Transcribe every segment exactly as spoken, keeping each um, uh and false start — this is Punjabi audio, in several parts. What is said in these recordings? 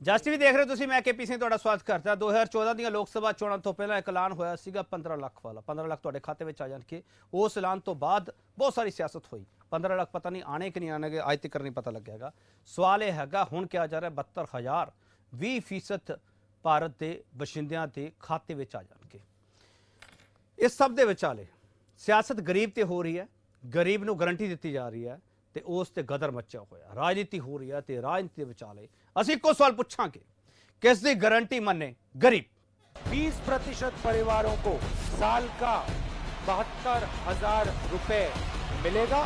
ਜਸ ਟੀਵੀ ਦੇਖ ਰਹੇ ਹੋ ਤੁਸੀਂ, ਮੈਂ ਕੇਪੀ ਸਿੰਘ ਤੁਹਾਡਾ ਸਵਾਗਤ ਕਰਦਾ। ਦੋ ਹਜ਼ਾਰ ਚੌਦਾਂ ਦੀਆਂ ਲੋਕ ਸਭਾ ਚੋਣਾਂ ਤੋਂ ਪਹਿਲਾਂ ਇੱਕ ਐਲਾਨ ਹੋਇਆ ਸੀਗਾ ਪੰਦਰਾਂ ਲੱਖ ਵਾਲਾ। ਪੰਦਰਾਂ ਲੱਖ ਤੁਹਾਡੇ ਖਾਤੇ ਵਿੱਚ ਆ ਜਾਣਗੇ। ਉਸ ਐਲਾਨ ਤੋਂ ਬਾਅਦ ਬਹੁਤ ਸਾਰੀ ਸਿਆਸਤ ਹੋਈ। ਪੰਦਰਾਂ ਲੱਖ ਪਤਾ ਨਹੀਂ ਆਣੇ ਕਿ ਨਹੀਂ ਆਣਗੇ, ਅੱਜ ਤੱਕ ਨਹੀਂ ਪਤਾ ਲੱਗਿਆਗਾ। ਸਵਾਲ ਇਹ ਹੈਗਾ ਹੁਣ ਕਿਹਾ ਜਾ ਰਿਹਾ ਬਹੱਤਰ ਹਜ਼ਾਰ ਵੀਹ ਫੀਸਦ ਭਾਰਤ ਦੇ ਬਸ਼ਿੰਦਿਆਂ ਦੇ ਖਾਤੇ ਵਿੱਚ ਆ ਜਾਣਗੇ। ਇਸ ਸਭ ਦੇ ਵਿਚਾਲੇ ਸਿਆਸਤ ਗਰੀਬ ਤੇ ਹੋ ਰਹੀ ਹੈ, ਗਰੀਬ ਨੂੰ ਗਰੰਟੀ ਦਿੱਤੀ ਜਾ ਰਹੀ ਹੈ ਤੇ ਉਸ ਤੇ ਗਦਰ ਮੱਚਿਆ ਹੋਇਆ। ਰਾਜਨੀਤੀ ਹੋ ਰਹੀ है तो राजनीति के विचाले असीं इक्को सवाल पूछांगे, किस दी गारंटी मन्ने गरीब? बीस प्रतिशत परिवारों को साल का बहत्तर हजार रुपए मिलेगा।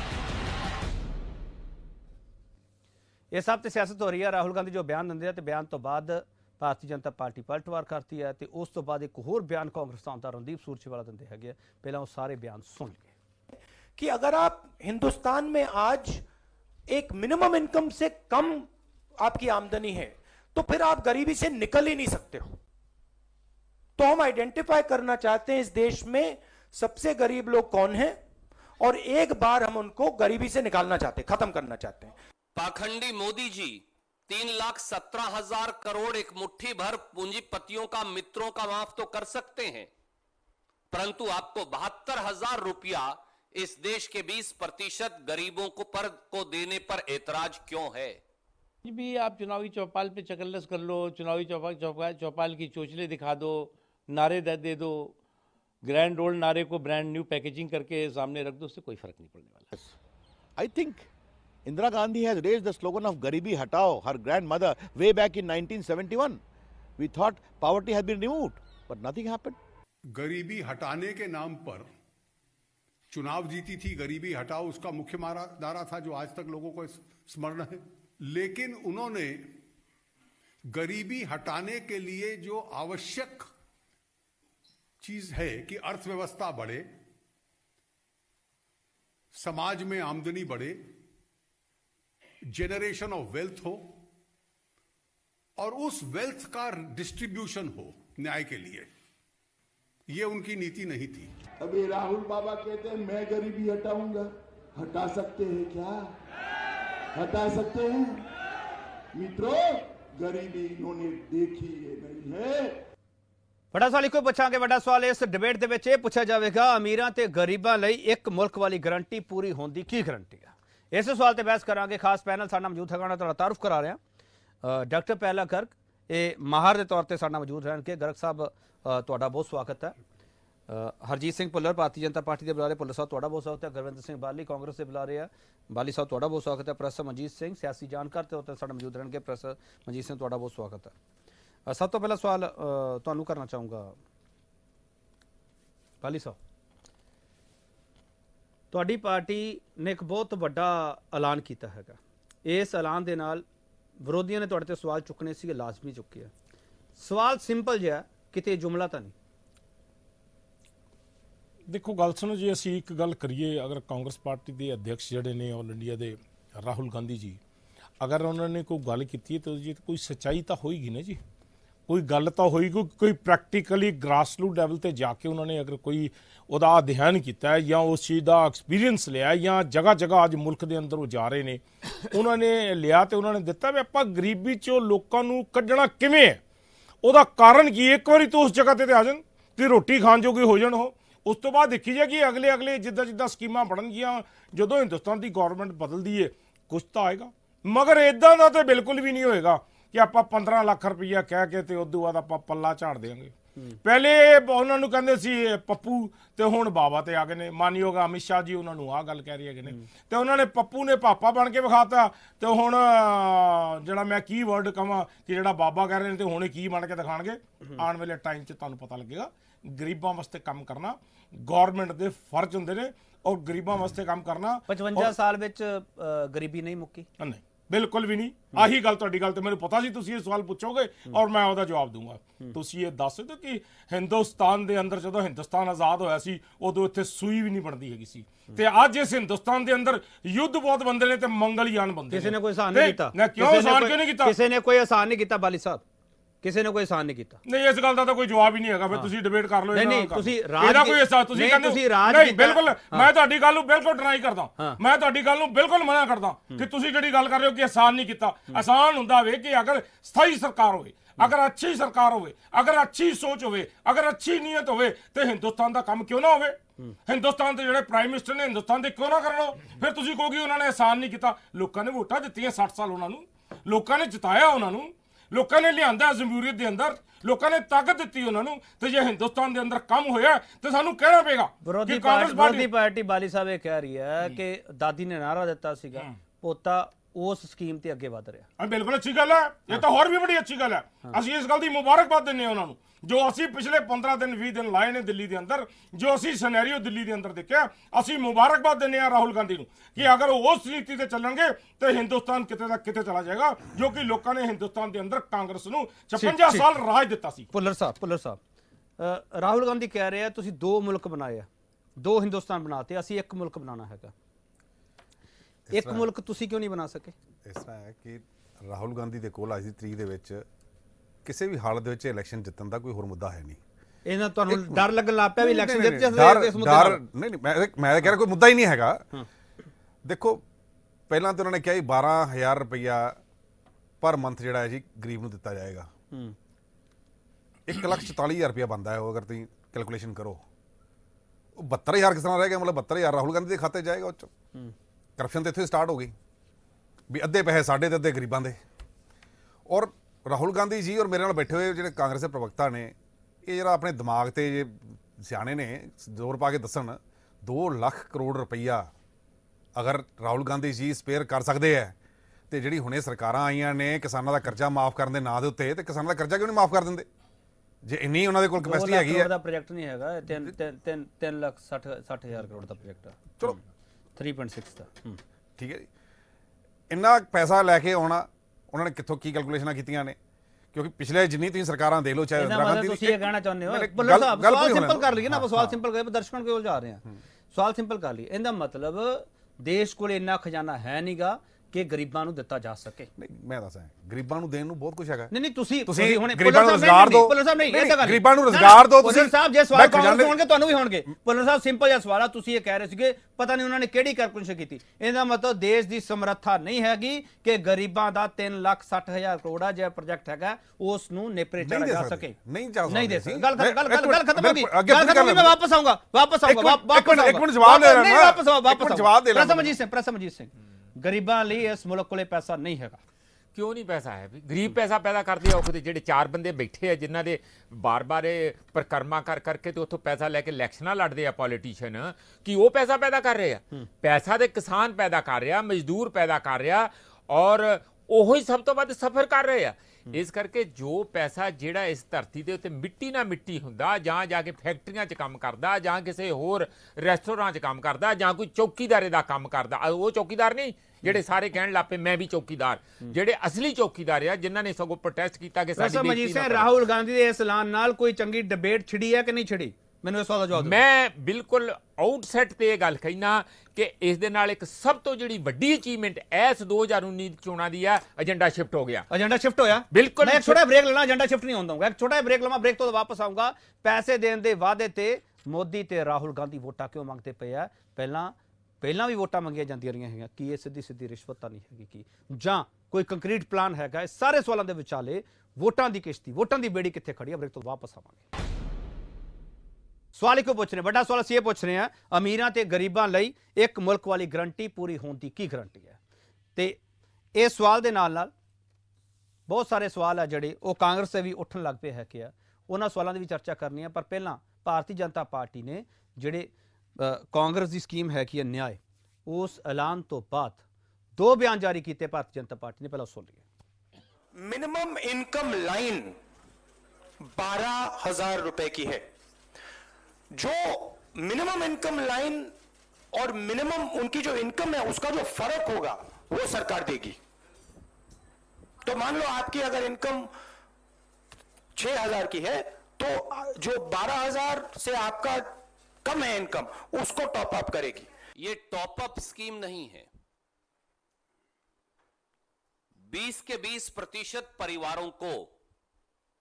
ये सब तो सियासत हो रही है। राहुल गांधी जो बयान देंगे तो बयान तो बाद भारतीय जनता पार्टी पलटवार करती है तो उस तो बाद एक होर बयान कांग्रेस का आंदा रणदीप सुरजेवाला देंगे है। पहला वो सारे बयान सुन लिए कि अगर आप हिंदुस्तान में आज एक मिनिमम इनकम से कम आपकी आमदनी है तो फिर आप गरीबी से निकल ही नहीं सकते हो। तो हम आइडेंटिफाई करना चाहते हैं इस देश में सबसे गरीब लोग कौन हैं और एक बार हम उनको गरीबी से निकालना चाहते हैं, खत्म करना चाहते हैं। पाखंडी मोदी जी तीन लाख सत्रह हजार करोड़ एक मुट्ठी भर पूंजीपतियों का, मित्रों का माफ तो कर सकते हैं, परंतु आपको बहत्तर हजार रुपया इस देश के बीस प्रतिशत गरीबों को पर को देने पर ऐतराज क्यों है? भी आप चुनावी चौपाल पे चकल्लस कर लो, चुनावी चौपाल चौपाल चौपाल की चोचले दिखा दो, नारे दे दे दो, ग्रैंड ओल्ड नारे को ब्रांड न्यू पैकेजिंग करके सामने रख दो, उससे कोई फर्क नहीं पड़ने वाला। I think Indira Gandhi has raised the slogan of Garibi Hatao, her grandmother, way back in nineteen seventy-one. We thought poverty had been removed, but nothing happened. गरीबी हटाने के नाम पर चुनाव जीती थी। गरीबी हटाओ उसका मुख्य नारा था जो आज तक लोगों को स्मरण है। लेकिन उन्होंने गरीबी हटाने के लिए जो आवश्यक चीज है कि अर्थव्यवस्था बढ़े, समाज में आमदनी बढ़े, जेनरेशन ऑफ वेल्थ हो और उस वेल्थ का डिस्ट्रीब्यूशन हो न्याय के लिए, ये उनकी नीति नहीं थी। अभी राहुल बाबा कहते हैं मैं गरीबी हटाऊंगा। हटा सकते हैं क्या? हटा सकते हैं? मित्रों, गरीबी इन्होंने देखी है नहीं है। बड़ा सवाल इको पूछांगे। बड़ा सवाल इस डिबेट दे विच यह पूछा जाएगा, अमीरां ते गरीबां लई एक मुल्क वाली गारंटी पूरी होंदी की गारंटी है? इस सवाल ते बहस करांगे। खास पैनल साडे नाल मौजूद है, तुहाडा तारुफ करा रहे हैं। डॉक्टर पहला गर्ग ये माहर के तौर पर साडे नाल मौजूद रहणगे। गर्ग साहब तुहाडा बहुत स्वागत है। हरजीत सिंह भुल्लर भारतीय जनता पार्टी के बुलारे, भुल्लर साहब तुहाडा बहुत स्वागत है। गुरविंदर सिंह बाली कांग्रेस के बुलारे है, बाली साहब तुहाडा बहुत स्वागत है। प्रोफैसर मनजीत सिंह सियासी जानकार तौर पर साडे मौजूद रहणगे। प्रोफैसर मनजीत सिंह तुहाडा बहुत स्वागत है। सब तो पहला सवाल तुहानू करना चाहूँगा बाली साहब, तुहाडी पार्टी ने एक बहुत वड्डा ऐलान किया हैगा। इस ऐलान दे नाल विरोधियों ने तुहाडे ते सवाल चुकने सी, लाजमी चुके हैं। सवाल सिंपल जिहा, किते जुमला तो नहीं। देखो गल सुनो जी, असी एक गल करिए, अगर कांग्रेस पार्टी के अध्यक्ष जड़े ने ऑल इंडिया के राहुल गांधी जी, अगर उन्होंने कोई गल की है तो जी कोई सच्चाई तो होएगी ना जी, कोई गल तो होएगी, कोई प्रैक्टिकली ग्रासरूट लैवल पर जाके उन्होंने अगर कोई ਉਹਦਾ अध्ययन किया है या उस चीज़ का एक्सपीरियंस लिया या जगह जगह अज मुल्क के अंदर वो जा रहे हैं, उन्होंने लिया तो उन्होंने दिता भी आप गरीबी चो लोगों को कढ़ना किवें है, ਉਹਦਾ कारण की एक बार तो उस जगह पर आ जान कि रोटी खाण जोगे हो जान। हो उस तो बाद देखी जाए कि अगले अगले जिदा जिदा स्कीमां बननगियां, जो हिंदुस्तान की गौरमेंट बदलती है कुछ तो आएगा, मगर इदा का तो बिल्कुल भी नहीं होएगा कि आप पंद्रह लाख रुपया कह के तो उदू बाद आप पल्ला झाड़ देंगे। पहले उन्होंने कहते सी पप्पू तो हुण बाबा ते आ गए ने। मानयोग अमित शाह जी उन्होंने आ गल कह रही है तो उन्होंने पप्पू ने पापा बन के विखाता, तो हुण जिहड़ा मैं की वर्ड कहां कि जिहड़ा बाबा कह रहे हैं तो हुणे की बन के दिखाणगे। आने वाले टाइम च तुहानूं पता लगेगा। गरीबां वास्ते काम करना गौरमेंट दे फर्ज हुंदे ने और गरीबां वास्ते काम करना। पचवंजा साल विच गरीबी नहीं मुक्की? नहीं, बिल्कुल भी नहीं। आही गल तुहाडी गल ते मैनूं पता सी तुसीं ये सवाल पुछोगे और मैं ਉਹਦਾ जवाब दूंगा। तुसीं ये दस दो कि हिंदुस्तान के अंदर जदों हिंदुस्तान आज़ाद होया सी उदों इत्थे सूई भी नहीं बनदी हैगी सी, ते अज इस हिंदुस्तान के अंदर युद्ध बहुत बनते हैं तो मंगलयान बनते। किसी ने कोई आसान नहीं किया? क्यों आसान क्यों नहीं किया? किसी ने कोई आसान नहीं किया बाली साहब? ਕਿਸੇ ਨੇ ਕੋਈ ਆਸਾਨ ਨਹੀਂ ਕੀਤਾ। ਨਹੀਂ ਇਸ ਗੱਲ ਦਾ ਤਾਂ ਕੋਈ ਜਵਾਬ ਹੀ ਨਹੀਂ ਹੈਗਾ, ਫਿਰ ਤੁਸੀਂ ਡਿਬੇਟ ਕਰ ਲਓ। ਨਹੀਂ ਨਹੀਂ ਤੁਸੀਂ ਰਾਜ ਇਹਦਾ ਕੋਈ ਅਹਿਸਾਸ ਤੁਸੀਂ ਨਹੀਂ, ਕਹਿੰਦੇ ਤੁਸੀਂ ਰਾਜ ਨਹੀਂ, ਕੀਤਾ। ਬਿਲਕੁਲ ਮੈਂ ਤੁਹਾਡੀ ਗੱਲ ਨੂੰ ਬਿਲਕੁਲ ਡਿਨਾਈ ਕਰਦਾ, ਮੈਂ ਤੁਹਾਡੀ ਗੱਲ ਨੂੰ ਬਿਲਕੁਲ ਮਨਾ ਕਰਦਾ ਕਿ ਤੁਸੀਂ ਜਿਹੜੀ ਗੱਲ ਕਰ ਰਹੇ ਹੋ ਕਿ ਆਸਾਨ ਨਹੀਂ ਕੀਤਾ। ਆਸਾਨ ਹੁੰਦਾ ਵੇ ਕਿ ਅਗਰ ਸਥਾਈ ਸਰਕਾਰ ਹੋਵੇ, ਅਗਰ ਅੱਛੀ ਸਰਕਾਰ ਹੋਵੇ, ਅਗਰ ਅੱਛੀ ਸੋਚ ਹੋਵੇ, ਅਗਰ ਅੱਛੀ ਨੀਅਤ ਹੋਵੇ ਤੇ ਹਿੰਦੁਸਤਾਨ ਦਾ ਕੰਮ ਕਿਉਂ ਨਾ ਹੋਵੇ। ਹਿੰਦੁਸਤਾਨ ਦੇ ਜਿਹੜੇ ਪ੍ਰਾਈਮ ਮਿਨਿਸਟਰ ਨੇ ਹਿੰਦੁਸਤਾਨ ਦੇ ਕਿਉਂ ਨਾ ਕਰ ਲਓ। ਫਿਰ ਤੁਸੀਂ ਕਹੋਗੇ ਉਹਨਾਂ ਨੇ ਆਸਾਨ ਨਹੀਂ ਕੀਤਾ। ਲੋਕਾਂ ਨੇ ਵੋਟਾਂ ਦਿੱਤੀਆਂ ਸੱਠ ਸਾਲ ਉਹਨਾਂ ਨੂੰ, ਲੋਕਾਂ ਨੇ ਜਿਤਾਇਆ ਉਹਨਾਂ ਨੂੰ, ਲੋਕਾਂ ਨੇ ਲਿਆਂਦਾ ਜਮਹੂਰੀਅਤ ਦੇ ਅੰਦਰ, ਲੋਕਾਂ ਨੇ ਤਾਕਤ ਦਿੱਤੀ ਉਹਨਾਂ ਨੂੰ। ਤੇ ਜੇ ਹਿੰਦੁਸਤਾਨ ਦੇ ਅੰਦਰ ਕੰਮ ਹੋਇਆ ਤੇ ਸਾਨੂੰ ਕਹਿਣਾ ਪਏਗਾ ਵਿਰੋਧੀ ਕਿ ਕਾਂਗਰਸ ਵਿਰੋਧੀ ਪਾਰਟੀ ਬਾਲੀ ਸਾਹਿਬ ਇਹ ਕਹਿ ਰਹੀ ਹੈ ਕਿ ਦਾਦੀ ਨੇ ਨਾਰਾ ਦਿੱਤਾ ਸੀਗਾ, ਪੋਤਾ ਉਸ ਸਕੀਮ ਤੇ ਅੱਗੇ ਵਧ ਰਿਹਾ। ਹਾਂ ਬਿਲਕੁਲ ਅੱਛੀ ਗੱਲ ਹੈ, ਇਹ ਤਾਂ ਹੋਰ ਵੀ ਬੜੀ ਅੱਛੀ ਗੱਲ ਹੈ। ਅਸੀਂ ਇਸ ਗੱਲ ਦੀ ਮੁਬਾਰਕਬਾਦ ਦਿੰਦੇ ਹਾਂ ਉਹਨਾਂ ਨੂੰ, ਜੋ ਅਸੀਂ ਪਿਛਲੇ ਪੰਦਰਾਂ ਦਿਨ ਵੀਹ ਦਿਨ ਲਾਏ ਨੇ ਦਿੱਲੀ ਦੇ ਅੰਦਰ, ਜੋ ਅਸੀਂ ਸਿਨੈਰੀਓ ਦਿੱਲੀ ਦੇ ਅੰਦਰ ਦੇਖਿਆ, ਅਸੀਂ ਮੁਬਾਰਕਬਾਦ ਦਿੰਦੇ ਹਾਂ ਰਾਹੁਲ ਗਾਂਧੀ ਨੂੰ ਕਿ ਅਗਰ ਉਹ ਉਸ ਨੀਤੀ ਤੇ ਚੱਲਣਗੇ ਤੇ ਹਿੰਦੁਸਤਾਨ ਕਿਤੇ ਦਾ ਕਿਤੇ ਚਲਾ ਜਾਏਗਾ, ਜੋ ਕਿ ਲੋਕਾਂ ਨੇ ਹਿੰਦੁਸਤਾਨ ਦੇ ਅੰਦਰ ਕਾਂਗਰਸ ਨੂੰ ਛਪੰਜਾ ਸਾਲ ਰਾਜ ਦਿੱਤਾ ਸੀ। ਭੁੱਲਰ ਸਾਹਿਬ ਭੁੱਲਰ ਸਾਹਿਬ ਅ, ਰਾਹੁਲ ਗਾਂਧੀ ਕਹਿ ਰਹੇ ਆ ਤੁਸੀਂ ਦੋ ਮੁਲਕ ਬਣਾਏ ਆ, ਦੋ ਹਿੰਦੁਸਤਾਨ ਬਣਾਤੇ, ਅਸੀਂ ਇੱਕ ਮੁਲਕ ਬਣਾਉਣਾ ਹੈਗਾ। ਇੱਕ ਮੁਲਕ ਤੁਸੀਂ ਕਿਉਂ ਨਹੀਂ ਬਣਾ ਸਕੇ? ਇਸ ਤਰ੍ਹਾਂ ਹੈ ਕਿ ਰਾਹੁਲ ਗਾਂਧੀ ਦੇ ਕੋਲ ਅੱਜ ਦੀ ਤਰੀਕ ਦੇ ਵਿੱਚ ਕਿਸੇ ਵੀ ਹਾਲਤ ਦੇ ਵਿੱਚ ਇਲੈਕਸ਼ਨ ਜਿੱਤਣ ਦਾ ਕੋਈ ਹੋਰ ਮੁੱਦਾ ਹੈ ਨਹੀਂ। ਇਹਨਾਂ ਤੁਹਾਨੂੰ ਡਰ ਲੱਗਣ ਲੱਗ ਪਿਆ ਵੀ ਇਲੈਕਸ਼ਨ ਜਿੱਤ ਡਰ ਜਾਵੇ ਇਸ ਮੁੱਦੇ ਡਰ ਨਾਲ? ਨਹੀਂ ਨਹੀਂ ਮੈਂ ਮੈਂ ਕਹਿ ਰਿਹਾ ਕੋਈ ਮੁੱਦਾ ਹੀ ਨਹੀਂ ਹੈਗਾ। ਦੇਖੋ ਪਹਿਲਾਂ ਤਾਂ ਉਹਨਾਂ ਨੇ ਕਿਹਾ ਜੀ ਬਾਰਾਂ ਹਜ਼ਾਰ ਰੁਪਈਆ ਪਰ ਮੰਥ ਜਿਹੜਾ ਹੈ ਜੀ ਗਰੀਬ ਨੂੰ ਦਿੱਤਾ ਜਾਏਗਾ। ਇੱਕ ਲੱਖ ਚੁਤਾਲੀ ਹਜ਼ਾਰ ਰੁਪਇਆ ਬਣਦਾ ਹੈ ਉਹ, ਅਗਰ ਤੁਸੀਂ ਕੈਲਕੂਲੇਸ਼ਨ ਕਰੋ। ਉਹ ਬਹੱਤਰ ਹਜ਼ਾਰ ਕਿਸ ਤਰ੍ਹਾਂ ਰਹਿ ਗਿਆ, ਮਤਲਬ ਬਹੱਤਰ ਹਜ਼ਾਰ ਰਾਹੁਲ ਗਾਂਧੀ ਦੇ ਖਾਤੇ ਜਾਏਗਾ। ਉਹ 'ਚ ਕਰਪਸ਼ਨ ਤਾਂ ਇੱਥੇ ਸਟਾਰਟ ਹੋ ਗਈ ਵੀ ਅੱਧੇ ਪੈਸੇ ਸਾਡੇ ਤੇ ਅੱਧੇ ਗਰੀਬਾਂ ਦੇ। ਔਰ ਰਾਹੁਲ ਗਾਂਧੀ ਜੀ ਔਰ ਮੇਰੇ ਨਾਲ ਬੈਠੇ ਹੋਏ ਜਿਹੜੇ ਕਾਂਗਰਸ ਦੇ ਪ੍ਰਵਕਤਾ ਨੇ, ਇਹ ਜਿਹੜਾ ਆਪਣੇ ਦਿਮਾਗ ਤੇ ਜੇ ਸਿਆਣੇ ਨੇ ਜ਼ੋਰ ਪਾ ਕੇ ਦੱਸਣ, ਦੋ ਲੱਖ ਕਰੋੜ ਰੁਪਈਆ ਅਗਰ ਰਾਹੁਲ ਗਾਂਧੀ ਜੀ ਸਪੇਅਰ ਕਰ ਸਕਦੇ ਹੈ ਤੇ ਜਿਹੜੀ ਹੁਣੇ ਸਰਕਾਰਾਂ ਆਈਆਂ ਨੇ ਕਿਸਾਨਾਂ ਦਾ ਕਰਜ਼ਾ ਮਾਫ ਕਰਨ ਦੇ ਨਾਂ ਦੇ ਉੱਤੇ, ਤੇ ਕਿਸਾਨਾਂ ਦਾ ਕਰਜ਼ਾ ਕਿਉਂ ਨਹੀਂ ਮਾਫ ਕਰ ਦਿੰਦੇ ਜੇ ਇੰਨੀ ਉਹਨਾਂ ਦੇ ਕੋਲ ਕੈਪੈਸਿਟੀ ਹੈਗੀ ਹੈ। ਦਾ ਪ੍ਰੋਜੈਕਟ ਨਹੀਂ ਹੈਗਾ, ਤਿੰਨ ਤਿੰਨ ਤਿੰਨ ਲੱਖ ਸੱਠ ਸੱਠ ਹਜ਼ਾਰ ਕਰੋੜ ਦਾ ਪ੍ਰੋਜੈਕਟ ਹੈ। ਚਲੋ ਤਿੰਨ ਪੁਆਇੰਟ ਛੇ ਦਾ ਠੀਕ ਹੈ ਜੀ। ਇੰਨਾ ਪੈਸਾ ਲੈ ਕੇ ਆਉਣਾ ਉਹਨਾਂ ਨੇ ਕਿੱਥੋਂ ਕੀ ਕੈਲਕੂਲੇਸ਼ਨਾਂ ਕੀਤੀਆਂ ਨੇ? ਕਿਉਂਕਿ ਪਿਛਲੇ ਜਿੰਨੀ ਤੁਸੀਂ ਸਰਕਾਰਾਂ ਦੇਖ ਲਓ, ਚਾਹੇ ਇੰਦਰਾ ਗਾਂਧੀ ਤੁਸੀਂ ਇਹ ਕਹਿਣਾ ਚਾਹੁੰਦੇ ਹੋ? ਗੱਲ- ਭੁੱਲਰ ਸਾਹਿਬ ਗੱਲ ਸਵਾਲ ਪੂਰੀ ਸਿੰਪਲ ਹੋਣਾ। ਕਰ ਲਈਏ ਨਾ, ਆਪਾਂ ਸਵਾਲ ਸਿੰਪਲ ਕਰੀਏ, ਦਰਸ਼ਕਾਂ ਕੋਲ ਜਾ ਰਹੇ ਹਾਂ। ਸਵਾਲ ਸਿੰਪਲ ਕਰ ਲਈਏ, ਇਹਦਾ ਮਤਲਬ ਦੇਸ਼ ਕੋਲ ਇੰਨਾ ਖਜ਼ਾਨਾ ਹੈ ਨਹੀਂਗਾ ਕਿ ਗਰੀਬਾਂ ਨੂੰ ਦਿੱਤਾ ਜਾ ਸਕੇ। ਨਹੀਂ ਮੈਂ ਦੱਸਾਂ ਗਰੀਬਾਂ ਨੂੰ ਦੇਣ ਨੂੰ ਬਹੁਤ ਕੁਝ ਹੈਗਾ। ਨਹੀਂ ਨਹੀਂ ਤੁਸੀਂ ਤੁਸੀਂ ਹੁਣੇ ਗਰੀਬਾਂ ਨੂੰ ਰੁਜ਼ਗਾਰ ਦਿਓ। ਭੁੱਲਰ ਸਾਹਿਬ ਨਹੀਂ, ਇਹ ਤਾਂ ਗੱਲ ਗਰੀਬਾਂ ਨੂੰ ਰੁਜ਼ਗਾਰ ਦਿਓ। ਭੁੱਲਰ ਸਾਹਿਬ ਜੇ ਸਵਾਲ ਕਾਂਗਰਸ ਹੋਣਗੇ ਤੁਹਾਨੂੰ ਵੀ ਹੋਣਗੇ। ਭੁੱਲਰ ਸਾਹਿਬ ਸਿੰਪਲ ਜਿਹਾ ਸਵਾਲ ਆ, ਤੁਸੀਂ ਇਹ ਕਹਿ ਰਹੇ ਸੀਗੇ ਪਤਾ ਨਹੀਂ ਉਹਨਾਂ ਨੇ ਕਿਹੜੀ ਕੈਲਕੂਲੇਸ਼ਨ ਕੀਤੀ। ਇਹਦਾ ਮਤਲਬ ਦੇਸ਼ ਦੀ ਸਮਰੱਥਾ ਨਹੀਂ ਹੈਗੀ ਕਿ ਗਰੀਬਾਂ ਦਾ ਤਿੰਨ ਲੱਖ ਸੱਠ ਹਜ਼ਾਰ ਕਰੋੜ ਦਾ ਜਿਹੜਾ ਪ੍ਰੋਜੈਕਟ ਹੈਗਾ ਉਸ ਨੂੰ ਨੇਪਰੇ ਚਾੜਿਆ ਜਾ ਸਕੇ। ਨਹੀਂ ਜਾ ਨਹੀਂ ਦੇ ਸਕਦੇ। ਸਕਦੇ। ਗੱਲ ਗੱਲ ਗੱਲ ਖਤਮ ਹੋ ਗਈ। ਅੱਗੇ ਗੱਲ ਖਤਮ ਹੋ ਗਈ, ਮੈਂ ਵਾਪਸ ਆਊਂਗਾ ਵਾਪਸ ਆਊਂਗਾ ਵਾਪਸ ਇੱਕ ਮਿੰਟ ਜਵਾਬ ਲੈ ਲੈਣਾ। ਵਾਪਸ ਆਓ ਵਾਪਸ ਜਵਾਬ ਦੇ ਲੈਣਾ। ਪ੍ਰਸਮਜੀਤ ਸਿੰਘ ਪ੍ਰਸਮਜੀਤ ਸਿੰਘ ਗਰੀਬਾਂ ਲਈ ਇਸ ਮੁਲਕ ਕੋਲੇ ਪੈਸਾ ਨਹੀਂ ਹੈਗਾ। ਕਿਉਂ ਨਹੀਂ ਪੈਸਾ ਹੈ? ਵੀ ਗਰੀਬ ਪੈਸਾ ਪੈਦਾ ਕਰਦੇ ਆ, ਉਹ ਖੁਦ ਜਿਹੜੇ ਚਾਰ ਬੰਦੇ ਬੈਠੇ ਆ ਜਿਨ੍ਹਾਂ ਦੇ ਬਾਰ-ਬਾਰ ਪਰਿਕਰਮਾ ਕਰ ਕਰਕੇ ਤੇ ਉੱਥੋਂ ਪੈਸਾ ਲੈ ਕੇ ਇਲੈਕਸ਼ਨਾਂ ਲੜਦੇ ਆ ਪੋਲੀਟੀਸ਼ੀਅਨ, ਕੀ ਉਹ ਪੈਸਾ ਪੈਦਾ ਕਰ ਰਹੇ ਆ? ਪੈਸਾ ਤੇ ਕਿਸਾਨ ਪੈਦਾ ਕਰ ਰਿਹਾ, ਮਜ਼ਦੂਰ ਪੈਦਾ ਕਰ ਰਿਹਾ, ਔਰ ਉਹੋ ਹੀ ਸਭ ਤੋਂ ਵੱਧ ਸਫਰ ਕਰ ਰਹੇ ਆ। ਇਸ ਕਰਕੇ ਜੋ ਪੈਸਾ ਜਿਹੜਾ ਇਸ ਧਰਤੀ ਦੇ ਉੱਤੇ ਮਿੱਟੀ ਨਾਲ ਮਿੱਟੀ ਹੁੰਦਾ, ਜਾਂ ਜਾ ਕੇ ਫੈਕਟਰੀਆਂ 'ਚ ਕੰਮ ਕਰਦਾ, ਜਾਂ ਕਿਸੇ ਹੋਰ ਰੈਸਟੋਰਾਂ 'ਚ ਕੰਮ ਕਰਦਾ, ਜਾਂ ਕੋਈ ਚੌਕੀਦਾਰੇ ਦਾ ਕੰਮ ਕਰਦਾ, ਉਹ ਚੌਕੀਦਾਰ ਨਹੀਂ ਜਿਹੜੇ ਸਾਰੇ ਕਹਿਣ ਲੱਪੇ ਮੈਂ ਵੀ ਚੌਕੀਦਾਰ, ਜਿਹੜੇ ਅਸਲੀ ਚੌਕੀਦਾਰ ਆ ਜਿਨ੍ਹਾਂ ਨੇ ਸਗੋਂ ਪ੍ਰੋਟੈਸਟ ਕੀਤਾ ਕਿ ਸਾਡੀ ਮਜੀਦ ਸਿੰਘ ਰਾਹੁਲ ਗਾਂਧੀ ਦੇ ਇਸ ਐਲਾਨ ਨਾਲ ਕੋਈ ਚੰਗੀ ਡਿਬੇਟ ਛਿੜੀ ਹੈ ਕਿ ਨਹੀਂ ਛਿੜੀ? ਮੈਨੂੰ ਇਸ ਸਵਾਲ ਦਾ ਜਵਾਬ ਦਿਓ। ਮੈਂ ਬਿਲਕੁਲ ਆਊਟਸੈਟ ਤੇ ਇਹ ਗੱਲ ਕਹਿਣਾ ਕਿ ਇਸ ਦੇ ਨਾਲ ਇੱਕ ਸਭ ਤੋਂ ਜਿਹੜੀ ਵੱਡੀ ਅਚੀਵਮੈਂਟ ਇਸ ਦੋ ਹਜ਼ਾਰ ਉੱਨੀ ਚੋਣਾਂ ਦੀ ਆ, ਏਜੰਡਾ ਸ਼ਿਫਟ ਹੋ ਗਿਆ। ਏਜੰਡਾ ਸ਼ਿਫਟ ਹੋਇਆ ਬਿਲਕੁਲ। ਮੈਂ ਇੱਕ ਛੋਟਾ ਬ੍ਰੇਕ ਲੈਣਾ, ਏਜੰਡਾ ਸ਼ਿਫਟ ਨਹੀਂ ਹੁੰਦਾ। ਇੱਕ ਛੋਟਾ ਬ੍ਰੇਕ ਲਵਾਂ, ਬ੍ਰੇਕ ਤੋਂ ਵਾਪਸ ਆਊਂਗਾ। ਪੈਸੇ ਦੇਣ ਦੇ ਵਾਅਦੇ ਤੇ ਮੋਦੀ ਤੇ ਰਾਹੁਲ ਗਾਂਧੀ ਵੋਟਾਂ ਕਿਉਂ ਮੰਗਦੇ ਪਏ ਆ? ਪਹਿਲਾਂ ਪਹਿਲਾਂ ਵੀ ਵੋਟਾਂ ਮੰਗੀਆਂ ਜਾਂਦੀਆਂ ਰਹੀਆਂ ਹੈਗੀਆਂ, ਕੀ ਇਹ ਸਿੱਧੀ ਸਿੱਧੀ ਰਿਸ਼ਵਤ ਤਾਂ ਨਹੀਂ ਹੈਗੀ ਕੀ, ਜਾਂ ਕੋਈ ਕੰਕਰੀਟ ਪਲਾਨ ਹੈਗਾ? ਇਹ ਸਾਰੇ ਸਵਾਲਾਂ ਦੇ ਵਿਚਾਲੇ ਵੋਟਾਂ ਦੀ ਕਿਸ਼ਤੀ, ਵੋਟਾਂ ਦੀ ਬੇੜੀ ਕਿੱਥੇ ਖੜੀ ਹੈ? ਬ੍ਰੇਕ ਤੋਂ ਵਾਪਸ ਆਵਾਂਗੇ। ਸਵਾਲ ਇੱਕੋ ਪੁੱਛ ਰਹੇ, ਵੱਡਾ ਸਵਾਲ ਅਸੀਂ ਇਹ ਪੁੱਛ ਰਹੇ ਹਾਂ, ਅਮੀਰਾਂ ਤੇ ਗਰੀਬਾਂ ਲਈ ਇੱਕ ਮੁਲਕ ਵਾਲੀ ਗਰੰਟੀ ਪੂਰੀ ਹੋਣ ਦੀ ਕੀ ਗਰੰਟੀ ਹੈ? ਤੇ ਇਸ ਸਵਾਲ ਦੇ ਨਾਲ ਨਾਲ ਬਹੁਤ ਸਾਰੇ ਸਵਾਲ ਆ ਜਿਹੜੇ ਉਹ ਕਾਂਗਰਸ ਤੇ ਵੀ ਉੱਠਣ ਲੱਗ ਪਏ ਹੈ ਕਿ ਆ ਉਹਨਾਂ ਸਵਾਲਾਂ ਦੀ ਵੀ ਚਰਚਾ ਕਰਨੀ ਹੈ। ਪਰ ਪਹਿਲਾਂ ਭਾਰਤੀ ਜਨਤਾ ਪਾਰਟੀ ਨੇ ਜਿਹੜੇ ਕਾਂਗਰਸ ਦੀ ਸਕੀਮ ਹੈ ਕਿ ਨਿਆਂ, ਉਸ ਐਲਾਨ ਤੋਂ ਬਾਅਦ ਦੋ ਬਿਆਨ ਜਾਰੀ ਕੀਤੇ ਭਾਰਤੀ ਜਨਤਾ ਪਾर्टी ने, पहला सुन लिया। मिनिमम इनकम लाइन बारह हजार रुपए की है। जो मिनिमम इनकम लाइन और मिनिमम उनकी जो इनकम है उसका जो फर्क होगा वो सरकार देगी। तो मान लो आपकी अगर इनकम छह हजार की है तो जो बारह हजार से आपका कम है इनकम, उसको टॉप अप करेगी। ये टॉप अप स्कीम नहीं है। बीस के बीस प्रतिशत परिवारों को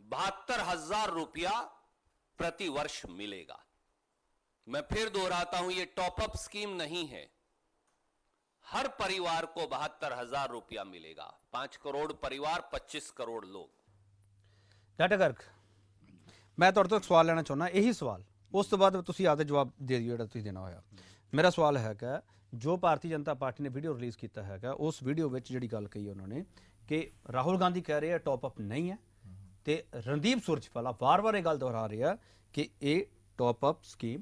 बहत्तर हजार रुपया प्रति वर्ष मिलेगा। मैं फिर दोहराता हूं, यह टॉपअप स्कीम नहीं है। हर परिवार को बहत्तर हजार रुपया मिलेगा। पांच करोड़ परिवार, पच्चीस करोड़ लोग। ਡਾਕਟਰ ਗਰਗ, ਮੈਂ ਤੁਹਾਡੇ ਤੋਂ ਇੱਕ ਸਵਾਲ ਲੈਣਾ ਚਾਹੁੰਦਾ, ਇਹੀ ਸਵਾਲ, ਉਸ ਤੋਂ ਬਾਅਦ ਤੁਸੀਂ ਆਪਦੇ ਜਵਾਬ ਦੇ ਦਿਓ ਜਿਹੜਾ ਤੁਸੀਂ ਦੇਣਾ ਹੋਇਆ। ਮੇਰਾ ਸਵਾਲ ਹੈਗਾ, ਜੋ ਭਾਰਤੀ ਜਨਤਾ ਪਾਰਟੀ ਨੇ ਵੀਡੀਓ ਰਿਲੀਜ਼ ਕੀਤਾ ਹੈਗਾ, ਉਸ ਵੀਡੀਓ ਵਿੱਚ ਜਿਹੜੀ ਗੱਲ ਕਹੀ ਉਹਨਾਂ ਨੇ ਕਿ ਰਾਹੁਲ ਗਾਂਧੀ ਕਹਿ ਰਹੇ ਆ ਟੌਪ ਅਪ ਨਹੀਂ ਹੈ, ਤੇ ਰਣਦੀਪ ਸੁਰਜੇਵਾਲਾ ਵਾਰ-ਵਾਰ ਇਹ ਗੱਲ ਦੁਹਰਾ ਰਿਹਾ ਕਿ ਇਹ ਟੌਪ ਅਪ ਸਕੀਮ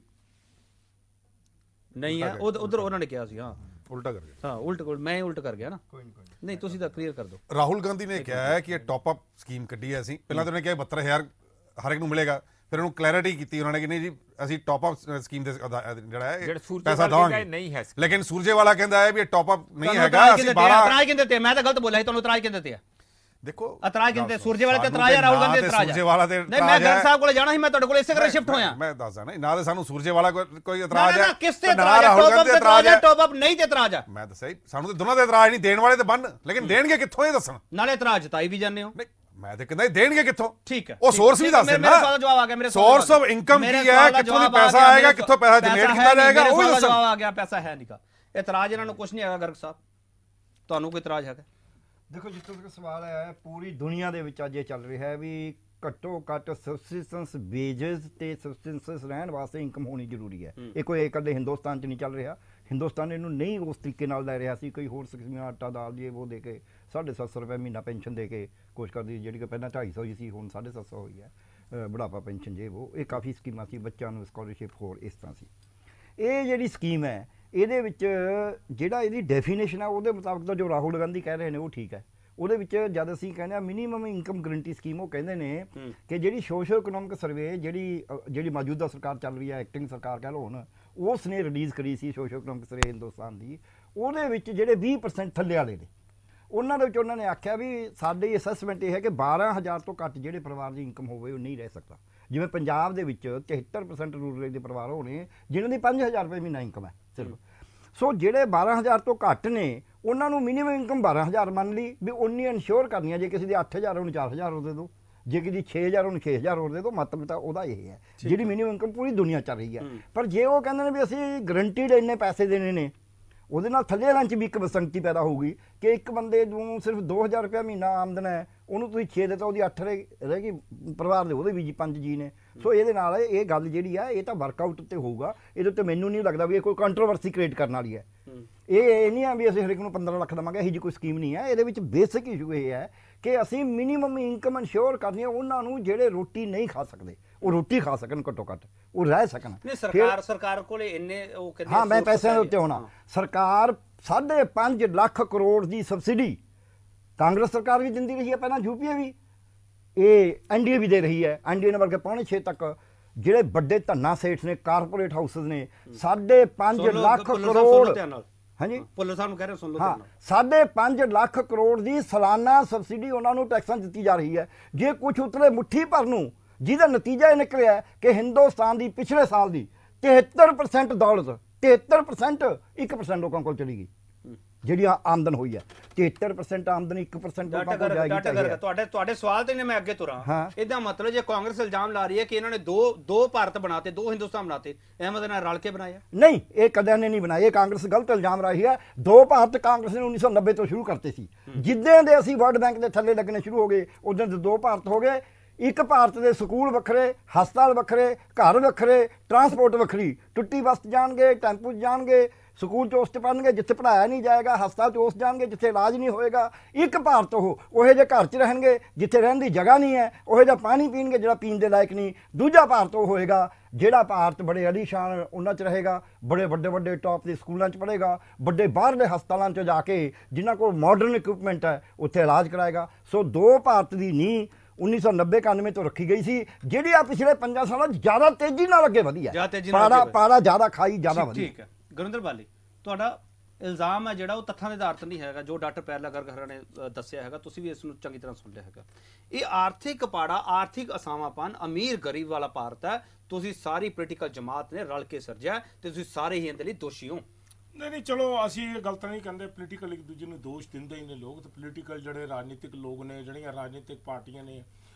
ਨਹੀਂ ਹੈ। ਉਧਰ ਉਹਨਾਂ ਨੇ ਕਿਹਾ ਸੀ, ਹਾਂ ਉਲਟਾ ਕਰ ਗਿਆ। ਹਾਂ ਉਲਟ ਮੈਂ ਉਲਟ ਕਰ ਗਿਆ ਨਾ। ਕੋਈ ਨਹੀਂ, ਨਹੀਂ ਤੁਸੀਂ ਤਾਂ ਕਲੀਅਰ ਕਰ ਦਿਓ। ਰਾਹੁਲ ਗਾਂਧੀ ਨੇ ਕਿਹਾ ਹੈ ਕਿ ਇਹ ਟੌਪ ਅਪ ਸਕੀਮ ਕੱਢੀ ਹੈ ਅਸੀਂ। ਪਹਿਲਾਂ ਤਾਂ ਉਹਨੇ ਕਿਹਾ ਬਹੱਤਰ ਹਜ਼ਾਰ ਹਰ ਇੱਕ ਨੂੰ ਮਿਲੇਗਾ, ਫਿਰ ਉਹਨੂੰ ਕਲੈਰਿਟੀ ਕੀਤੀ ਉਹਨਾਂ ਨੇ ਕਿ ਨਹੀਂ ਜੀ ਅਸੀਂ ਟੌਪ ਅਪ ਸਕੀਮ ਦੇ ਜਿਹੜਾ ਹੈ ਪੈਸਾ ਦਵਾਂਗੇ ਨਹੀਂ ਹੈ। ਲੇਕਿਨ ਸੁਰਜੇਵਾਲਾ ਕਹਿੰਦਾ ਹੈ ਵੀ ਇਹ ਟੌਪ ਅਪ ਨਹੀਂ ਹੈਗਾ। ਅਸੀਂ ਬਾਰਾਂ ਇਤਰਾਜ਼ ਕਿੰਦੇ ਤੇ, ਮੈਂ ਤਾਂ ਗਲਤ ਬੋਲਿਆ ਸੀ, ਤੁਹਾਨੂੰ ਇਤਰਾਜ਼ ਕਿੰਦੇ ਤੇ ਆ? ਦੇਖੋ ਇਤਰਾਜ਼ ਕਿੰਦੇ, ਸੁਰਜੇਵਾਲਾ ਤੇ ਇਤਰਾਜ਼ ਹੈ, ਰਾਹੁਲ ਗਾਂਧੀ ਤੇ ਇਤਰਾਜ਼ ਹੈ। ਸੁਰਜੇਵਾਲਾ ਤੇ ਨਹੀਂ, ਮੈਂ ਗਰਗ ਸਾਹਿਬ ਕੋਲ ਜਾਣਾ ਸੀ, ਮੈਂ ਤੁਹਾਡੇ ਕੋਲ ਇਸੇ ਕਰਕੇ ਸ਼ਿਫਟ ਹੋਇਆ। ਮੈਂ ਦੱਸਦਾ ਨਾ, ਨਾ ਤਾਂ ਸਾਨੂੰ ਸੁਰਜੇਵਾਲਾ ਕੋਈ ਇਤਰਾਜ਼ ਹੈ, ਕਿਸ ਤੇ ਇਤਰਾਜ਼ ਹੈ? ਟੌਪ ਅਪ ਤੇ ਇਤਰਾਜ਼ ਹੈ, ਟੌਪ ਅਪ ਨਹੀਂ ਤੇ ਇਤਰਾਜ਼ ਹੈ। ਮੈਂ ਦੱਸਿਆ ਸਾਨੂੰ ਤੇ ਦੋਨਾਂ ਦੇ ਇਤਰਾਜ਼ ਨਹੀਂ, ਦੇਣ ਵਾਲੇ ਤੇ ਬੰਨ, ਲੇਕਿਨ ਦੇਣਗੇ ਕਿੱਥੋਂ ਇਹ ਦੱਸਣ। ਨਾਲੇ ਇਤਰਾਜ਼ ਜਤਾਈ ਵੀ ਜਾਂਦੇ ਹੋ। ਮੈਂ ਤੇ ਕਹਿੰਦਾ ਦੇਣਗੇ ਕਿੱਥੋਂ? ਠੀਕ ਹੈ, ਉਹ ਸੋਰਸ ਵੀ ਦੱਸ ਦੇਣਾ। ਮੇਰੇ ਸਵਾਲ ਦਾ ਜਵਾਬ ਆ ਗਿਆ। ਮੇਰੇ ਸੋਰਸ ਆਫ ਇਨਕਮ ਕੀ ਹੈ, ਕਿੱਥੋਂ ਦੀ ਪੈਸਾ ਆਏਗਾ, ਕਿੱਥੋਂ ਪੈਸਾ ਜਨਰੇਟ ਕੀਤਾ ਜਾਏਗਾ, ਉਹ ਦੱਸਣ। ਜਵਾਬ ਆ ਗਿਆ, ਪੈਸਾ ਹੈ ਨਹੀਂਗਾ। ਇਤਰਾਜ਼ ਇਹਨਾਂ ਨੂੰ ਕੁਝ ਨਹੀਂ ਹੈਗਾ। ਗਰਗ ਸਾਹਿਬ, ਤੁਹਾਨੂੰ ਕੋਈ ਇਤਰਾਜ਼ ਹੈਗਾ? ਦੇਖੋ, ਜਿੱਥੋਂ ਤੱਕ ਸਵਾਲ ਆਇਆ ਹੈ, ਪੂਰੀ ਦੁਨੀਆ ਦੇ ਵਿੱਚ ਅੱਜ ਇਹ ਚੱਲ ਰਿਹਾ ਹੈ ਵੀ ਘੱਟੋ ਘੱਟ ਸਬਸਿਸਟੈਂਸ ਵੇਜਸ ਤੇ ਸਬਸਿਸਟੈਂਸ ਰਹਿਣ ਵਾਸਤੇ ਇਨਕਮ ਹੋਣੀ ਜ਼ਰੂਰੀ ਹੈ। ਇਹ ਕੋਈ ਇਕੱਲੇ ਹਿੰਦੁਸਤਾਨ 'ਚ ਨਹੀਂ ਚੱਲ ਰਿਹਾ। ਹਿੰਦੁਸਤਾਨ ਇਹਨੂੰ ਨਹੀਂ ਉਸ ਤਰੀਕੇ ਨਾਲ ਲੈ ਰਿਹਾ ਸੀ। ਕੋਈ ਹੋਰ ਸਕੀਮਾਂ, ਆਟਾ ਦਾਲ ਜੇ ਉਹ ਦੇ ਕੇ ਸਾਢੇ ਸੱਤ ਸੌ ਰੁਪਏ ਮਹੀਨਾ ਪੈਨਸ਼ਨ ਦੇ ਕੇ ਕੋਸ਼ਿਸ਼ ਕਰਦੀ, ਜਿਹੜੀ ਕਿ ਪਹਿਲਾਂ ਢਾਈ ਸੌ ਹੀ ਸੀ, ਹੁਣ ਸਾਢੇ ਸੱਤ ਸੌ ਹੋਈ ਹੈ। ਬੁਢਾਪਾ ਪੈਨਸ਼ਨ ਜੇ ਉਹ, ਇਹ ਕਾਫੀ ਸਕੀਮਾਂ ਸੀ। ਬੱਚਿਆਂ ਨੂੰ ਸਕਾਲਰਸ਼ਿਪ ਹੋਰ ਇਸ ਤਰ੍ਹਾਂ ਸੀ। ਇਹ ਜਿਹੜੀ ਸਕੀਮ ਹੈ, ਇਹਦੇ ਵਿੱਚ ਜਿਹੜਾ ਇਹਦੀ ਡੈਫੀਨੇਸ਼ਨ ਹੈ, ਉਹਦੇ ਮੁਤਾਬਕ ਤਾਂ ਜੋ ਰਾਹੁਲ ਗਾਂਧੀ ਕਹਿ ਰਹੇ ਨੇ ਉਹ ਠੀਕ ਹੈ। ਉਹਦੇ ਵਿੱਚ ਜਦ ਅਸੀਂ ਕਹਿੰਦੇ ਹਾਂ ਮਿਨੀਮਮ ਇਨਕਮ ਗਰੰਟੀ ਸਕੀਮ, ਉਹ ਕਹਿੰਦੇ ਨੇ ਕਿ ਜਿਹੜੀ ਸੋਸ਼ੋ ਇਕਨੋਮਿਕ ਸਰਵੇ ਜਿਹੜੀ ਜਿਹੜੀ ਮੌਜੂਦਾ ਸਰਕਾਰ ਚੱਲ ਰਹੀ ਹੈ, ਐਕਟਿੰਗ ਸਰਕਾਰ ਕਹਿ ਲਓ ਹੁਣ, ਉਸ ਨੇ ਰਿਲੀਜ਼ ਕਰੀ ਸੀ ਸੋਸ਼ੋ ਇਕਨੋਮਿਕ ਸਰਵੇ ਹਿੰਦੁਸਤਾਨ ਦੀ। ਉਹਦੇ ਵਿੱਚ ਜਿਹੜੇ ਵੀਹ ਪਰਸੈਂਟ ਥੱਲੇ ਵਾਲੇ ਨੇ, ਉਹਨਾਂ ਦੇ ਵਿੱਚ ਉਹਨਾਂ ਨੇ ਆਖਿਆ ਵੀ ਸਾਡੀ ਅਸੈਸਮੈਂਟ ਇਹ ਹੈ ਕਿ ਬਾਰਾਂ ਹਜ਼ਾਰ ਤੋਂ ਘੱਟ ਜਿਹੜੇ ਪਰਿਵਾਰ ਦੀ ਇਨਕਮ ਹੋਵੇ ਉਹ ਨਹੀਂ ਰਹਿ ਸਕਦਾ। ਜਿਵੇਂ ਪੰਜਾਬ ਦੇ ਵਿੱਚ ਤਿਹੱਤਰ ਪਰਸੈਂਟ ਰੂਰਲ ਦੇ ਪਰਿਵਾਰ ਹੋਣੇ ਜਿਨ੍ਹਾਂ ਦੀ ਪੰਜ ਹਜ਼ਾਰ ਰੁਪਏ ਮਹੀਨਾ ਇਨਕਮ ਹੈ ਸਿਰਫ। ਸੋ ਜਿਹੜੇ ਬਾਰਾਂ ਹਜ਼ਾਰ ਤੋਂ ਘੱਟ ਨੇ ਉਹਨਾਂ ਨੂੰ ਮਿਨੀਮਮ ਇਨਕਮ ਬਾਰਾਂ ਹਜ਼ਾਰ ਮੰਨ ਲਈ ਵੀ ਉਨੀ ਇਨਸ਼ੋਰ ਕਰਨੀ ਹੈ। ਜੇ ਕਿਸੇ ਦੀ ਅੱਠ ਹਜ਼ਾਰ ਉਹਨੂੰ ਚਾਰ ਹਜ਼ਾਰ ਹੋਰ ਦੇ ਦਿਓ, ਜੇ ਕਿਸੇ ਦੀ ਛੇ ਹਜ਼ਾਰ ਉਹਨੂੰ ਛੇ ਹਜ਼ਾਰ ਹੋਰ ਦੇ ਦਿਓ। ਮਤਲਬ ਤਾਂ ਉਹਦਾ ਇਹ ਹੈ ਜਿਹੜੀ ਮਿਨੀਮਮ ਇਨਕਮ ਪੂਰੀ ਦੁਨੀਆ ਚੱਲ ਰਹੀ ਹੈ। ਪਰ ਜੇ ਉਹ ਕਹਿੰਦੇ ਨੇ ਵੀ ਅਸੀਂ ਗਰੰਟੀਡ ਇੰਨੇ ਪੈਸੇ ਦੇਣੇ ਨੇ, ਉਹਦੇ ਨਾਲ ਥੱਲੇ ਵਾਲਿਆਂ 'ਚ ਵੀ ਇੱਕ ਵਿਸੰਗਤੀ ਪੈਦਾ ਹੋਊਗੀ ਕਿ ਇੱਕ ਬੰਦੇ ਨੂੰ ਸਿਰਫ ਦੋ ਹਜ਼ਾਰ ਰੁਪਇਆ ਮਹੀਨਾ ਆਮਦਨ ਹੈ, ਉਹਨੂੰ ਤੁਸੀਂ ਛੇ ਦੇ ਤਾਂ ਉਹਦੀ ਅੱਠ ਰਹਿ ਰਹਿ ਗਈ, ਪਰਿਵਾਰ ਦੇ ਉਹਦੇ ਵੀ ਜੀ ਪੰਜ ਜੀ ਨੇ। ਸੋ ਇਹਦੇ ਨਾਲ ਇਹ ਗੱਲ ਜਿਹੜੀ ਆ ਇਹ ਤਾਂ ਵਰਕਆਊਟ ਉੱਤੇ ਹੋਊਗਾ। ਇਹਦੇ ਉੱਤੇ ਮੈਨੂੰ ਨਹੀਂ ਲੱਗਦਾ ਵੀ ਇਹ ਕੋਈ ਕੰਟਰੋਵਰਸੀ ਕ੍ਰੀਏਟ ਕਰਨ ਵਾਲੀ ਹੈ। ਇਹ ਇਹ ਨਹੀਂ ਆ ਵੀ ਅਸੀਂ ਹਰੇਕ ਨੂੰ ਪੰਦਰਾਂ ਲੱਖ ਦੇਵਾਂਗੇ, ਇਹੋ ਜਿਹੀ ਕੋਈ ਸਕੀਮ ਨਹੀਂ ਹੈ। ਇਹਦੇ ਵਿੱਚ ਬੇਸਿਕ ਇਸ਼ੂ ਇਹ ਹੈ ਕਿ ਅਸੀਂ ਮਿਨੀਮਮ ਇਨਕਮ ਇਨਸ਼ੋਰ ਕਰਨੀ ਹੈ ਉਹਨਾਂ ਨੂੰ ਜਿਹੜੇ ਰੋਟੀ ਨਹੀਂ ਖਾ ਸਕਦੇ, ਉਹ ਰੋਟੀ ਖਾ ਸਕਣ, ਘੱਟੋ ਘੱਟ ਉਹ ਰਹਿ ਸਕਣ। ਨਹੀਂ, ਸਰਕਾਰ ਸਰਕਾਰ ਕੋਲੇ ਇੰਨੇ ਉਹ ਕਹਿੰਦੇ ਹਾਂ, ਮੈਂ ਪੈਸਿਆਂ ਦੇ ਉੱਤੇ ਹੋਣਾ। ਸਰਕਾਰ ਸਾਢੇ ਪੰਜ ਲੱਖ ਕਰੋੜ ਦੀ ਸਬਸਿਡੀ ਕਾਂਗਰਸ ਸਰਕਾਰ ਵੀ ਦਿੰਦੀ ਰਹੀ ਹੈ, ਪਹਿਲਾਂ ਯੂਪੀਏ ਵੀ, ਇਹ ਐਨਡੀਏ ਵੀ ਦੇ ਰਹੀ ਹੈ। ਐਨਡੀਏ ਨੇ ਵਰਗੇ ਪੌਣੇ ਛੇ ਤੱਕ ਜਿਹੜੇ ਵੱਡੇ ਧੰਨਾ ਸੇਠ ਨੇ, ਕਾਰਪੋਰੇਟ ਹਾਊਸਸ ਨੇ, ਸਾਢੇ ਪੰਜ ਲੱਖ ਕਰੋੜ। ਹਾਂਜੀ, ਭੁੱਲਰ ਸਾਹਿਬ ਨੂੰ ਕਹਿ ਰਹੇ ਸੁਣ ਲਓ। ਹਾਂ, ਸਾਢੇ ਪੰਜ ਲੱਖ ਕਰੋੜ ਦੀ ਸਾਲਾਨਾ ਸਬਸਿਡੀ ਉਹਨਾਂ ਨੂੰ ਟੈਕਸਾਂ ਦਿੱਤੀ ਜਾ ਰਹੀ ਹੈ। ਜੇ ਕੁਝ ਉਤਲੇ ਮੁੱਠੀ ਭਰ ਨੂੰ, ਜਿਹਦਾ ਨਤੀਜਾ ਇਹ ਨਿਕਲਿਆ ਕਿ ਹਿੰਦੁਸਤਾਨ ਦੀ ਪਿਛਲੇ ਸਾਲ ਦੀ ਤਿਹੱਤਰ ਪਰਸੈਂਟ ਦੌਲਤ, ਤਿਹੱਤਰ ਪਰਸੈਂਟ ਇੱਕ ਪਰਸੈਂਟ ਲੋਕਾਂ ਕੋਲ ਚਲੀ ਗਈ ਜਿਹੜੀ ਆਮਦਨ ਹੋਈ ਹੈ। ਤਿਹੱਤਰ ਪਰਸੈਂਟ ਆਮਦਨ ਇੱਕ ਪਰਸੈਂਟ ਲੋਕਾਂ ਕੋਲ ਜਾਏਗੀ। ਤੁਹਾਡੇ ਤੁਹਾਡੇ ਸਵਾਲ ਤੇ ਨੇ ਮੈਂ ਅੱਗੇ ਤੁਰਾਂ। ਇਹਦਾ ਮਤਲਬ ਜੇ ਕਾਂਗਰਸ ਇਲਜ਼ਾਮ ਲਾ ਰਹੀ ਹੈ ਕਿ ਇਹਨਾਂ ਨੇ ਦੋ ਦੋ ਭਾਰਤ ਬਣਾਤੇ, ਦੋ ਹਿੰਦੁਸਤਾਨ ਬਣਾਤੇ, ਅਹਿਮਦ ਨਾਲ ਰਲ ਕੇ ਬਣਾਇਆ? ਨਹੀਂ, ਇਹ ਕਦੇ ਨੇ ਨਹੀਂ ਬਣਾਏ। ਕਾਂਗਰਸ ਗਲਤ ਇਲਜ਼ਾਮ ਰਹੀ ਹੈ। ਦੋ ਭਾਰਤ ਕਾਂਗਰਸ ਨੇ ਉੱਨੀ ਸੌ ਨੱਬੇ ਤੋਂ ਸ਼ੁਰੂ ਕਰਤੇ ਸੀ। ਜਿੱਦਾਂ ਦੇ ਅਸੀਂ ਵਰਲਡ ਬੈਂਕ ਦੇ ਥੱਲੇ ਲੱਗਣੇ ਸ਼ੁਰੂ ਹੋ ਗਏ, ਉਦੋਂ ਦੇ ਦੋ ਭਾਰਤ ਹੋ ਗਏ। ਇੱਕ ਭਾਰਤ ਦੇ ਸਕੂਲ ਵੱਖਰੇ, ਹਸਪਤਾਲ ਵੱਖਰੇ, ਘਰ ਵੱਖਰੇ, ਟਰਾਂਸਪੋਰਟ ਵੱਖਰੀ। ਟੁੱਟੀ ਬੱਸ 'ਚ ਜਾਣਗੇ, ਟੈਂਪੂ 'ਚ ਜਾਣਗੇ, ਸਕੂਲ 'ਚ ਉਸ 'ਚ ਪੜ੍ਹਨਗੇ ਜਿੱਥੇ ਪੜ੍ਹਾਇਆ ਨਹੀਂ ਜਾਏਗਾ, ਹਸਪਤਾਲ 'ਚ ਉਸ ਜਾਣਗੇ ਜਿੱਥੇ ਇਲਾਜ ਨਹੀਂ ਹੋਏਗਾ। ਇੱਕ ਭਾਰਤ ਉਹ ਉਹੋ ਜਿਹੇ ਘਰ 'ਚ ਰਹਿਣਗੇ ਜਿੱਥੇ ਰਹਿਣ ਦੀ ਜਗ੍ਹਾ ਨਹੀਂ ਹੈ, ਉਹੋ ਜਿਹਾ ਪਾਣੀ ਪੀਣਗੇ ਜਿਹੜਾ ਪੀਣ ਦੇ ਲਾਇਕ ਨਹੀਂ। ਦੂਜਾ ਭਾਰਤ ਉਹ ਹੋਏਗਾ ਜਿਹੜਾ ਭਾਰਤ ਬੜੇ ਅਲੀਸ਼ਾਨ ਉਹਨਾਂ 'ਚ ਰਹੇਗਾ, ਬੜੇ ਵੱਡੇ ਵੱਡੇ ਟੌਪ ਦੇ ਸਕੂਲਾਂ 'ਚ ਪੜ੍ਹੇਗਾ, ਵੱਡੇ ਬਾਹਰਲੇ ਹਸਪਤਾਲਾਂ 'ਚ ਜਾ ਕੇ ਜਿਨ੍ਹਾਂ ਕੋਲ ਮਾਡਰਨ ਇਕਵਿਪਮੈਂਟ ਹੈ ਉੱਥੇ ਇਲਾਜ ਕਰਾਏਗਾ। ਸੋ ਦੋ ਭਾਰਤ ਦੀ ਨੀਂਹ ਉੱਨੀ ਸੌ ਨੱਬੇ ਇਕਾਨਵੇਂ ਤੋਂ ਰੱਖੀ ਗਈ ਸੀ, ਜਿਹੜੀ ਆ ਪਿਛਲੇ ਪੰਜਾਂ ਸਾਲਾਂ ਜ਼ਿਆਦਾ ਤੇਜ਼ੀ ਨਾਲ ਅੱਗੇ ਵਧੀ ਹੈ। ਪਾਰਾ ਪਾਰਾ ਜ਼ਿਆਦਾ ਖਾਈ ਜ਼ਿਆਦਾ ਵਧੀ। ਠੀਕ ਹੈ ਗੁਰਿੰਦਰ ਬਾਲੀ, ਤੁਹਾਡਾ ਇਲਜ਼ਾਮ ਹੈ ਜਿਹੜਾ ਉਹ ਤੱਥਾਂ ਦੇ ਆਧਾਰ ਤੇ ਨਹੀਂ ਹੈਗਾ, ਜੋ ਡਾਕਟਰ ਪੈਰਲਾ ਗਰਗ ਹਰਾਂ ਨੇ ਦੱਸਿਆ ਹੈਗਾ, ਤੁਸੀਂ ਵੀ ਇਸ ਨੂੰ ਚੰਗੀ ਤਰ੍ਹਾਂ ਸੁਣ ਲਿਆ ਹੈਗਾ। ਇਹ ਆਰਥਿਕ ਪਾੜਾ, ਆਰਥਿਕ ਅਸਾਵਾਪਨ, ਅਮੀਰ ਗਰੀਬ ਵਾਲਾ ਭਾਰਤ ਹੈ। ਤੁਸੀਂ ਸਾਰੀ ਪੋਲੀਟੀਕਲ ਜਮਾਤ ਨੇ ਰਲ ਕੇ ਸਿਰਜਿਆ ਤੇ ਤੁਸੀਂ ਸਾਰੇ ਹੀ ਇਹਦੇ ਲਈ ਦੋਸ਼ੀ ਹੋ। ਨਹੀਂ ਨਹੀਂ, ਚਲੋ ਅਸੀਂ ਇਹ ਗਲਤ ਨਹੀਂ ਕਹਿੰਦੇ। ਪੋਲੀਟੀਕਲ ਇੱਕ ਦੂਜੇ ਨੂੰ ਦੋਸ਼ ਦਿੰਦੇ ਹੀ ਨੇ ਲੋਕ, ਤੇ ਪੋਲੀਟੀਕਲ ਜਿਹੜੇ ਰਾਜਨੀਤਿਕ ਲੋਕ ਨੇ, ਜਿਹੜੀਆਂ ਰਾਜਨੀਤਿਕ ਪਾਰਟੀਆਂ ਨੇ,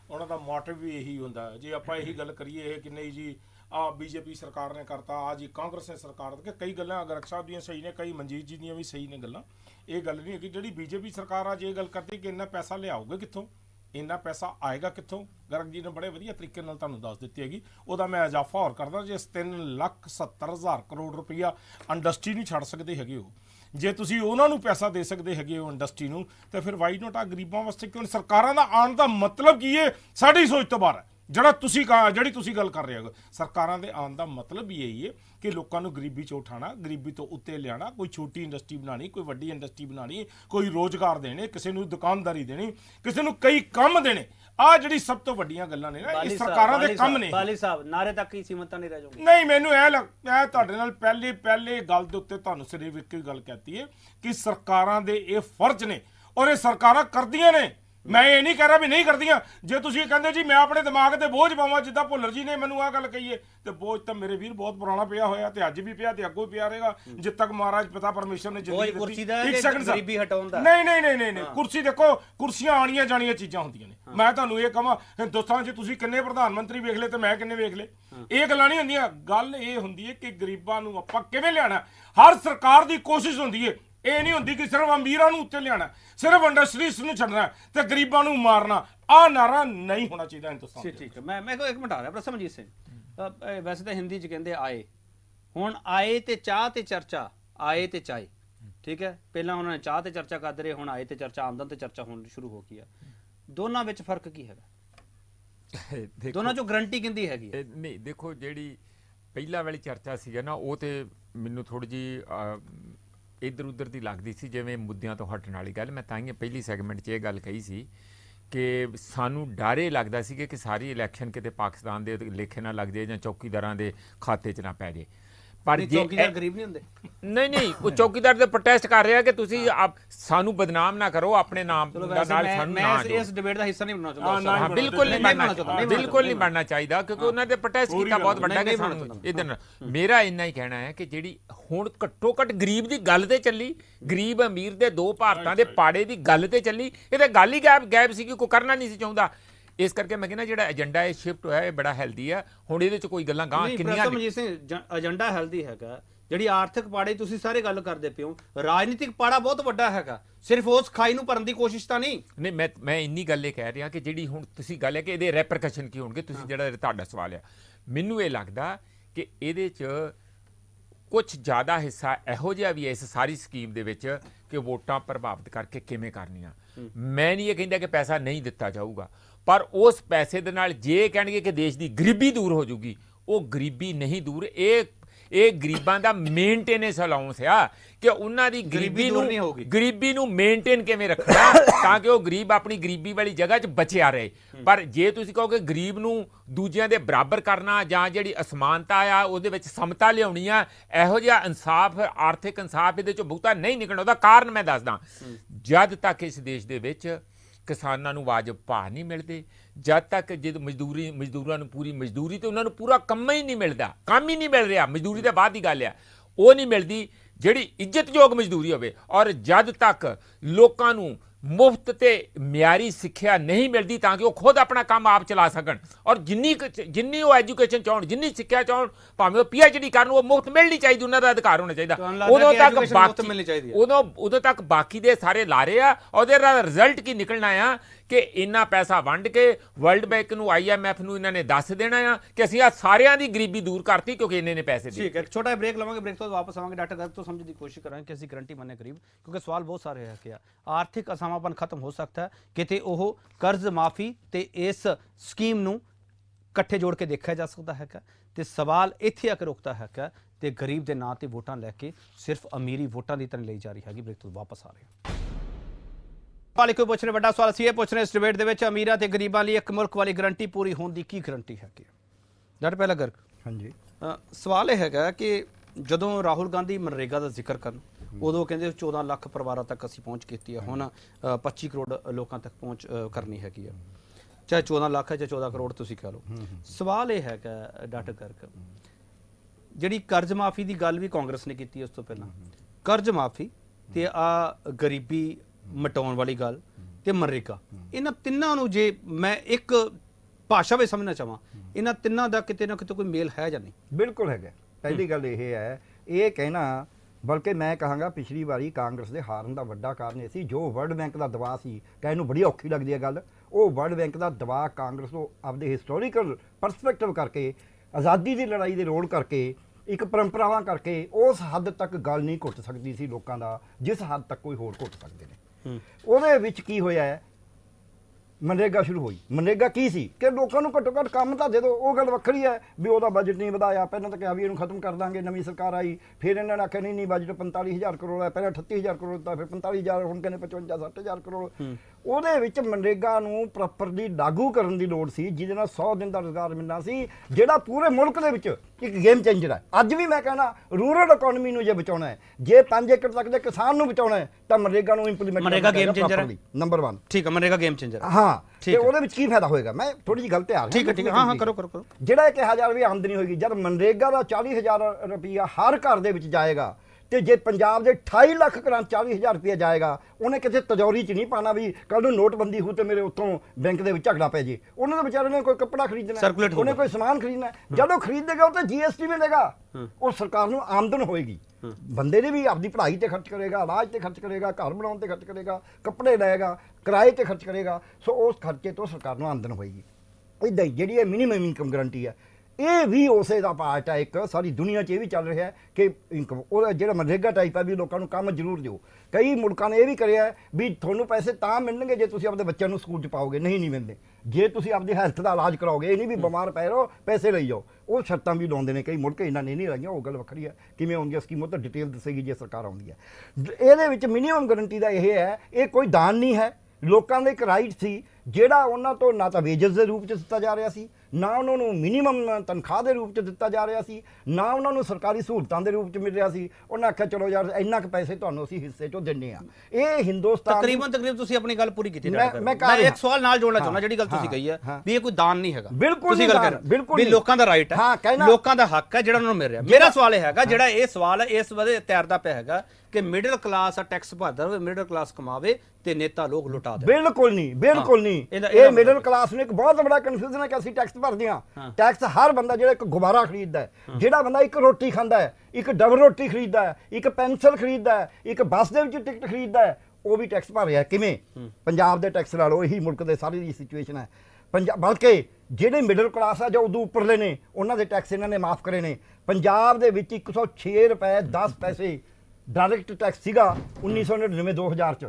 ਉਹਨਾਂ ਦਾ ਮੋਟਿਵ ਵੀ ਇਹੀ ਹੁੰਦਾ ਹੈ। ਜੇ ਆਪਾਂ ਇਹੀ ਗੱਲ ਕਰੀਏ ਇਹ ਕਿ ਨਹੀਂ ਜੀ ਆ ਬੀਜੇਪੀ ਸਰਕਾਰ ਨੇ ਕਰਤਾ, ਆ ਜੀ ਕਾਂਗਰਸ ਨੇ ਸਰਕਾਰ ਕਿ ਕਈ ਗੱਲਾਂ ਅਗਰ ਸਾਹਿਬ ਦੀਆਂ ਸਹੀ ਨੇ, ਕਈ ਮਨਜੀਤ ਜੀ ਦੀਆਂ ਵੀ ਸਹੀ ਨੇ ਗੱਲਾਂ। ਇਹ ਗੱਲ ਨਹੀਂ ਹੈ ਕਿ ਜਿਹੜੀ ਬੀਜੇਪੀ ਸਰਕਾਰ ਅੱਜ ਇਹ ਗੱਲ ਕਰਦੀ ਕਿ ਇੰਨਾ ਪੈਸਾ ਲਿਆਓਗੇ ਕਿੱਥੋਂ, ਇੰਨਾ ਪੈਸਾ ਆਏਗਾ ਕਿੱਥੋਂ। ਗਰਗ ਜੀ ਨੇ ਬੜੇ ਵਧੀਆ ਤਰੀਕੇ ਨਾਲ ਤੁਹਾਨੂੰ ਦੱਸ ਦਿੱਤੀ ਹੈਗੀ। ਉਹਦਾ ਮੈਂ ਇਜ਼ਾਫਾ ਹੋਰ ਕਰਦਾ, ਜੇ ਤਿੰਨ ਲੱਖ ਸੱਤਰ ਹਜ਼ਾਰ ਕਰੋੜ ਰੁਪਈਆ ਇੰਡਸਟਰੀ ਨੂੰ ਛੱਡ ਸਕਦੇ ਹੈਗੇ ਹੋ, ਜੇ ਤੁਸੀਂ ਉਹਨਾਂ ਨੂੰ ਪੈਸਾ ਦੇ ਸਕਦੇ ਹੈਗੇ ਹੋ ਇੰਡਸਟਰੀ ਨੂੰ, ਤਾਂ ਫਿਰ ਵਾਈ ਨੋਟ ਆ ਗਰੀਬਾਂ ਵਾਸਤੇ ਕਿਉਂ? ਸਰਕਾਰਾਂ ਦਾ ਆਉਣ ਦਾ ਮਤਲਬ ਕੀ ਹੈ? ਸਾਡੀ ਸੋਚ ਤੋਂ ਬਾਹਰ ਹੈ ਜਿਹੜਾ ਤੁਸੀਂ ਜਿਹੜੀ ਤੁਸੀਂ ਗੱਲ ਕਰ ਰਹੇ ਹੋ। ਸਰਕਾਰਾਂ ਦੇ ਆਉਣ ਦਾ ਮਤਲਬ ਵੀ ਇਹੀ ਹੈ ਕਿ ਲੋਕਾਂ ਨੂੰ ਗਰੀਬੀ ਚੋਂ ਉਠਾਉਣਾ, ਗਰੀਬੀ ਤੋਂ ਉੱਤੇ ਲਿਆਉਣਾ, ਕੋਈ ਛੋਟੀ ਇੰਡਸਟਰੀ ਬਣਾਉਣੀ, ਕੋਈ ਵੱਡੀ ਇੰਡਸਟਰੀ ਬਣਾਉਣੀ, ਕੋਈ ਰੋਜ਼ਗਾਰ ਦੇਣੇ, ਕਿਸੇ ਨੂੰ ਦੁਕਾਨਦਾਰੀ ਦੇਣੀ, ਕਿਸੇ ਨੂੰ ਕਈ ਕੰਮ ਦੇਣੇ। ਆ ਜਿਹੜੀ ਸਭ ਤੋਂ ਵੱਡੀਆਂ ਗੱਲਾਂ ਨੇ ਨਾ, ਇਹ ਸਰਕਾਰਾਂ ਦੇ ਕੰਮ ਨੇ। ਬਾਲੀ ਸਾਹਿਬ ਨਾਰੇ ਤੱਕ ਹੀ ਸੀਮਤਾਂ ਨਹੀਂ ਰਹਿ ਜਾਊਗੀ। ਨਹੀਂ, ਮੈਨੂੰ ਇਹ ਲੱਗ ਮੈਂ ਤੁਹਾਡੇ ਨਾਲ ਪਹਿਲੇ ਪਹਿਲੇ ਗੱਲ ਦੇ ਉੱਤੇ ਤੁਹਾਨੂੰ ਸਿਰਫ ਇੱਕ ਹੀ ਗੱਲ ਕਹਤੀ ਹੈ ਕਿ ਸਰਕਾਰਾਂ ਦੇ ਇਹ ਫਰਜ਼ ਨੇ ਔਰ ਇਹ ਸਰਕਾਰਾਂ ਕਰਦੀਆਂ ਨੇ। ਮੈਂ ਇਹ ਨਹੀਂ ਕਹਿ ਰਿਹਾ ਵੀ ਨਹੀਂ ਕਰਦੀਆਂ। ਜੇ ਤੁਸੀਂ ਕਹਿੰਦੇ ਜੀ ਮੈਂ ਆਪਣੇ ਦਿਮਾਗ ਤੇ ਬੋਝ ਪਾਵਾਂ, ਜਿੱਦਾਂ ਭੁੱਲਰ ਜੀ ਨੇ ਮੈਨੂੰ ਆਹ ਗੱਲ ਕਹੀ ਹੈ, ਤੇ ਬੋਝ ਤਾਂ ਮੇਰੇ ਵੀਰ ਬਹੁਤ ਪੁਰਾਣਾ ਪਿਆ ਹੋਇਆ, ਤੇ ਅੱਜ ਵੀ ਪਿਆ ਤੇ ਅੱਗੋਂ ਪਿਆ ਰਹੇਗਾ ਜਿੱਦ ਤੱਕ ਮਹਾਰਾਜ ਪਿਤਾ ਪਰਮੇਸ਼ਰ ਨੇ ਜ਼ਿੰਦਗੀ ਦਿੱਤੀ। ਇੱਕ ਸੈਕਿੰਡ ਸਰ, ਗਰੀਬੀ ਹਟਾਉਣ ਦਾ ਨਹੀਂ ਨਹੀਂ ਨਹੀਂ ਨਹੀਂ ਕੁਰਸੀ ਦੇਖੋ, ਕੁਰਸੀਆਂ ਆਣੀਆਂ ਜਾਣੀਆਂ ਚੀਜ਼ਾਂ ਹੁੰਦੀਆਂ ਨੇ। ਮੈਂ ਤੁਹਾਨੂੰ ਇਹ ਕਹਾਂ, ਹਿੰਦੁਸਤਾਨ 'ਚ ਤੁਸੀਂ ਕਿੰਨੇ ਪ੍ਰਧਾਨ ਮੰਤਰੀ ਵੇਖ ਲਏ ਤੇ ਮੈਂ ਕਿੰਨੇ ਵੇਖ ਲਏ, ਇਹ ਗੱਲਾਂ ਨਹੀਂ ਹੁੰਦੀਆਂ। ਗੱਲ ਇਹ ਹੁੰਦੀ ਹੈ ਕਿ ਗਰੀਬਾਂ ਨੂੰ ਆਪਾਂ ਕਿਵੇਂ ਲਿਆਣਾ। ਹਰ ਸਰਕਾਰ ਦੀ ਕੋਸ਼ਿਸ਼ ਹੁੰਦੀ ਹੈ, ਇਹ ਨਹੀਂ ਹੁੰਦੀ ਕਿ ਸਿਰਫ ਅਮੀਰਾਂ ਨੂੰ ਉੱਤੇ ਲਿਆਣਾ, ਸਿਰਫ ਇੰਡਸਟਰੀਜ਼ ਨੂੰ ਛੱਡਣਾ ਤੇ ਗਰੀਬਾਂ ਨੂੰ ਮਾਰਨਾ। ਆਹ ਨਾਰਾ ਨਹੀਂ ਹੋਣਾ ਚਾਹੀਦਾ ਹਿੰਦੁਸਤਾਨ। ਠੀਕ ਹੈ, ਮੈਂ ਮੈਂ ਇੱਕ ਮਿੰਟ ਆ ਰਿਹਾ ਪ੍ਰਸਮਜੀਤ ਸਿੰਘ। ਵੈਸੇ ਤਾਂ ਹਿੰਦੀ 'ਚ ਕਹਿੰਦੇ ਆਏ, ਹੁਣ ਆਏ ਤੇ ਚਾਹ ਤੇ ਚਰਚਾ, ਆਏ ਤੇ ਚਾਏ, ਠੀਕ ਹੈ। ਪਹਿਲਾਂ ਉਹਨਾਂ ਨੇ ਚਾਹ ਤੇ ਚਰਚਾ ਕਰਦੇ ਰਹੇ, ਹੁਣ ਆਏ ਤੇ ਚਰਚਾ, ਆਮਦਨ ਤੇ ਚਰਚਾ ਹੋਣੀ ਸ਼ੁਰੂ ਹੋ ਗਈ ਆ। ਦੋਨਾਂ ਵਿੱਚ ਫਰਕ ਕੀ ਹੈਗਾ? ਦੋਨਾਂ 'ਚੋਂ ਗਰੰਟੀ ਕਿੰਦੀ ਹੈਗੀ? ਨਹੀਂ ਦੇਖੋ, ਜਿਹੜੀ ਪਹਿਲਾਂ ਵਾਲੀ ਚਰਚਾ ਸੀਗਾ ਨਾ, ਉਹ ਤੇ ਮੈਨੂੰ ਥੋੜੀ ਜੀ ਇੱਧਰ ਉੱਧਰ ਦੀ ਲੱਗਦੀ ਸੀ, ਜਿਵੇਂ ਮੁੱਦਿਆਂ ਤੋਂ ਹਟਣ ਵਾਲੀ ਗੱਲ। ਮੈਂ ਤਾਂ ਹੀ ਪਹਿਲੀ ਸੈਗਮੈਂਟ 'ਚ ਇਹ ਗੱਲ ਕਹੀ ਸੀ ਕਿ ਸਾਨੂੰ ਡਰ ਇਹ ਲੱਗਦਾ ਸੀ ਕਿ ਸਾਰੀ ਇਲੈਕਸ਼ਨ ਕਿਤੇ ਪਾਕਿਸਤਾਨ ਦੇ ਲੇਖੇ ਨਾ ਲੱਗ ਜਾਏ ਜਾਂ ਚੌਕੀਦਾਰਾਂ ਦੇ ਖਾਤੇ 'ਚ ਨਾ ਪੈ ਜਾਏ। ਪਰ ਜੇ ਚੌਕੀਦਾਰ ਗਰੀਬ ਨਹੀਂ ਹੁੰਦੇ। ਨਹੀਂ ਨਹੀਂ, ਉਹ ਚੌਕੀਦਾਰ ਤੇ ਪ੍ਰੋਟੈਸਟ ਕਰ ਰਿਹਾ ਕਿ ਤੁਸੀਂ ਸਾਨੂੰ ਬਦਨਾਮ ਨਾ ਕਰੋ, ਆਪਣੇ ਨਾਮ ਨਾਲ ਸਾਨੂੰ ਨਾ ਜੋੜੋ। ਇਸ ਡਿਬੇਟ ਦਾ ਹਿੱਸਾ ਨਹੀਂ ਬਣਨਾ ਚਾਹੁੰਦਾ। ਹਾਂ, ਬਿਲਕੁਲ ਨਹੀਂ ਬਣਨਾ ਚਾਹੁੰਦਾ, ਬਿਲਕੁਲ ਨਹੀਂ ਬਣਨਾ ਚਾਹੀਦਾ, ਕਿਉਂਕਿ ਉਹਨਾਂ ਦੇ ਪ੍ਰੋਟੈਸਟ ਕੀਤਾ ਬਹੁਤ ਵੱਡਾ ਕਿ ਸਾਨੂੰ ਇਹਦੇ। ਮੇਰਾ ਇੰਨਾ ਹੀ ਕਹਿਣਾ ਹੈ ਕਿ ਜਿਹੜੀ ਹੁਣ ਘੱਟੋ ਘੱਟ ਗਰੀਬ ਦੀ ਗੱਲ ਤੇ ਚੱਲੀ, ਗਰੀਬ ਅਮੀਰ ਦੇ ਦੋ ਭਾਰਤਾਂ ਦੇ ਪਾੜੇ ਦੀ ਗੱਲ ਤੇ ਚੱਲੀ, ਇਹ ਤਾਂ ਗੱਲ ਹੀ ਗੈਪ ਗੈਪ ਸੀ ਕਿ ਕੋਈ ਕਰਨਾ ਨਹੀਂ ਸੀ ਚਾਹੁੰਦਾ। ਇਸ ਕਰਕੇ ਮੈਂ ਕਹਿੰਦਾ ਜਿਹੜਾ ਏਜੰਡਾ ਇਹ ਸ਼ਿਫਟ ਹੋਇਆ ਇਹ ਬੜਾ ਹੈਲਦੀ ਆ। ਹੁਣ ਇਹਦੇ 'ਚ ਕੋਈ ਗੱਲਾਂ ਗਾਂ ਕਿੰਨੀਆਂ ਪ੍ਰਸਮਜੀਤ ਸਿੰਘ, ਏਜੰਡਾ ਹੈਲਦੀ ਹੈਗਾ। ਜਿਹੜੀ ਆਰਥਿਕ ਪਾੜੇ ਤੁਸੀਂ ਸਾਰੇ ਗੱਲ ਕਰਦੇ ਪਿਓ, ਰਾਜਨੀਤਿਕ ਪਾੜਾ ਬਹੁਤ ਵੱਡਾ ਹੈਗਾ, ਸਿਰਫ ਉਸ ਖਾਈ ਨੂੰ ਭਰਨ ਦੀ ਕੋਸ਼ਿਸ਼ ਤਾਂ ਨਹੀਂ। ਨਹੀਂ, ਮੈਂ ਮੈਂ ਇੰਨੀ ਗੱਲ ਇਹ ਕਹਿ ਰਿਹਾ ਕਿ ਜਿਹੜੀ ਹੁਣ ਤੁਸੀਂ ਗੱਲ ਹੈ ਕਿ ਇਹਦੇ ਰੈਪਰਕਸ਼ਨ ਕੀ ਹੋਣਗੇ, ਤੁਸੀਂ ਜਿਹੜਾ ਤੁਹਾਡਾ ਸਵਾਲ ਆ, ਮੈਨੂੰ ਇਹ ਲੱਗਦਾ ਕਿ ਇਹਦੇ 'ਚ ਕੁਝ ਜ਼ਿਆਦਾ ਹਿੱਸਾ ਇਹੋ ਜਿਹਾ ਵੀ ਹੈ ਇਸ ਸਾਰੀ ਸਕੀਮ ਦੇ ਵਿੱਚ ਕਿ ਵੋਟਾਂ ਪ੍ਰਭਾਵਿਤ ਕਰਕੇ ਕਿਵੇਂ ਕਰਨੀਆਂ। ਮੈਂ ਨਹੀਂ ਇਹ ਕਹਿੰਦਾ ਕਿ ਪੈਸਾ ਨਹੀਂ ਦਿੱਤਾ ਜਾਊਗਾ, ਪਰ ਉਸ ਪੈਸੇ ਦੇ ਨਾਲ ਜੇ ਕਹਿਣਗੇ ਕਿ ਦੇਸ਼ ਦੀ ਗਰੀਬੀ ਦੂਰ ਹੋ ਜੂਗੀ, ਉਹ ਗਰੀਬੀ ਨਹੀਂ ਦੂਰ। ਇਹ ਇਹ ਗਰੀਬਾਂ ਦਾ ਮੇਨਟੇਨੈਂਸ ਅਲਾਉਂਸ ਆ ਕਿ ਉਹਨਾਂ ਦੀ ਗਰੀਬੀ ਨੂੰ ਗਰੀਬੀ ਨੂੰ ਮੇਨਟੇਨ ਕਿਵੇਂ ਰੱਖਣਾ ਤਾਂ ਕਿ ਉਹ ਗਰੀਬ ਆਪਣੀ ਗਰੀਬੀ ਵਾਲੀ ਜਗ੍ਹਾ 'ਚ ਬਚਿਆ ਰਹੇ। ਪਰ ਜੇ ਤੁਸੀਂ ਕਹੋ ਕਿ ਗਰੀਬ ਨੂੰ ਦੂਜਿਆਂ ਦੇ ਬਰਾਬਰ ਕਰਨਾ ਜਾਂ ਜਿਹੜੀ ਅਸਮਾਨਤਾ ਆ ਉਹਦੇ ਵਿੱਚ ਸਮਤਾ ਲਿਆਉਣੀ ਆ, ਇਹੋ ਜਿਹਾ ਇਨਸਾਫ, ਆਰਥਿਕ ਇਨਸਾਫ ਇਹਦੇ 'ਚੋਂ ਬਹੁਤਾ ਨਹੀਂ ਨਿਕਲਣਾ। ਉਹਦਾ ਕਾਰਨ ਮੈਂ ਦੱਸਦਾ, ਜਦ ਤੱਕ ਇਸ ਦੇਸ਼ ਦੇ ਵਿੱਚ ਕਿਸਾਨਾਂ ਨੂੰ ਵਾਜਬ ਭਾਅ ਨਹੀਂ ਮਿਲਦੇ, ਜਦ ਤੱਕ ਜਦ ਮਜ਼ਦੂਰੀ ਮਜ਼ਦੂਰਾਂ ਨੂੰ ਪੂਰੀ ਮਜ਼ਦੂਰੀ ਤੇ ਉਹਨਾਂ ਨੂੰ ਪੂਰਾ ਕੰਮ ਹੀ ਨਹੀਂ ਮਿਲਦਾ, ਕੰਮ ਹੀ ਨਹੀਂ ਮਿਲ ਰਿਹਾ, ਮਜ਼ਦੂਰੀ ਦੇ ਬਾਅਦ ਦੀ ਗੱਲ ਆ, ਉਹ ਨਹੀਂ ਮਿਲਦੀ ਜਿਹੜੀ ਇੱਜ਼ਤਯੋਗ ਮਜ਼ਦੂਰੀ ਹੋਵੇ, ਔਰ ਜਦ ਤੱਕ ਲੋਕਾਂ ਨੂੰ ਮੁਫਤ ਤੇ ਮਿਆਰੀ ਸਿੱਖਿਆ ਨਹੀਂ ਮਿਲਦੀ ਤਾਂ ਕਿ ਉਹ ਖੁਦ ਆਪਣਾ ਕੰਮ ਆਪ ਚਲਾ ਸਕਣ, ਔਰ ਜਿੰਨੀ ਜਿੰਨੀ ਉਹ ਐਜੂਕੇਸ਼ਨ ਚਾਹਣ, ਜਿੰਨੀ ਸਿੱਖਿਆ ਚਾਹਣ, ਭਾਵੇਂ ਉਹ ਪੀ ਐਚ ਡੀ ਕਰਨ, ਉਹ ਮੁਫਤ ਮਿਲਣੀ ਚਾਹੀਦੀ, ਉਹਨਾਂ ਦਾ ਅਧਿਕਾਰ ਹੋਣਾ ਚਾਹੀਦਾ। ਉਦੋਂ ਤੱਕ ਬਾਕੀ ਉਦੋਂ ਉਦੋਂ ਤੱਕ ਬਾਕੀ ਦੇ ਸਾਰੇ ਲਾਰੇ ਆ, ਉਹਦੇ ਦਾ ਰਿਜ਼ਲਟ ਕੀ ਨਿਕਲਣਾ ਆ ਕਿ ਇੰਨਾ ਪੈਸਾ ਵੰਡ ਕੇ ਵਰਲਡ ਬੈਂਕ ਨੂੰ, ਆਈ ਐਮ ਐਫ ਨੂੰ ਇਹਨਾਂ ਨੇ ਦੱਸ ਦੇਣਾ ਆ ਕਿ ਅਸੀਂ ਆ ਸਾਰਿਆਂ ਦੀ ਗਰੀਬੀ ਦੂਰ ਕਰਤੀ ਕਿਉਂਕਿ ਇੰਨੇ ਨੇ ਪੈਸੇ ਦਿੱਤੇ। ਠੀਕ ਹੈ, ਛੋਟਾ ਬ੍ਰੇਕ ਲਵਾਂਗੇ, ਬ੍ਰੇਕ ਤੋਂ ਵਾਪਸ ਆਵਾਂਗੇ। ਡਾਕਟਰ ਗਰਗ ਤੋਂ ਸਮਝਣ ਦੀ ਕੋਸ਼ਿਸ਼ ਕਰਾਂਗੇ ਕਿ ਅਸੀਂ ਗਰੰਟੀ ਮੰਨੇ ਕਰੀਬ, ਕਿਉਂਕਿ ਸਵਾਲ ਬਹੁਤ ਸਾਰੇ ਹੈ ਕਿ ਆਰਥਿਕ ਅਸਾਮਾਪਨ ਖਤਮ ਹੋ ਸਕਦਾ ਹੈ, ਕਿਤੇ ਉਹ ਕਰਜ਼ ਮਾਫੀ ਤੇ ਇਸ ਸਕੀਮ ਨੂੰ ਇਕੱਠੇ ਜੋੜ ਕੇ ਦੇਖਿਆ ਜਾ ਸਕਦਾ ਹੈਗਾ, ਤੇ ਸਵਾਲ ਇੱਥੇ ਆ ਕੇ ਰੁਕਦਾ ਹੈਗਾ ਤੇ ਗਰੀਬ ਦੇ ਨਾਂ ਤੇ ਵੋਟਾਂ ਲੈ ਕੇ ਸਿਰਫ ਅਮੀਰੀ ਵੋਟਾਂ ਦੀ ਤਰ੍ਹਾਂ ਲਈ ਜਾ ਰਹੀ ਹੈਗੀ। ਬ੍ਰੇਕ ਤੋਂ ਵਾਪਸ ਆ ਰਹੇ ਹਾਂ। ਸਵਾਲ ਇੱਕੋ ਪੁੱਛ ਰਹੇ, ਵੱਡਾ ਸਵਾਲ ਅਸੀਂ ਇਹ ਪੁੱਛ ਰਹੇ ਇਸ ਡਿਬੇਟ ਦੇ ਵਿੱਚ, ਅਮੀਰਾਂ ਤੇ ਗਰੀਬਾਂ ਲਈ ਇੱਕ ਮੁਲਕ ਵਾਲੀ ਗਰੰਟੀ ਪੂਰੀ ਹੋਣ ਦੀ ਕੀ ਗਰੰਟੀ ਹੈਗੀ? ਡਾਕਟਰ ਪਹਿਲਾ ਗਰਗ। ਹਾਂਜੀ, ਸਵਾਲ ਇਹ ਹੈਗਾ ਕਿ ਜਦੋਂ ਰਾਹੁਲ ਗਾਂਧੀ ਮਨਰੇਗਾ ਦਾ ਜ਼ਿਕਰ ਕਰਨ, ਉਦੋਂ ਕਹਿੰਦੇ ਚੌਦਾਂ ਲੱਖ ਪਰਿਵਾਰਾਂ ਤੱਕ ਅਸੀਂ ਪਹੁੰਚ ਕੀਤੀ ਹੈ, ਹੁਣ ਪੱਚੀ ਕਰੋੜ ਲੋਕਾਂ ਤੱਕ ਪਹੁੰਚ ਕਰਨੀ ਹੈਗੀ ਆ, ਚਾਹੇ ਚੌਦਾਂ ਲੱਖ ਹੈ ਚਾਹੇ ਚੌਦਾਂ ਕਰੋੜ ਤੁਸੀਂ ਕਹਿ ਲਓ। ਸਵਾਲ ਇਹ ਹੈਗਾ ਡਾਕਟਰ ਗਰਗ, ਜਿਹੜੀ ਕਰਜ਼ ਮਾਫੀ ਦੀ ਗੱਲ ਵੀ ਕਾਂਗਰਸ ਨੇ ਕੀਤੀ ਉਸ ਤੋਂ ਪਹਿਲਾਂ, ਕਰਜ਼ ਮਾਫੀ ਤੇ ਆ ਗਰੀਬੀ ਮਿਟਾਉਣ ਵਾਲੀ ਗੱਲ ਤੇ ਮਨਰੇਗਾ, ਇਹਨਾਂ ਤਿੰਨਾਂ ਨੂੰ ਜੇ ਮੈਂ ਇੱਕ ਭਾਸ਼ਾ ਵਿੱਚ ਸਮਝਣਾ ਚਾਹਾਂ, ਇਹਨਾਂ ਤਿੰਨਾਂ ਦਾ ਕਿਤੇ ਨਾ ਕਿਤੇ ਕੋਈ ਮੇਲ ਹੈ ਜਾਂ ਨਹੀਂ? ਬਿਲਕੁਲ ਹੈਗਾ। ਪਹਿਲੀ ਗੱਲ ਇਹ ਹੈ, ਇਹ ਕਹਿਣਾ, ਬਲਕਿ ਮੈਂ ਕਹਾਂਗਾ ਪਿਛਲੀ ਵਾਰੀ ਕਾਂਗਰਸ ਦੇ ਹਾਰਨ ਦਾ ਵੱਡਾ ਕਾਰਨ ਇਹ ਸੀ ਜੋ ਵਰਲਡ ਬੈਂਕ ਦਾ ਦਬਾਅ ਸੀ। ਕਹਿਣ ਨੂੰ ਬੜੀ ਔਖੀ ਲੱਗਦੀ ਹੈ ਗੱਲ, ਉਹ ਵਰਲਡ ਬੈਂਕ ਦਾ ਦਬਾਅ ਕਾਂਗਰਸ ਨੂੰ ਆਪਦੇ ਹਿਸਟੋਰੀਕਲ ਪਰਸਪੈਕਟਿਵ ਕਰਕੇ, ਆਜ਼ਾਦੀ ਦੀ ਲੜਾਈ ਦੇ ਰੋਲ ਕਰਕੇ, ਇੱਕ ਪਰੰਪਰਾਵਾਂ ਕਰਕੇ ਉਸ ਹੱਦ ਤੱਕ ਗੱਲ ਨਹੀਂ ਘੁੱਟ ਸਕਦੀ ਸੀ ਲੋਕਾਂ ਦਾ ਜਿਸ ਹੱਦ ਤੱਕ ਕੋਈ ਹੋਰ ਘੁੱਟ ਸਕਦੇ ਨੇ। ਉਹਦੇ ਵਿੱਚ ਕੀ ਹੋਇਆ ਹੈ, ਮਨਰੇਗਾ ਸ਼ੁਰੂ ਹੋਈ। ਮਨਰੇਗਾ ਕੀ ਸੀ ਕਿ ਲੋਕਾਂ ਨੂੰ ਘੱਟੋ ਘੱਟ ਕੰਮ ਤਾਂ ਦੇ ਦਿਓ। ਉਹ ਗੱਲ ਵੱਖਰੀ ਹੈ ਵੀ ਉਹਦਾ ਬਜਟ ਨਹੀਂ ਵਧਾਇਆ, ਪਹਿਲਾਂ ਤਾਂ ਕਿਹਾ ਵੀ ਇਹਨੂੰ ਖਤਮ ਕਰ ਦਾਂਗੇ, ਨਵੀਂ ਸਰਕਾਰ ਆਈ, ਫਿਰ ਇਹਨਾਂ ਨੇ ਆਖਿਆ ਨਹੀਂ ਨਹੀਂ ਬਜਟ ਪੰਤਾਲੀ ਹਜ਼ਾਰ ਕਰੋੜ ਹੈ, ਪਹਿਲਾਂ ਅਠੱਤੀ ਹਜ਼ਾਰ ਕਰੋੜ ਦਿੱਤਾ, ਫਿਰ ਪੰਤਾਲੀ ਹਜ਼ਾਰ, ਹੁਣ ਕਹਿੰਦੇ ਪਚਵੰਜਾ ਸੱਠ ਹਜ਼ਾਰ ਕਰੋੜ। ਉਹਦੇ ਵਿੱਚ ਮਨਰੇਗਾ ਨੂੰ ਪ੍ਰੋਪਰਲੀ ਲਾਗੂ ਕਰਨ ਦੀ ਲੋੜ ਸੀ ਜਿਹਦੇ ਨਾਲ ਸੌ ਦਿਨ ਦਾ ਰੁਜ਼ਗਾਰ ਮਿਲਣਾ ਸੀ, ਜਿਹੜਾ ਪੂਰੇ ਮੁਲਕ ਦੇ ਵਿੱਚ ਇੱਕ ਗੇਮ ਚੇਂਜਰ ਹੈ। ਅੱਜ ਵੀ ਮੈਂ ਕਹਿਣਾ ਰੂਰਲ ਇਕਨੋਮੀ ਨੂੰ ਜੇ ਬਚਾਉਣਾ ਹੈ, ਜੇ ਪੰਜ ਏਕੜ ਤੱਕ ਦੇ ਕਿਸਾਨ ਨੂੰ ਬਚਾਉਣਾ ਹੈ ਤਾਂ ਮਨਰੇਗਾ ਨੂੰ ਇੰਪਲੀਮੈਂਟ ਮਨਰੇਗਾ ਗੇਮ ਚੇਂਜਰ ਹੈ ਨੰਬਰ ਵਨ। ਠੀਕ ਹੈ, ਮਨਰੇਗਾ ਗੇਮ ਚੇਂਜਰ। ਹਾਂ, ਤੇ ਉਹਦੇ ਵਿੱਚ ਕੀ ਫਾਇਦਾ ਹੋਏਗਾ, ਮੈਂ ਥੋੜੀ ਜਿਹੀ ਗੱਲ ਤੇ ਆ ਰਿਹਾ। ਠੀਕ ਹੈ ਠੀਕ ਹੈ, ਹਾਂ ਹਾਂ ਕਰੋ ਕਰੋ ਕਰੋ। ਜਿਹੜਾ ਕਿ ਹਜ਼ਾਰ ਵੀ ਆਮਦਨੀ ਹੋਏਗੀ, ਜਦ ਮਨਰੇਗਾ ਦਾ ਚਾਲੀ ਹਜ਼ਾਰ ਰੁਪਈਆ ਹਰ ਘਰ ਦੇ ਵਿੱਚ ਜਾਏਗਾ, ਤੇ ਜੇ ਪੰਜਾਬ ਦੇ ਅਠਾਈ ਲੱਖ ਘਰਾਂ ਚਾਲੀ ਹਜ਼ਾਰ ਰੁਪਇਆ ਜਾਏਗਾ, ਉਹਨੇ ਕਿਸੇ ਤਜੌਰੀ 'ਚ ਨਹੀਂ ਪਾਣਾ ਵੀ ਕੱਲ ਨੂੰ ਨੋਟਬੰਦੀ ਹੋ ਤੇ ਮੇਰੇ ਉੱਤੋਂ ਬੈਂਕ ਦੇ ਵਿੱਚ ਝਗੜਾ ਪੈ ਜੇ। ਉਹਨਾਂ ਦੇ ਵਿਚਾਰੇ ਨੇ ਕੋਈ ਕੱਪੜਾ ਖਰੀਦਣਾ, ਉਹਨੇ ਕੋਈ ਸਮਾਨ ਖਰੀਦਣਾ, ਜਦੋਂ ਖਰੀਦੇਗਾ ਉਹ ਤੇ ਜੀਐਸਟੀ ਵੀ ਦੇਗਾ, ਉਹ ਸਰਕਾਰ ਨੂੰ ਆਮਦਨ ਹੋਏਗੀ। ਬੰਦੇ ਨੇ ਵੀ ਆਪਦੀ ਪੜ੍ਹਾਈ ਤੇ ਖਰਚ ਕਰੇਗਾ, ਇਲਾਜ ਤੇ ਖਰਚ ਕਰੇਗਾ, ਘਰ ਬਣਾਉਣ ਤੇ ਖਰਚ ਕਰੇਗਾ, ਕੱਪੜੇ ਲਏਗਾ, ਕਿਰਾਏ ਤੇ ਖਰਚ ਕਰੇਗਾ, ਸੋ ਉਸ ਖਰਚੇ ਤੋਂ ਸਰਕਾਰ ਨੂੰ ਆਮਦਨ ਹੋਏਗੀ। ਇੱਦਾਂ ਹੀ ਜਿਹੜੀ ਇਹ ਮਿਨੀਮਮ ਇਨਕਮ ਗਰੰਟੀ ਹੈ, ਇਹ ਵੀ ਉਸੇ ਦਾ ਪਾਰਟ ਹੈ। ਇੱਕ ਸਾਰੀ ਦੁਨੀਆ 'ਚ ਇਹ ਵੀ ਚੱਲ ਰਿਹਾ ਕਿ ਇਨਕਮ ਉਹਦਾ ਜਿਹੜਾ ਮਨਰੇਗਾ ਟਾਈਪ ਹੈ ਵੀ ਲੋਕਾਂ ਨੂੰ ਕੰਮ ਜ਼ਰੂਰ ਦਿਓ। ਕਈ ਮੁਲਕਾਂ ਨੇ ਇਹ ਵੀ ਕਰਿਆ ਵੀ ਤੁਹਾਨੂੰ ਪੈਸੇ ਤਾਂ ਮਿਲਣਗੇ ਜੇ ਤੁਸੀਂ ਆਪਣੇ ਬੱਚਿਆਂ ਨੂੰ ਸਕੂਲ 'ਚ ਪਾਓਗੇ, ਨਹੀਂ ਨਹੀਂ ਮਿਲਦੇ। ਜੇ ਤੁਸੀਂ ਆਪਦੀ ਹੈਲਥ ਦਾ ਇਲਾਜ ਕਰਾਓਗੇ, ਇਹ ਨਹੀਂ ਵੀ ਬਿਮਾਰ ਪੈ ਰਹੋ ਪੈਸੇ ਲਈ ਜਾਓ, ਉਹ ਸ਼ਰਤਾਂ ਵੀ ਲਾਉਂਦੇ ਨੇ ਕਈ ਮੁਲਕ। ਇਹਨਾਂ ਨੇ ਨਹੀਂ ਲਾਈਆਂ, ਉਹ ਗੱਲ ਵੱਖਰੀ ਹੈ। ਕਿਵੇਂ ਆਉਂਦੀਆਂ ਸਕੀਮਾਂ ਤਾਂ ਡਿਟੇਲ ਦੱਸੇਗੀ ਜੇ ਸਰਕਾਰ ਆਉਂਦੀ ਹੈ। ਇਹਦੇ ਵਿੱਚ ਮਿਨੀਮਮ ਗਰੰਟੀ ਦਾ ਇਹ ਹੈ, ਇਹ ਕੋਈ ਦਾਨ ਨਹੀਂ ਹੈ, ਲੋਕਾਂ ਦਾ ਇੱਕ ਰਾਈਟ ਸੀ ਜਿਹੜਾ ਉਹਨਾਂ ਤੋਂ ਨਾ ਤਾਂ ਵੇਜਸ ਦੇ ਰੂਪ 'ਚ ਦਿੱਤਾ ਜਾ ਰਿਹਾ ਸੀ, ਨਾ ਉਹਨਾਂ ਨੂੰ ਮਿਨੀਮਮ ਤਨਖਾਹ ਦੇ ਰੂਪ 'ਚ ਦਿੱਤਾ ਜਾ ਰਿਹਾ ਸੀ, ਨਾ ਉਹਨਾਂ ਨੂੰ ਸਰਕਾਰੀ ਸਹੂਲਤਾਂ ਦੇ ਰੂਪ 'ਚ ਮਿਲ ਰਿਹਾ ਸੀ। ਉਹਨਾਂ ਆਖਿਆ ਚਲੋ ਯਾਰ ਇੰਨਾ ਕੁ ਪੈਸੇ ਤੁਹਾਨੂੰ ਅਸੀਂ ਹਿੱਸੇ 'ਚੋਂ ਦਿੰਦੇ ਆ। ਇਹ ਹਿੰਦੁਸਤਾਨ ਤਕਰੀਬਨ ਤਕਰੀਬਨ ਤੁਸੀਂ ਆਪਣੀ ਗੱਲ ਪੂਰੀ ਕੀਤੀ। ਮੈਂ ਮੈਂ ਇੱਕ ਸਵਾਲ ਨਾਲ ਜੋੜਨਾ ਚਾਹੁੰਦਾ, ਜਿਹੜੀ ਗੱਲ ਤੁਸੀਂ ਕਹੀ ਹੈ ਵੀ ਇਹ ਕੋਈ ਦਾਨ ਨਹੀਂ ਹੈਗਾ। ਬਿਲਕੁਲ ਤੁਸੀਂ ਗੱਲ ਕਰ ਵੀ ਲੋਕਾਂ ਦਾ ਰਾਈਟ ਹੈ, ਲੋਕਾਂ ਦਾ ਹੱਕ ਹੈ ਜਿਹੜਾ ਉਹਨਾਂ ਨੂੰ ਮਿਲ ਰਿਹਾ। ਮੇਰਾ ਸਵਾਲ ਇਹ ਹੈਗਾ, ਜਿਹੜਾ ਇਹ ਸਵਾਲ ਹੈ ਇਸ ਵੇਲੇ ਤੈਰਦਾ ਪਿਆ ਹੈਗਾ ਕਿ ਮਿਡਲ ਕਲਾਸ ਟੈਕਸ ਭਰਦਾ ਹੋਵੇ, ਮਿਡਲ ਕਲਾਸ ਕਮਾਵੇ ਤੇ ਨੇਤਾ ਲੋਕ ਲੁਟਾ ਦੇ। ਬਿਲਕੁਲ ਨਹੀਂ, ਬਿਲਕੁਲ ਨਹੀਂ। ਇਹ ਮਿਡਲ ਕਲਾਸ ਨੂੰ ਇੱਕ ਬਹੁਤ ਬੜਾ ਕਨਫਿਊਜ਼ਨ ਹੈ ਕਿ ਅਸੀਂ ਟੈਕਸ ਭਰਦੇ ਹਾਂ। ਟੈਕਸ ਹਰ ਬੰਦਾ ਜਿਹੜਾ ਇੱਕ ਗੁਬਾਰਾ ਖਰੀਦਦਾ ਹੈ, ਜਿਹੜਾ ਬੰਦਾ ਇੱਕ ਰੋਟੀ ਖਾਂਦਾ ਹੈ, ਇੱਕ ਡਬਲ ਰੋਟੀ ਖਰੀਦਦਾ ਹੈ, ਇੱਕ ਪੈਨਸਲ ਖਰੀਦਦਾ ਹੈ, ਇੱਕ ਬੱਸ ਦੇ ਵਿੱਚ ਟਿਕਟ ਖਰੀਦਦਾ ਹੈ, ਉਹ ਵੀ ਟੈਕਸ ਭਰ ਰਿਹਾ। ਕਿਵੇਂ? ਪੰਜਾਬ ਦੇ ਟੈਕਸ ਲਾ ਲਓ, ਇਹੀ ਮੁਲਕ ਦੇ ਸਾਰੀ ਦੀ ਸਿਚੁਏਸ਼ਨ ਹੈ। ਪੰਜਾਬ ਬਲਕਿ ਜਿਹੜੇ ਮਿਡਲ ਕਲਾਸ ਆ ਜੋ ਉਦੋਂ ਉੱਪਰਲੇ ਨੇ, ਉਹਨਾਂ ਦੇ ਟੈਕਸ ਇਹਨਾਂ ਨੇ ਮਾਫ ਕਰੇ ਨੇ। ਪੰਜਾਬ ਦੇ ਵਿੱਚ ਇੱਕ ਸੌ ਛੇ ਰੁਪਏ ਦਸ ਪੈਸੇ ਡਾਇਰੈਕਟ ਟੈਕਸ ਸੀਗਾ ਉੱਨੀ ਸੌ ਨੜਿਨਵੇਂ ਦੋ ਹਜ਼ਾਰ 'ਚ।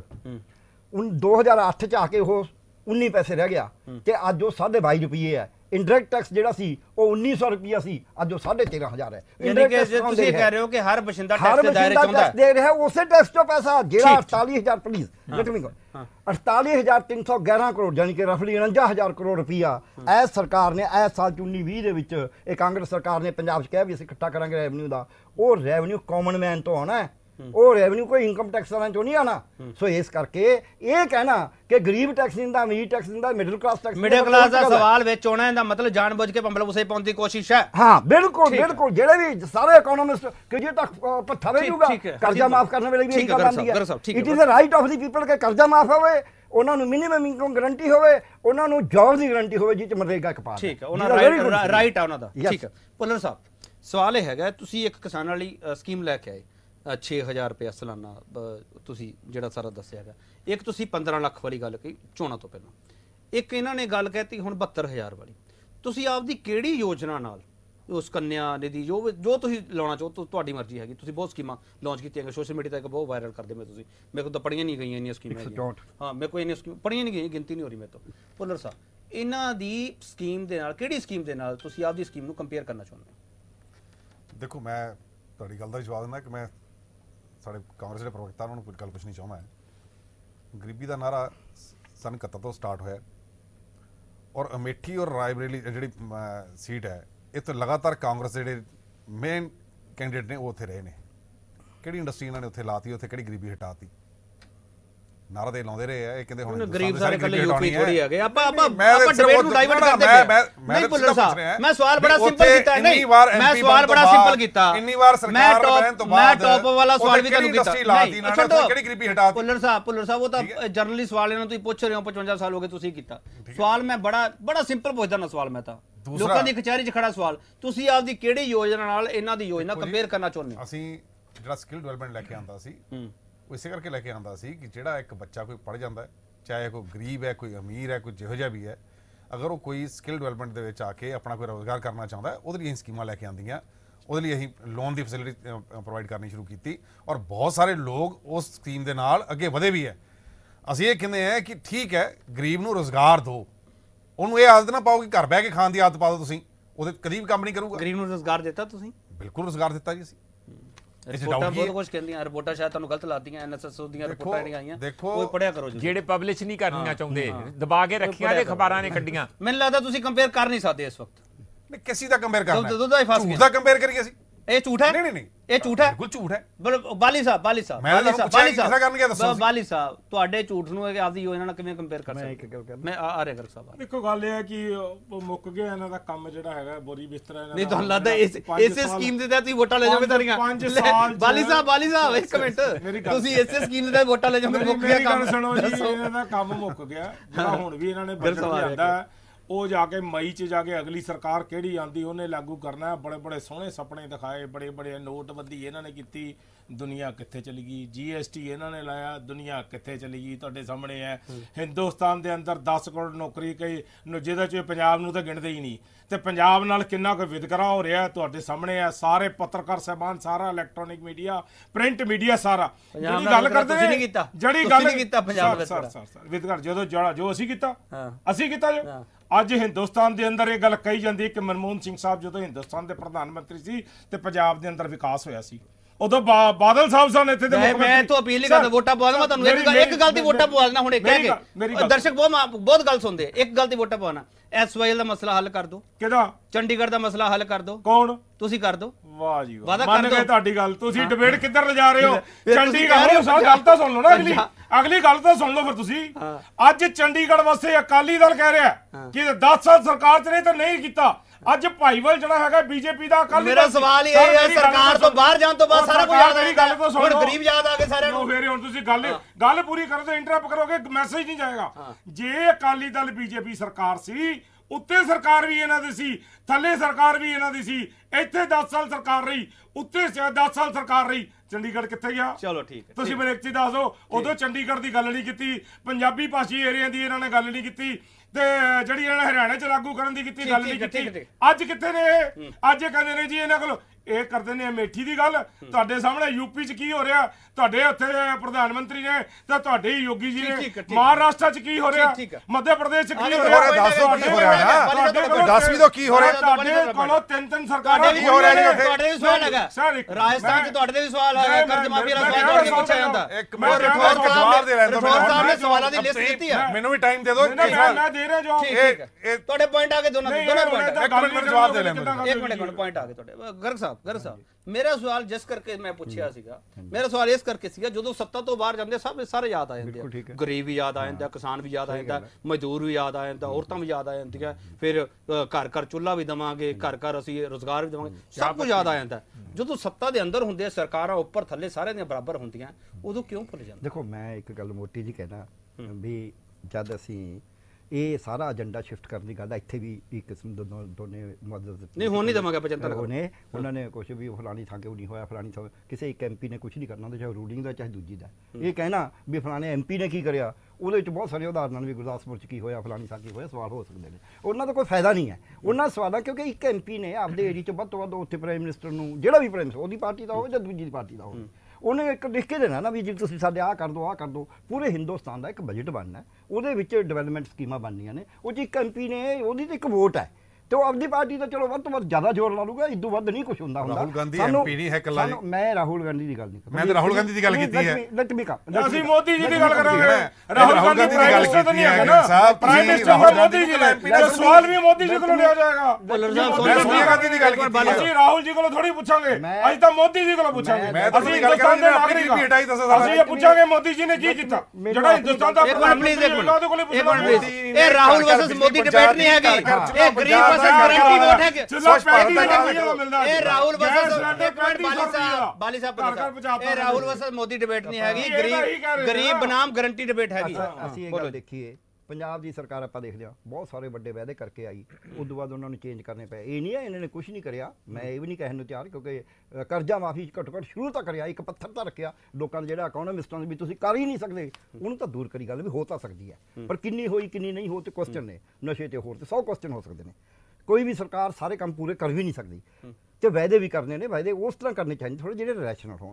ਦੋ ਹਜ਼ਾਰ ਅੱਠ 'ਚ ਆ ਕੇ ਉਹ ਉੱਨੀ ਪੈਸੇ ਰਹਿ ਗਿਆ ਤੇ ਅੱਜ ਉਹ ਸਾਢੇ ਬਾਈ ਰੁਪਏ ਹੈ। ਇੰਡਾਇਰੈਕਟ ਟੈਕਸ ਜਿਹੜਾ ਸੀ ਉਹ ਉੱਨੀ ਸੌ ਰੁਪਇਆ ਸੀ, ਅੱਜ ਉਹ ਸਾਢੇ ਤੇਰਾਂ ਹਜ਼ਾਰ ਹੈ। ਯਾਨੀ ਕਿ ਤੁਸੀਂ ਕਹਿ ਰਹੇ ਹੋ ਕਿ ਹਰ ਬਸ਼ਿੰਦਾ ਟੈਕਸ ਦੇ ਦਾਇਰੇ 'ਚ ਆਉਂਦਾ ਹੈ, ਦੇ ਰਿਹਾ ਉਸੇ ਟੈਕਸ ਤੋਂ ਪੈਸਾ ਜਿਹੜਾ ਅੜਤਾਲੀ ਹਜ਼ਾਰ ਪਲੀਜ਼ ਲੈਟ ਮੀ ਗੋ ਅੜਤਾਲੀ ਹਜ਼ਾਰ ਤਿੰਨ ਸੌ ਗਿਆਰਾਂ ਕਰੋੜ ਯਾਨੀ ਕਿ ਰਫਲੀ ਉਣੰਜਾ ਹਜ਼ਾਰ ਕਰੋੜ ਰੁਪਈਆ ਇਸ ਸਰਕਾਰ ਨੇ ਇਸ ਸਾਲ ਚ ਉੱਨੀ ਵੀਹ ਦੇ ਵਿੱਚ ਇਹ ਕਾਂਗਰਸ ਸਰਕਾਰ ਨੇ ਪੰਜਾਬ 'ਚ ਕਿਹਾ ਵੀ ਅਸੀਂ ਇਕੱਠਾ ਕਰਾਂਗੇ ਰੈਵਨਿਊ ਦਾ। ਉਹ ਰੈਵਨਿਊ ਕਾਮਨ ਮੈਨ ਤੋਂ ਆਉਣਾ ਹੈ, ਉਹ ਰੈਵਨਿਊ ਕੋਈ ਇਨਕਮ ਟੈਕਸ ਵਾਲਿਆਂ ਚੋਂ ਨਹੀਂ ਆਣਾ। ਸੋ ਇਸ ਕਰਕੇ ਇਹ ਕਹਿਣਾ ਕਿ ਗਰੀਬ ਟੈਕਸ ਦਿੰਦਾ, ਅਮੀਰ ਟੈਕਸ ਦਿੰਦਾ, middle class tax, middle class ਦਾ ਸਵਾਲ ਵਿੱਚ ਆਉਣਾ, ਇਹਦਾ ਮਤਲਬ ਜਾਣਬੁੱਝ ਕੇ ਪੰਬਲ ਉਸੇ ਪਾਉਣ ਦੀ ਕੋਸ਼ਿਸ਼ ਹੈ। ਹਾਂ ਬਿਲਕੁਲ ਬਿਲਕੁਲ। ਜਿਹੜੇ ਵੀ ਸਾਰੇ ਇਕਨੋਮਿਸਟ ਕਿ ਜੇ ਤੱਕ ਭੱਠਾ ਵੇਚੂਗਾ ਕਰਜ਼ਾ ਮਾਫ ਕਰਨ ਵੇਲੇ ਵੀ ਇਹੀ ਗੱਲ ਆਉਂਦੀ ਹੈ। It is a right of the people ਕਿ ਕਰਜ਼ਾ ਮਾਫ ਹੋਵੇ, ਉਹਨਾਂ ਨੂੰ ਮਿਨੀਮਮ ਇਨਕਮ ਗਰੰਟੀ ਹੋਵੇ, ਉਹਨਾਂ ਨੂੰ ਜੌਬ ਦੀ ਗਰੰਟੀ ਹੋਵੇ ਜਿਹ ਚ ਮਨਰੇਗਾ ਇੱਕ ਪਾਰਟ। ਠੀਕ ਹੈ, ਉਹਨਾਂ ਦਾ ਰਾਈਟ ਆ ਉਹਨਾਂ ਦਾ। ਠੀਕ ਹੈ ਭੁੱਲਰ ਸਾਹਿਬ, ਸਵਾਲ ਇਹ ਹੈਗਾ ਤੁਸੀਂ ਇੱਕ ਕਿਸਾਨਾਂ ਲਈ ਸਕੀਮ ਲੈ ਕੇ ਆਏ ਛੇ ਹਜ਼ਾਰ ਰੁਪਇਆ ਸਾਲਾਨਾ, ਤੁਸੀਂ ਜਿਹੜਾ ਸਾਰਾ ਦੱਸਿਆ ਹੈਗਾ। ਇੱਕ ਤੁਸੀਂ ਪੰਦਰਾਂ ਲੱਖ ਵਾਲੀ ਗੱਲ ਕਹੀ ਚੋਣਾਂ ਤੋਂ ਪਹਿਲਾਂ, ਇੱਕ ਇਹਨਾਂ ਨੇ ਗੱਲ ਕਹਿਤੀ ਹੁਣ ਬਹੱਤਰ ਹਜ਼ਾਰ ਵਾਲੀ। ਤੁਸੀਂ ਆਪਦੀ ਕਿਹੜੀ ਯੋਜਨਾ ਨਾਲ ਉਸ ਕੰਨਿਆ ਨਿਧੀ ਜੋ ਜੋ ਤੁਸੀਂ ਲਾਉਣਾ ਚਾਹੋ ਤੁਹਾਡੀ ਮਰਜ਼ੀ ਹੈਗੀ, ਤੁਸੀਂ ਬਹੁਤ ਸਕੀਮਾਂ ਲਾਂਚ ਕੀਤੀਆਂ, ਸੋਸ਼ਲ ਮੀਡੀਆ ਤੇ ਇੱਕ ਬਹੁਤ ਵਾਇਰਲ ਕਰਦੇ ਮੈਂ ਤੁਸੀਂ, ਮੇਰੇ ਕੋਲ ਤਾਂ ਪੜੀਆਂ ਨਹੀਂ ਗਈਆਂ ਇੰਨੀਆਂ ਸਕੀਮਾਂ। ਹਾਂ ਮੇਰੇ ਕੋਲ ਇੰਨੀਆਂ ਸਕੀਮਾਂ ਪੜੀਆਂ ਨਹੀਂ ਗਈਆਂ, ਗਿਣਤੀ ਨਹੀਂ ਹੋ ਰਹੀ ਮੇਰੇ ਤੋਂ। ਭੁੱਲਰ ਸਾਹਿਬ, ਇਹਨਾਂ ਦੀ ਸਕੀਮ ਦੇ ਨਾਲ ਕਿਹੜੀ ਸਕੀਮ ਦੇ ਨਾਲ ਤੁਸੀਂ ਆਪਦੀ ਸਕੀਮ ਨੂੰ ਕੰਪੇਅਰ ਕਰਨਾ ਚਾਹੁੰਦੇ ਹੋ? ਦੇਖੋ ਮੈਂ ਤੁਹਾਡੀ ਗੱਲ ਦਾ ਜਵਾਬ ਦਿੰਦਾ ਕਿ ਮੈਂ ਸਾਡੇ ਕਾਂਗਰਸ ਦੇ ਪ੍ਰਵਕਤਾ ਉਹਨਾਂ ਨੂੰ ਕੁਝ ਗੱਲ ਪੁੱਛਣੀ ਚਾਹੁੰਦਾ ਹੈ। ਗਰੀਬੀ ਦਾ ਨਾਰਾ ਸਨ ਇਕਹੱਤਰ ਤੋਂ ਸਟਾਰਟ ਹੋਇਆ ਔਰ ਅਮੇਠੀ ਔਰ ਰਾਏਬਰੇਲੀ ਜਿਹੜੀ ਸੀਟ ਹੈ ਇਹ ਤੋਂ ਲਗਾਤਾਰ ਕਾਂਗਰਸ ਦੇ ਜਿਹੜੇ ਮੇਨ ਕੈਂਡੀਡੇਟ ਨੇ ਉਹ ਉੱਥੇ ਰਹੇ ਨੇ। ਕਿਹੜੀ ਇੰਡਸਟਰੀ ਇਹਨਾਂ ਨੇ ਉੱਥੇ ਲਾਤੀ, ਉੱਥੇ ਕਿਹੜੀ ਗਰੀਬੀ ਹਟਾਤੀ। ਨਾਰਾ ਦੇ ਲਾਉਂਦੇ ਰਹੇ ਆ ਇਹ ਕਹਿੰਦੇ ਹੁਣ ਗਰੀਬ ਸਾਰੇ ਇਕੱਲੇ ਯੂਪੀ ਹੈ। ਥੋੜੀ ਹੈਗੇ ਆਪਾਂ ਆਪਾਂ ਮੈਂ ਆਪਾਂ ਸਿਰਫ ਡਿਬੇਟ ਉਹ ਨੂੰ ਡਾਈਵਰਟ ਦੱਸਣਾ, ਕਰਦੇ ਮੈਂ- ਪਏ ਮੈਂ- ਮੈਂ ਨਹੀਂ ਤਾਂ ਭੁੱਲਰ ਪੁੱਛ ਸਾਹਿਬ ਰਿਹਾ। ਮੈਂ ਸਵਾਲ ਬੜਾ ਵੀ ਸਿੰਪਲ ਉੱਥੇ ਕੀਤਾ ਇੰਨੀ ਨਹੀਂ ਵਾਰ ਮੈਂ M P ਸਵਾਲ ਬਣਨ ਬੜਾ ਤੋਂ ਸਿੰਪਲ ਬਾਅਦ, ਕੀਤਾ ਇੰਨੀ ਵਾਰ ਮੈਂ ਸਰਕਾਰ ਬਣਨ ਤੋਂ ਟੌਪ ਮੈਂ ਬਾਅਦ ਟੌਪ ਵਾਲਾ ਸਵਾਲ ਵੀ ਤੁਹਾਨੂੰ ਕੀਤਾ ਇੰਡਸਟਰੀ ਲਾਤੀ ਇਹਨਾਂ ਨੇ, ਛੱਡੋ ਕਿਹੜੀ ਗਰੀਬੀ ਹਟਾਤੀ? ਭੁੱਲਰ ਸਾਹਿਬ ਭੁੱਲਰ ਸਾਹਿਬ ਉਹ ਤਾਂ ਜਰਨਲੀ ਸਵਾਲ ਇਹਨਾਂ ਨੂੰ ਤੁਸੀਂ ਪੁੱਛ ਰਹੇ ਹੋ ਪਚਵੰਜਾ ਸਾਲ ਹੋ ਗਏ ਤੁਸੀਂ ਕੀਤਾ ਸਵਾਲ ਮੈਂ ਬੜਾ ਬੜਾ ਸਿੰਪਲ ਪੁੱਛਦਾ ਨਾ ਸਵਾਲ ਮੈਂ ਤਾਂ ਲੋਕਾਂ ਦੀ ਕਚਹਿਰੀ 'ਚ ਖੜਾ ਸਵਾਲ ਤੁਸੀਂ ਆਪਦੀ ਕਿਹੜੀ ਯੋਜਨਾ ਨਾਲ ਇਹਨਾਂ ਦੀ ਯੋਜਨਾ ਕੰਪੇਅਰ ਕਰਨਾ ਚਾਹੁੰਦੇ ਹੋ? ਅਸੀਂ ਜਿਹੜਾ ਸਕਿੱਲ ਡਿਵੈਲਪਮੈਂਟ ਲੈ ਕੇ ਆਂਦਾ ਸੀ ਉਹ ਇਸੇ ਕਰਕੇ ਲੈ ਕੇ ਆਂਦਾ ਸੀ ਕਿ ਜਿਹੜਾ ਇੱਕ ਬੱਚਾ ਕੋਈ ਪੜ੍ਹ ਜਾਂਦਾ ਹੈ, ਚਾਹੇ ਕੋਈ ਗਰੀਬ ਹੈ ਕੋਈ ਅਮੀਰ ਹੈ ਕੋਈ ਜਿਹੋ ਜਿਹਾ ਵੀ ਹੈ, ਅਗਰ ਉਹ ਕੋਈ ਸਕਿੱਲ ਡਿਵੈਲਪਮੈਂਟ ਦੇ ਵਿੱਚ ਆ ਕੇ ਆਪਣਾ ਕੋਈ ਰੋਜ਼ਗਾਰ ਕਰਨਾ ਚਾਹੁੰਦਾ ਹੈ ਉਹਦੇ ਲਈ ਅਸੀਂ ਸਕੀਮਾਂ ਲੈ ਕੇ ਆਂਦੀਆਂ। ਉਹਦੇ ਲਈ ਅਸੀਂ ਲੋਨ ਦੀ ਫੈਸਿਲਿਟੀ ਪ੍ਰੋਵਾਈਡ ਕਰਨੀ ਸ਼ੁਰੂ ਕੀਤੀ ਔਰ ਬਹੁਤ ਸਾਰੇ ਲੋਕ ਉਸ ਸਕੀਮ ਦੇ ਨਾਲ ਅੱਗੇ ਵਧੇ ਵੀ ਹੈ। ਅਸੀਂ ਇਹ ਕਹਿੰਦੇ ਹਾਂ ਕਿ ਠੀਕ ਹੈ ਗਰੀਬ ਨੂੰ ਰੋਜ਼ਗਾਰ ਦਿਓ, ਉਹਨੂੰ ਇਹ ਆਦਤ ਨਾ ਪਾਓ ਕਿ ਘਰ ਬਹਿ ਕੇ ਖਾਣ ਦੀ ਆਦਤ ਪਾ ਦਿਓ, ਤੁਸੀਂ ਉਹਦੇ ਕਦੀ ਵੀ ਕੰਮ ਨਹੀਂ ਕਰੂਗਾ। ਗਰੀਬ ਨੂੰ ਰੋਜ਼ਗਾਰ ਦਿੱਤਾ ਤੁਸੀਂ? ਬਿਲਕੁਲ ਰੋਜ਼ਗਾਰ ਦਿੱਤਾ ਜੀ ਅਸੀਂ। ਰਿਪੋਰਟਾਂ ਬਹੁਤ ਕੁਝ ਕਹਿੰਦੀਆਂ ਰਿਪੋਰਟਾਂ ਸ਼ਾਇਦ ਤੁਹਾਨੂੰ ਗਲਤ ਲਾਤੀਆਂ ਐਨਐਸਐਸ ਦੀਆਂ ਰਿਪੋਰਟਾਂ ਜਿਹੜੀਆਂ ਆਈਆਂ ਉਹ ਪੜਿਆ ਕਰੋ ਜੀ ਜਿਹੜੇ ਪਬਲਿਸ਼ ਨਹੀਂ ਕਰਨੀਆਂ ਚਾਹੁੰਦੇ ਦਬਾ ਕੇ ਰੱਖੀਆਂ ਨੇ ਅਖਬਾਰਾਂ ਨੇ ਕੱਢੀਆਂ। ਮੈਨੂੰ ਲੱਗਦਾ ਤੁਸੀਂ ਕੰਪੇਅਰ ਕਰ ਨਹੀਂ ਸਕਦੇ ਇਸ ਵਕਤ। ਨਹੀਂ ਕਿਸੇ ਦਾ ਕੰਪੇਅਰ ਕਰਨਾ ਦੁੱਧ ਦਾ ਹੀ ਫਸ ਗਿਆ। ਝੂਠ ਦਾ ਕੰਪੇਅਰ ਕਰੀਏ ਅਸੀਂ? ਇਹ ਝੂਠ ਹੈ? ਨਹੀਂ ਨਹੀਂ ਨਹੀਂ ਇਹ ਝੂਠ ਹੈ, ਬਿਲਕੁਲ ਝੂਠ ਹੈ। ਬਾਲੀ ਸਾਹਿਬ ਬਾਲੀ ਸਾਹਿਬ ਮੈਂ ਤੁਹਾਨੂੰ ਪੁੱਛਿਆ ਕਿਹਦਾ ਕਰਨਗੇ ਦੱਸੋ। ਬਾਲੀ ਸਾਹਿਬ ਤੁਹਾਡੇ ਝੂਠ ਨੂੰ ਆਪਦੀ ਯੋਜਨਾ ਨਾਲ ਕਿਵੇਂ ਕੰਪੇਅਰ ਕਰ ਸਕਦੇ? ਮੈਂ ਇੱਕ ਗੱਲ ਕਰਦਾ ਮੈਂ ਆ ਰਿਹਾ ਗਰਗ ਸਾਹਿਬ ਦੇਖੋ ਗੱਲ ਇਹ ਹੈ ਕਿ ਉਹ ਮੁੱਕ ਗਿਆ ਇਹਨਾਂ ਦਾ ਕੰਮ ਜਿਹੜਾ ਹੈਗਾ ਬੋਰੀ ਬਿਸਤਰਾ ਇਹਨਾਂ ਦਾ। ਨਹੀਂ ਤੁਹਾਨੂੰ ਲੱਗਦਾ ਇਸ ਇਸੇ ਸਕੀਮ ਦੇ ਤਹਿਤ ਤੁਸੀਂ ਵੋਟਾਂ ਲੈ ਜਾਓਗੇ ਤਾਰੀਆਂ? ਬਾਲੀ ਸਾਹਿਬ ਬਾਲੀ ਸਾਹਿਬ ਇੱਕ ਮਿੰਟ ਤੁਸੀਂ ਇਸੇ ਸਕੀਮ ਦੇ ਤਹਿਤ ਵੋਟਾਂ ਲੈ ਜਾਓਗੇ? ਮੁੱਕ ਗਿਆ ਕੰਮ। ਸੁਣੋ ਜੀ ਇਹਨਾਂ ਦਾ ਕੰਮ ਮੁੱਕ ਗਿਆ ਜਿਹੜਾ ਹੁਣ ਵੀ ਇਹਨਾਂ ਨੇ ਬਜਟ ਲਿਆਂਦਾ ਉਹ ਜਾ ਕੇ ਮਈ 'ਚ ਜਾ ਕੇ ਅਗਲੀ ਸਰਕਾਰ ਕਿਹੜੀ ਆਂਦੀ ਉਹਨੇ ਲਾਗੂ ਕਰਨਾ। ਬੜੇ ਬੜੇ ਸੋਹਣੇ ਸੁਪਨੇ ਦਿਖਾਏ, ਬੜੇ ਬੜੇ ਨੋਟਬੰਦੀ ਇਹਨਾਂ ਨੇ ਕੀਤੀ, ਦੁਨੀਆ ਕਿੱਥੇ ਚਲੀ ਗਈ। ਜੀਐਸਟੀ ਇਹਨਾਂ ਨੇ ਲਾਇਆ, ਦੁਨੀਆ ਕਿੱਥੇ ਚਲੀ ਗਈ ਤੁਹਾਡੇ ਸਾਹਮਣੇ ਹੈ। ਹਿੰਦੁਸਤਾਨ ਦੇ ਅੰਦਰ ਦਸ ਕਰੋੜ ਨੌਕਰੀ ਕਈ ਜਿਹਦੇ 'ਚ ਪੰਜਾਬ ਨੂੰ ਤਾਂ ਗਿਣਦੇ ਹੀ ਨਹੀਂ, ਤੇ ਪੰਜਾਬ ਨਾਲ ਕਿੰਨਾ ਕੁ ਵਿਤਕਰਾ ਹੋ ਰਿਹਾ ਤੁਹਾਡੇ ਸਾਹਮਣੇ ਹੈ। ਸਾਰੇ ਪੱਤਰਕਾਰ ਸਾਹਿਬਾਨ, ਸਾਰਾ ਇਲੈਕਟ੍ਰੋਨਿਕ ਮੀਡੀਆ, ਪ੍ਰਿੰਟ ਮੀਡੀਆ, ਸਾਰਾ ਜਿਹੜੀ ਗੱਲ ਕਰਦੇ ਨੇ ਜਿਹੜੀ ਗੱਲ ਕੀਤਾ ਪੰਜਾਬ ਵਿੱਚ ਵਿਤਕਰਾ ਜਦੋਂ ਜੋ ਅਸੀਂ ਕੀਤਾ ਅਸੀਂ ਕੀਤਾ ਜੋ ਅੱਜ ਹਿੰਦੁਸਤਾਨ ਦੇ ਅੰਦਰ ਇਹ ਗੱਲ ਕਹੀ ਜਾਂਦੀ ਕਿ ਮਨਮੋਹਨ ਸਿੰਘ ਸਾਹਿਬ ਜਦੋਂ ਹਿੰਦੁਸਤਾਨ ਦੇ ਪ੍ਰਧਾਨ ਮੰਤਰੀ ਸੀ ਤੇ ਪੰਜਾਬ ਦੇ ਅੰਦਰ ਵਿਕਾਸ ਹੋਇਆ ਸੀ, ਉਦੋਂ ਬਾਦਲ ਸਾਹਿਬ ਸਨ ਇੱਥੇ ਦੇ ਮੁੱਖ ਮੰਤਰੀ। ਮੈਂ ਤਾਂ ਅਪੀਲ ਹੀ ਕਰਦਾ ਵੋਟਾਂ ਪਵਾ ਦਵਾਂ ਤੁਹਾਨੂੰ ਇੱਕ ਇੱਕ ਗੱਲ ਦੀ ਵੋਟਾਂ ਪਵਾ ਦੇਣਾ ਹੁਣ ਇੱਕ ਕਹਿ ਕੇ ਦਰਸ਼ਕ ਬਹੁਤ ਬਹੁਤ ਗੱਲ ਸੁਣਦੇ ਇੱਕ ਗੱਲ ਦੀ ਵੋਟਾਂ ਪਵਾਣਾ। ਐਸਵਾਈਐਲ ਦਾ ਮਸਲਾ ਹੱਲ ਕਰ ਦਿਓ। ਕਿਹਦਾ? ਚੰਡੀਗੜ੍ਹ ਦਾ ਮਸਲਾ ਹੱਲ ਕਰ ਦਿਓ। ਕੌਣ? ਤੁਸੀਂ ਕਰ ਦਿਓ। ਵਾਹ ਜੀ ਵਾਹ, ਮੰਨ ਗਏ ਤੁਹਾਡੀ ਗੱਲ। ਤੁਸੀਂ ਡਿਬੇਟ ਕਿੱਧਰ ਲਿਜਾ ਰਹੇ ਹੋ? ਚੰਡੀਗੜ੍ਹ ਗੱਲ ਤਾਂ ਸੁਣ ਲਓ ਨਾ, ਅਗਲੀ ਅਗਲੀ ਗੱਲ ਤਾਂ ਸੁਣ ਲਓ ਫਿਰ ਤੁਸੀਂ। ਅੱਜ ਚੰਡੀਗੜ੍ਹ ਵਾਸਤੇ ਅਕਾਲੀ ਦਲ ਕਹਿ ਰਿਹਾ ਕਿ ਦਸ ਸਾਲ ਸਰਕਾਰ ਚ ਨਹੀਂ ਤਾਂ ਨਹੀਂ ਕੀਤਾ। ਅੱਜ ਭਾਈਵਾਲ ਜਿਹੜਾ ਹੈਗਾ ਬੀਜੇਪੀ ਦਾ ਅਕਾਲੀ ਦਲ। ਮੇਰਾ ਸਵਾਲ ਇਹ ਹੈ ਸਰਕਾਰ ਤੋਂ ਬਾਹਰ ਜਾਣ ਤੋਂ ਬਾਅਦ ਸਾਰਾ ਕੁਝ ਯਾਦ ਆਏਗਾ। ਗੱਲ ਤਾਂ ਸੁਣ ਲਓ, ਹੁਣ ਗਰੀਬ ਯਾਦ ਆ ਗਏ ਸਾਰਿਆਂ ਨੂੰ। ਫੇਰ ਹੁਣ ਤੁਸੀਂ ਗੱਲ ਗੱਲ ਪੂਰੀ ਕਰੋ ਤੇ ਇੰਟਰਰਪਟ ਕਰੋਗੇ, ਮੈਸੇਜ ਨਹੀਂ ਜਾਏਗਾ। ਜੇ ਅਕਾਲੀ ਦਲ ਬੀਜੇਪੀ ਸਰਕਾਰ ਸੀ, ਉੱਤੇ ਸਰਕਾਰ ਵੀ ਇਹਨਾਂ ਦੀ ਸੀ, ਥੱਲੇ ਸਰਕਾਰ ਵੀ ਇਹਨਾਂ ਦੀ ਸੀ, ਇੱਥੇ ਦਸ ਸਾਲ ਸਰਕਾਰ ਰਹੀ, ਉੱਤੇ ਦਸ ਸਾਲ ਸਰਕਾਰ ਰਹੀ, ਚੰਡੀਗੜ੍ਹ ਕਿੱਥੇ ਗਿਆ? ਚਲੋ ਠੀਕ ਹੈ, ਤੁਸੀਂ ਮੈਨੂੰ ਇੱਕ ਚੀਜ਼ ਦੱਸ ਦਿਓ, ਉਦੋਂ ਚੰਡੀਗੜ੍ਹ ਦੀ ਗੱਲ ਨਹੀਂ ਕੀਤੀ, ਪੰਜਾਬੀ ਭਾਸ਼ੀ ਏਰੀਆ ਦੀ ਇਹਨਾਂ ਨੇ ਗੱਲ ਨਹੀਂ ਕੀਤੀ, ਤੇ ਜਿਹੜੀ ਇਹਨਾਂ ਨੇ ਹਰਿਆਣਾ ਚ ਲਾਗੂ ਕਰਨ ਦੀ ਕੀਤੀ ਗੱਲ ਨਹੀਂ ਕੀਤੀ। ਅੱਜ ਕਿੱਥੇ ਨੇ? ਅੱਜ ਇਹ ਕਹਿੰਦੇ ਨੇ ਜੀ ਇਹਨਾਂ ਕੋਲ ਇਹ ਕਰਦੇ ਨੇ ਅਮੇਠੀ ਦੀ ਗੱਲ। ਤੁਹਾਡੇ ਸਾਹਮਣੇ ਯੂਪੀ ਚ ਕੀ ਹੋ ਰਿਹਾ, ਤੁਹਾਡੇ ਉੱਥੇ ਪ੍ਰਧਾਨ ਮੰਤਰੀ ਨੇ ਤੇ ਤੁਹਾਡੇ ਯੋਗੀ ਜੀ ਨੇ। ਮਹਾਰਾਸ਼ਟਰ ਚ ਕੀ ਹੋ ਰਿਹਾ, ਮੱਧ ਪ੍ਰਦੇਸ਼ ਚ ਕੀ ਹੋ ਰਿਹਾ, ਦੱਸੋ ਕੀ ਹੋ ਰਿਹਾ ਨਾ, ਦੱਸ ਵੀ ਦੋ ਕੀ ਹੋ ਰਿਹਾ। ਤੁਹਾਡੇ ਕੋਲੋਂ ਤਿੰਨ ਤਿੰਨ ਸਰਕਾਰਾਂ ਕੀ ਹੋ ਰਿਹਾ ਜੀ ਉੱਥੇ? ਤੁਹਾਡੇ ਵੀ ਸਵਾਲ ਹੈਗਾ ਰਾਜਸਥਾਨ ਚ, ਤੁਹਾਡੇ ਵੀ ਸਵਾਲ ਹੈਗਾ ਕਰਜ਼ ਮਾਫੀ ਵਾਲਾ ਸਵਾਲ ਕੇ ਪੁੱਛਿਆ ਜਾਂਦਾ। ਇੱਕ ਮਿੰਟ ਜਵਾਬ ਦੇ ਰਹੇ ਰਠੌਰ ਸਾਹਿਬ ਨੇ ਸਵਾਲਾਂ ਦੀ ਲਿਸਟ ਦਿੱਤੀ ਹੈ, ਮੈਨੂੰ ਵੀ ਟਾਈਮ ਦੇ ਦਿਓ। ਮੈਂ ਦੇ ਰਿਹਾ ਜਵਾਬ। ਇਹ ਤੁਹਾਡੇ ਪੁਆਇੰਟ ਆ ਗਏ ਦੋਨਾਂ ਦੇ ਦੋਨਾਂ ਪੁਆਇੰਟ। ਇੱਕ ਮਿੰਟ ਮੈਨੂੰ ਜਵਾਬ ਦੇ ਲੈ ਮੈਨੂੰ। ਇੱਕ ਮਿੰਟ ਇੱਕ ਮਿੰਟ ਪੁਆਇੰਟ ਆ ਗਏ ਤੁਹਾਡੇ। ਗਰਗ ਸਾਹਿਬ ਗਰਗ ਸਾਹਿਬ ਮੇਰਾ ਸਵਾਲ ਜਿਸ ਕਰਕੇ ਮੈਂ ਪੁੱਛਿਆ ਸੀਗਾ, ਮੇਰਾ ਸਵਾਲ ਇਸ ਕਰਕੇ ਸੀਗਾ ਜਦੋਂ ਸੱਤਾ ਤੋਂ ਬਾਹਰ ਜਾਂਦੇ ਸਭ ਸਾਰੇ ਯਾਦ ਆ ਜਾਂਦੇ ਆ। ਗਰੀਬ ਵੀ ਯਾਦ ਆ ਜਾਂਦਾ, ਕਿਸਾਨ ਵੀ ਯਾਦ ਆ ਜਾਂਦਾ, ਮਜ਼ਦੂਰ ਵੀ ਯਾਦ ਆ ਜਾਂਦਾ, ਔਰਤਾਂ ਵੀ ਯਾਦ ਆ ਜਾਂਦੀਆਂ, ਫਿਰ ਘਰ ਘਰ ਚੁੱਲ੍ਹਾ ਵੀ ਦੇਵਾਂਗੇ, ਘਰ ਘਰ ਅਸੀਂ ਰੋਜ਼ਗਾਰ ਵੀ ਦੇਵਾਂਗੇ, ਸਭ ਕੁਝ ਯਾਦ ਆ ਜਾਂਦਾ। ਜਦੋਂ ਸੱਤਾ ਦੇ ਅੰਦਰ ਹੁੰਦੇ ਸਰਕਾਰਾਂ ਉੱਪਰ ਥੱਲੇ ਸਾਰਿਆਂ ਦੀਆਂ ਬਰਾਬਰ ਹੁੰਦੀਆਂ, ਉਦੋਂ ਕਿਉਂ ਭੁੱਲ ਜਾਂਦੇ? ਦੇਖੋ ਮੈਂ ਇੱਕ ਗੱਲ ਮੋਟੀ ਜੀ ਕਹਿਣਾ ਵੀ ਜਦ ਅਸੀਂ ਇਹ ਸਾਰਾ ਏਜੰਡਾ ਸ਼ਿਫਟ ਕਰਨ ਦੀ ਗੱਲ ਇੱਥੇ ਵੀ ਇੱਕ ਕਿਸਮ ਦੋਨੋਂ ਦੋਨੇ ਮਦਦ ਨਹੀਂ ਹੋਣ ਨਹੀਂ ਦੇਵਾਂਗੇ ਪਚੰਤਰ ਉਹਨੇ ਉਹਨਾਂ ਨੇ ਕੁਝ ਵੀ ਫਲਾਣੀ ਥਾਂ ਕਿਉਂ ਨਹੀਂ ਹੋਇਆ, ਫਲਾਣੀ ਥਾਂ ਕਿਸੇ ਇੱਕ ਐਮਪੀ ਨੇ ਕੁਝ ਨਹੀਂ ਕਰਨਾ ਹੁੰਦਾ, ਚਾਹੇ ਰੂਲਿੰਗ ਦਾ ਚਾਹੇ ਦੂਜੀ ਦਾ। ਇਹ ਕਹਿਣਾ ਵੀ ਫਲਾਣੇ ਐਮਪੀ ਨੇ ਕੀ ਕਰਿਆ, ਉਹਦੇ ਵਿੱਚ ਬਹੁਤ ਸਾਰੇ ਉਦਾਹਰਨਾਂ ਵੀ ਗੁਰਦਾਸਪੁਰ 'ਚ ਕੀ ਹੋਇਆ, ਫਲਾਣੀ ਥਾਂ ਕੀ ਹੋਇਆ, ਸਵਾਲ ਹੋ ਸਕਦੇ ਨੇ। ਉਹਨਾਂ ਦਾ ਕੋਈ ਫਾਇਦਾ ਨਹੀਂ ਹੈ ਉਹਨਾਂ ਸਵਾਲਾਂ, ਕਿਉਂਕਿ ਇੱਕ ਐਮਪੀ ਨੇ ਆਪਦੇ ਏਰੀਆ 'ਚ ਵੱਧ ਤੋਂ ਵੱਧ ਉੱਥੇ ਪ੍ਰਾਈਮ ਮਿਨਿਸਟਰ ਨੂੰ, ਜਿਹੜਾ ਵੀ ਪ੍ਰਾਈਮ ਮਿਨਿਸਟਰ ਉਹਦੀ ਪਾਰਟੀ ਦਾ ਹੋਵੇ ਜਾਂ ਦੂਜੀ ਪਾਰਟੀ ਦਾ ਹੋਵੇ, ਉਹਨੇ ਇੱਕ ਲਿਖ ਕੇ ਦੇਣਾ ਨਾ ਵੀ ਜੇ ਤੁਸੀਂ ਸਾਡੇ ਆਹ ਕਰ ਦਿਓ ਆਹ ਕਰ ਦਿਓ। ਪੂਰੇ ਹਿੰਦੁਸਤਾਨ ਦਾ ਇੱਕ ਬਜਟ ਬਣਨਾ, ਉਹਦੇ ਵਿੱਚ ਡਿਵੈਲਪਮੈਂਟ ਸਕੀਮਾਂ ਬਣਨੀਆਂ ਨੇ। ਉਹ 'ਚ ਇੱਕ ਐਮਪੀ ਨੇ, ਉਹਦੀ ਤਾਂ ਇੱਕ ਵੋਟ ਹੈ, ਤੇ ਉਹ ਆਪਣੀ ਪਾਰਟੀ ਤਾਂ ਚਲੋ ਵੱਧ ਤੋਂ ਵੱਧ ਜ਼ਿਆਦਾ ਜ਼ੋਰ ਲਾ ਲੂਗਾ, ਇਦੋਂ ਵੱਧ ਨਹੀਂ ਕੁਝ ਹੁੰਦਾ ਹੁੰਦਾ। ਰਾਹੁਲ ਗਾਂਧੀ ਐਮਪੀ ਨਹੀਂ ਹੈ ਇਕੱਲਾ ਜੀ। ਮੈਂ ਰਾਹੁਲ ਗਾਂਧੀ ਦੀ ਗੱਲ ਨਹੀਂ ਮੈਂ ਤਾਂ ਰਾਹੁਲ ਗਾਂਧੀ ਦੀ ਗੱਲ ਕੀਤੀ ਹੈ। ਲੈਟ ਮੀ ਕਮ, ਅਸੀਂ ਮੋਦੀ ਜੀ ਦੀ ਗੱਲ ਕਰਾਂਗੇ। ਰਾਹੁਲ ਗਾਂਧੀ ਦੀ ਗੱਲ ਕੀਤੀ ਹੈ ਸਾਹਿਬ, ਪ੍ਰਾਈਮ ਮਿਨਿਸਟਰ ਮੋਦੀ ਜੀ ਨੇ ਸਵਾਲ ਵੀ ਮੋਦੀ ਜੀ ਕੋਲੋਂ ਲਿਆ ਜਾਏਗਾ। ਭੁੱਲਰ ਸਾਹਿਬ ਮੈਂ ਸੋਨੀਆ ਗਾਂਧੀ ਦੀ ਗੱਲ ਕੀਤੀ ਹੈ। ਅਸੀਂ ਰਾਹੁਲ ਜੀ ਕੋਲੋਂ ਥੋੜੀ ਪੁੱਛਾਂਗੇ, ਅਸੀਂ ਤਾਂ ਮੋਦੀ ਜੀ ਕੋਲੋਂ ਪੁੱਛਾਂਗੇ। ਮੈਂ ਤਾਂ ਅਸੀਂ ਗੱਲ ਕਰਾਂ ਹਿੰਦੁਸਤਾਨ ਦੇ ਆਪਣੀ ਨਾਗਰਿਕ ਬੀਪੀ ਹਟਾਈ ਦਸ ਅਸੀਂ ਇਹ ਪੁੱਛਾਂਗੇ ਮੋਦੀ ਜੀ ਨੇ ਕੀ ਕੀਤਾ, ਜਿਹੜਾ ਹਿੰਦੁਸਤਾਨ ਦਾ ਇੱਕ ਮਿੰਟ ਪਲੀਜ਼, ਇੱਕ ਉਹਨਾਂ ਦੇ ਕੋਲੇ ਮਿੰਟ ਇੱਕ ਮਿੰਟ ਪੁੱਛਾਂਗੇ। ਪਲੀਜ਼। ਇਹ ਰਾਹੁਲ ਵਰਸਸ ਮੋਦੀ ਡਿਬੇਟ ਨਹੀਂ ਹੈਗੀ, ਇਹ ਗਰੀਬ ਵਰਸਸ ਗਰੰਟੀ ਵੋਟ ਹੈ। ਇਹ ਰਾਹੁਲ ਵਰਸਸ ਇੱਕ ਮਿੰਟ ਬਾਲੀ ਸਾਹਿਬ ਬਾਲੀ ਸਾਹਿਬ ਇਹ ਰਾਹੁਲ ਵਰਸਸ ਮੋਦੀ ਡਿਬੇਟ ਨਹੀਂ ਹੈਗੀ, ਗਰੀਬ ਗਰੀਬ ਬਨਾਮ ਗਰੰਟੀ ਡਿਬੇਟ ਹੈਗੀ। ਅਸੀਂ ਇਹ ਗੱਲ ਦੇਖੀਏ, ਪੰਜਾਬ ਦੀ ਸਰਕਾਰ ਆਪਾਂ ਦੇਖਦੇ ਹਾਂ ਬਹੁਤ ਸਾਰੇ ਵੱਡੇ ਵਾਅਦੇ ਕਰਕੇ ਆਈ, ਉਸ ਤੋਂ ਬਾਅਦ ਉਹਨਾਂ ਨੂੰ ਚੇਂਜ ਕਰਨੇ ਪਏ। ਇਹ ਨਹੀਂ ਹੈ ਇਹਨਾਂ ਨੇ ਕੁਝ ਨਹੀਂ ਕਰਿਆ, ਮੈਂ ਇਹ ਵੀ ਨਹੀਂ ਕਹਿਣ ਨੂੰ ਤਿਆਰ, ਕਿਉਂਕਿ ਕਰਜ਼ਾ ਮਾਫੀ ਘੱਟੋ ਘੱਟ ਸ਼ੁਰੂ ਤਾਂ ਕਰਿਆ, ਇੱਕ ਪੱਥਰ ਤਾਂ ਰੱਖਿਆ ਲੋਕਾਂ ਦੇ, ਜਿਹੜਾ ਇਕਨੋਮਿਸਟਾਂ ਦੇ ਵੀ ਤੁਸੀਂ ਕਰ ਹੀ ਨਹੀਂ ਸਕਦੇ, ਉਹਨੂੰ ਤਾਂ ਦੂਰ ਕਰੀ ਗੱਲ ਵੀ ਹੋ ਤਾਂ ਸਕਦੀ ਹੈ, ਪਰ ਕਿੰਨੀ ਹੋਈ ਕਿੰਨੀ ਨਹੀਂ ਹੋ ਤੇ ਕੁਐਸਚਨ ਨੇ, ਨਸ਼ੇ ਤੇ ਹੋਰ ਤੇ ਸੌ ਕੁਐਸਚਨ ਹੋ ਸਕਦੇ ਨੇ। ਕੋਈ ਵੀ ਸਰਕਾਰ ਸਾਰੇ ਕੰਮ ਪੂਰੇ ਕਰ ਵੀ ਨਹੀਂ ਸਕਦੀ, ਤੇ ਵਾਅਦੇ ਵੀ ਕਰਨੇ ਨੇ, ਵਾਅਦੇ ਉਸ ਤਰ੍ਹਾਂ ਕਰਨੇ ਚਾਹੀਦੇ ਥੋੜੇ ਜਿਹੜੇ ਰੈਸ਼ਨਲ ਹੋਣ।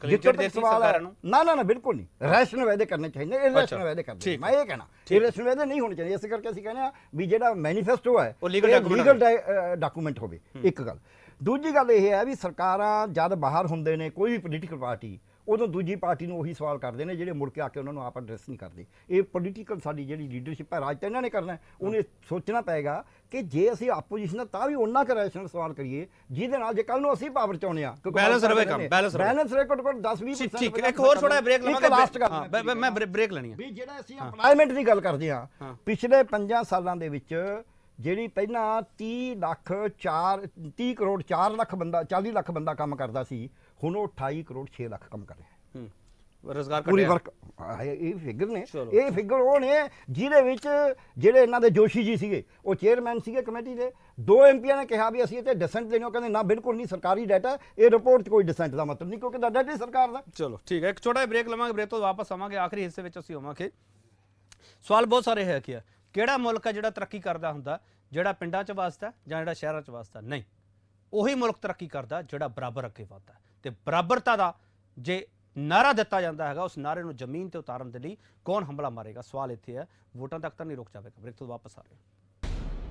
ਨਾ ਨਾ ਨਾ ਬਿਲਕੁਲ ਨਹੀਂ, ਰੈਸ਼ਨਲ ਵਾਅਦੇ ਕਰਨੇ ਚਾਹੀਦੇ, ਇਰੈਸ਼ਨਲ ਵਾਅਦੇ ਕਰਨੇ, ਮੈਂ ਇਹ ਕਹਿਣਾ ਇਰੈਸ਼ਨਲ ਵਾਅਦੇ ਨਹੀਂ ਹੋਣੇ ਚਾਹੀਦੇ। ਇਸੇ ਕਰਕੇ ਅਸੀਂ ਕਹਿੰਦੇ ਆ ਵੀ ਜਿਹੜਾ ਮੈਨੀਫੈਸਟੋ ਹੈ ਉਹ ਲੀਗਲ ਡਾਕੂਮੈਂਟ ਹੋਵੇ, ਇੱਕ ਗੱਲ। ਦੂਜੀ ਗੱਲ ਇਹ ਹੈ ਵੀ ਸਰਕਾਰਾਂ ਜਦ ਬਾਹਰ ਹੁੰਦੇ ਨੇ ਕੋਈ ਵੀ ਪੋਲੀਟੀਕਲ ਪਾਰਟੀ, ਉਦੋਂ ਦੂਜੀ ਪਾਰਟੀ ਨੂੰ ਉਹੀ ਸਵਾਲ ਕਰਦੇ ਨੇ ਜਿਹੜੇ ਮੁੜ ਕੇ ਆ ਕੇ ਉਹਨਾਂ ਨੂੰ ਆਪ ਐਡਰੈਸ ਨਹੀਂ ਕਰਦੇ। ਇਹ ਪੋਲੀਟੀਕਲ ਸਾਡੀ ਜਿਹੜੀ ਲੀਡਰਸ਼ਿਪ ਹੈ, ਰਾਜ ਤਾਂ ਇਹਨਾਂ ਨੇ ਕਰਨਾ, ਉਹਨੇ ਸੋਚਣਾ ਪਏਗਾ ਕਿ ਜੇ ਅਸੀਂ ਆਪੋਜੀਸ਼ਨ ਦਾ ਤਾਂ ਵੀ ਉਹਨਾਂ ਕੁ ਰੈਸ਼ਨਲ ਸਵਾਲ ਕਰੀਏ ਜਿਹਦੇ ਨਾਲ ਜੇ ਕੱਲ ਨੂੰ ਅਸੀਂ ਪਾਵਰ ਚ ਆਉਂਦੇ ਆ, ਬੈਲੈਂਸ ਰਵੇ ਕੰਮ, ਬੈਲੈਂਸ ਬੈਲੈਂਸ ਰਵੇ ਘੱਟੋ ਘੱਟ ਦਸ ਵੀਹ ਪਰਸੈਂਟ। ਠੀਕ, ਇੱਕ ਹੋਰ ਥੋੜਾ ਬ੍ਰੇਕ ਲਵਾਂਗੇ, ਲਾਸਟ ਕਰ ਮੈਂ ਬ੍ਰੇਕ ਲੈਣੀ ਹੈ। ਵੀ ਜਿਹੜਾ ਅਸੀਂ ਐਮਪਲੋਇਮੈਂਟ ਦੀ ਗੱਲ ਕਰਦੇ ਆ, ਪਿਛਲੇ ਪੰਜਾਂ ਸਾਲਾਂ ਦੇ ਵਿੱਚ ਜਿਹੜੀ ਪਹਿਲਾਂ ਤੀਹ ਲੱਖ ਚਾਰ ਤੀਹ ਕਰੋੜ ਚਾਰ ਲੱਖ ਬੰਦਾ ਚਾਲੀ ਲੱਖ ਬੰਦਾ ਕੰਮ ਕਰਦਾ ਸੀ, ਹੁਣ ਉਹ ਅਠਾਈ ਕਰੋੜ ਛੇ ਲੱਖ ਕੰਮ ਕਰ ਰਿਹਾ। ਰੋਜ਼ਗਾਰ ਪੂਰੀ ਵਰਕ ਇਹ ਫਿਗਰ ਨੇ, ਇਹ ਫਿਗਰ ਉਹ ਨੇ ਜਿਹਦੇ ਵਿੱਚ ਜਿਹੜੇ ਇਹਨਾਂ ਦੇ ਜੋਸ਼ੀ ਜੀ ਸੀਗੇ, ਉਹ ਚੇਅਰਮੈਨ ਸੀਗੇ ਕਮੇਟੀ ਦੇ। ਦੋ ਐਮਪੀਆਂ ਨੇ ਕਿਹਾ ਵੀ ਅਸੀਂ ਇੱਥੇ ਡਿਸੈਂਟ ਦੇਣੀ, ਉਹ ਕਹਿੰਦੇ ਨਾ ਬਿਲਕੁਲ ਨਹੀਂ, ਸਰਕਾਰੀ ਡਾਟਾ, ਇਹ ਰਿਪੋਰਟ 'ਚ ਕੋਈ ਡਿਸੈਂਟ ਦਾ ਮਤਲਬ ਨਹੀਂ, ਕਿਉਂਕਿ ਡਾਟਾ ਹੀ ਸਰਕਾਰ ਦਾ। ਚਲੋ ਠੀਕ ਹੈ, ਇੱਕ ਛੋਟਾ ਬ੍ਰੇਕ ਲਵਾਂਗੇ, ਬ੍ਰੇਕ ਤੋਂ ਵਾਪਸ ਆਵਾਂਗੇ। ਆਖਰੀ ਹਿੱਸੇ ਵਿੱਚ ਅਸੀਂ ਹੋਵਾਂਗੇ। ਸਵਾਲ ਬਹੁਤ ਸਾਰੇ ਹੈ ਕਿ ਕਿਹੜਾ ਮੁਲਕ ਹੈ ਜਿਹੜਾ ਤਰੱਕੀ ਕਰਦਾ ਹੁੰਦਾ, ਜਿਹੜਾ ਪਿੰਡਾਂ 'ਚ ਵਸਦਾ ਜਾਂ ਜਿਹੜਾ ਸ਼ਹਿਰਾਂ 'ਚ ਵਸਦਾ? ਨਹੀਂ, ਉਹੀ ਮੁਲਕ ਤਰੱਕੀ ਕਰਦਾ ਜਿਹੜਾ ਬਰਾਬਰ ਅੱਗੇ ਵਧਦਾ। ਤੇ ਬਰਾਬਰਤਾ ਦਾ ਜੇ ਨਾਰਾ ਦਿੱਤਾ ਜਾਂਦਾ ਹੈਗਾ, ਉਸ ਨਾਰੇ ਨੂੰ ਜ਼ਮੀਨ ਤੇ ਉਤਾਰਨ ਦੇ ਲਈ ਕੌਣ ਹੰਭਲਾ ਮਾਰੇਗਾ? ਸਵਾਲ ਇੱਥੇ ਹੈ, ਵੋਟਾਂ ਤੱਕ ਤਾਂ ਨਹੀਂ ਰੁਕ ਜਾਵੇਗਾ। ਬ੍ਰੇਕ ਤੋਂ ਵਾਪਸ ਆ ਰਹੇ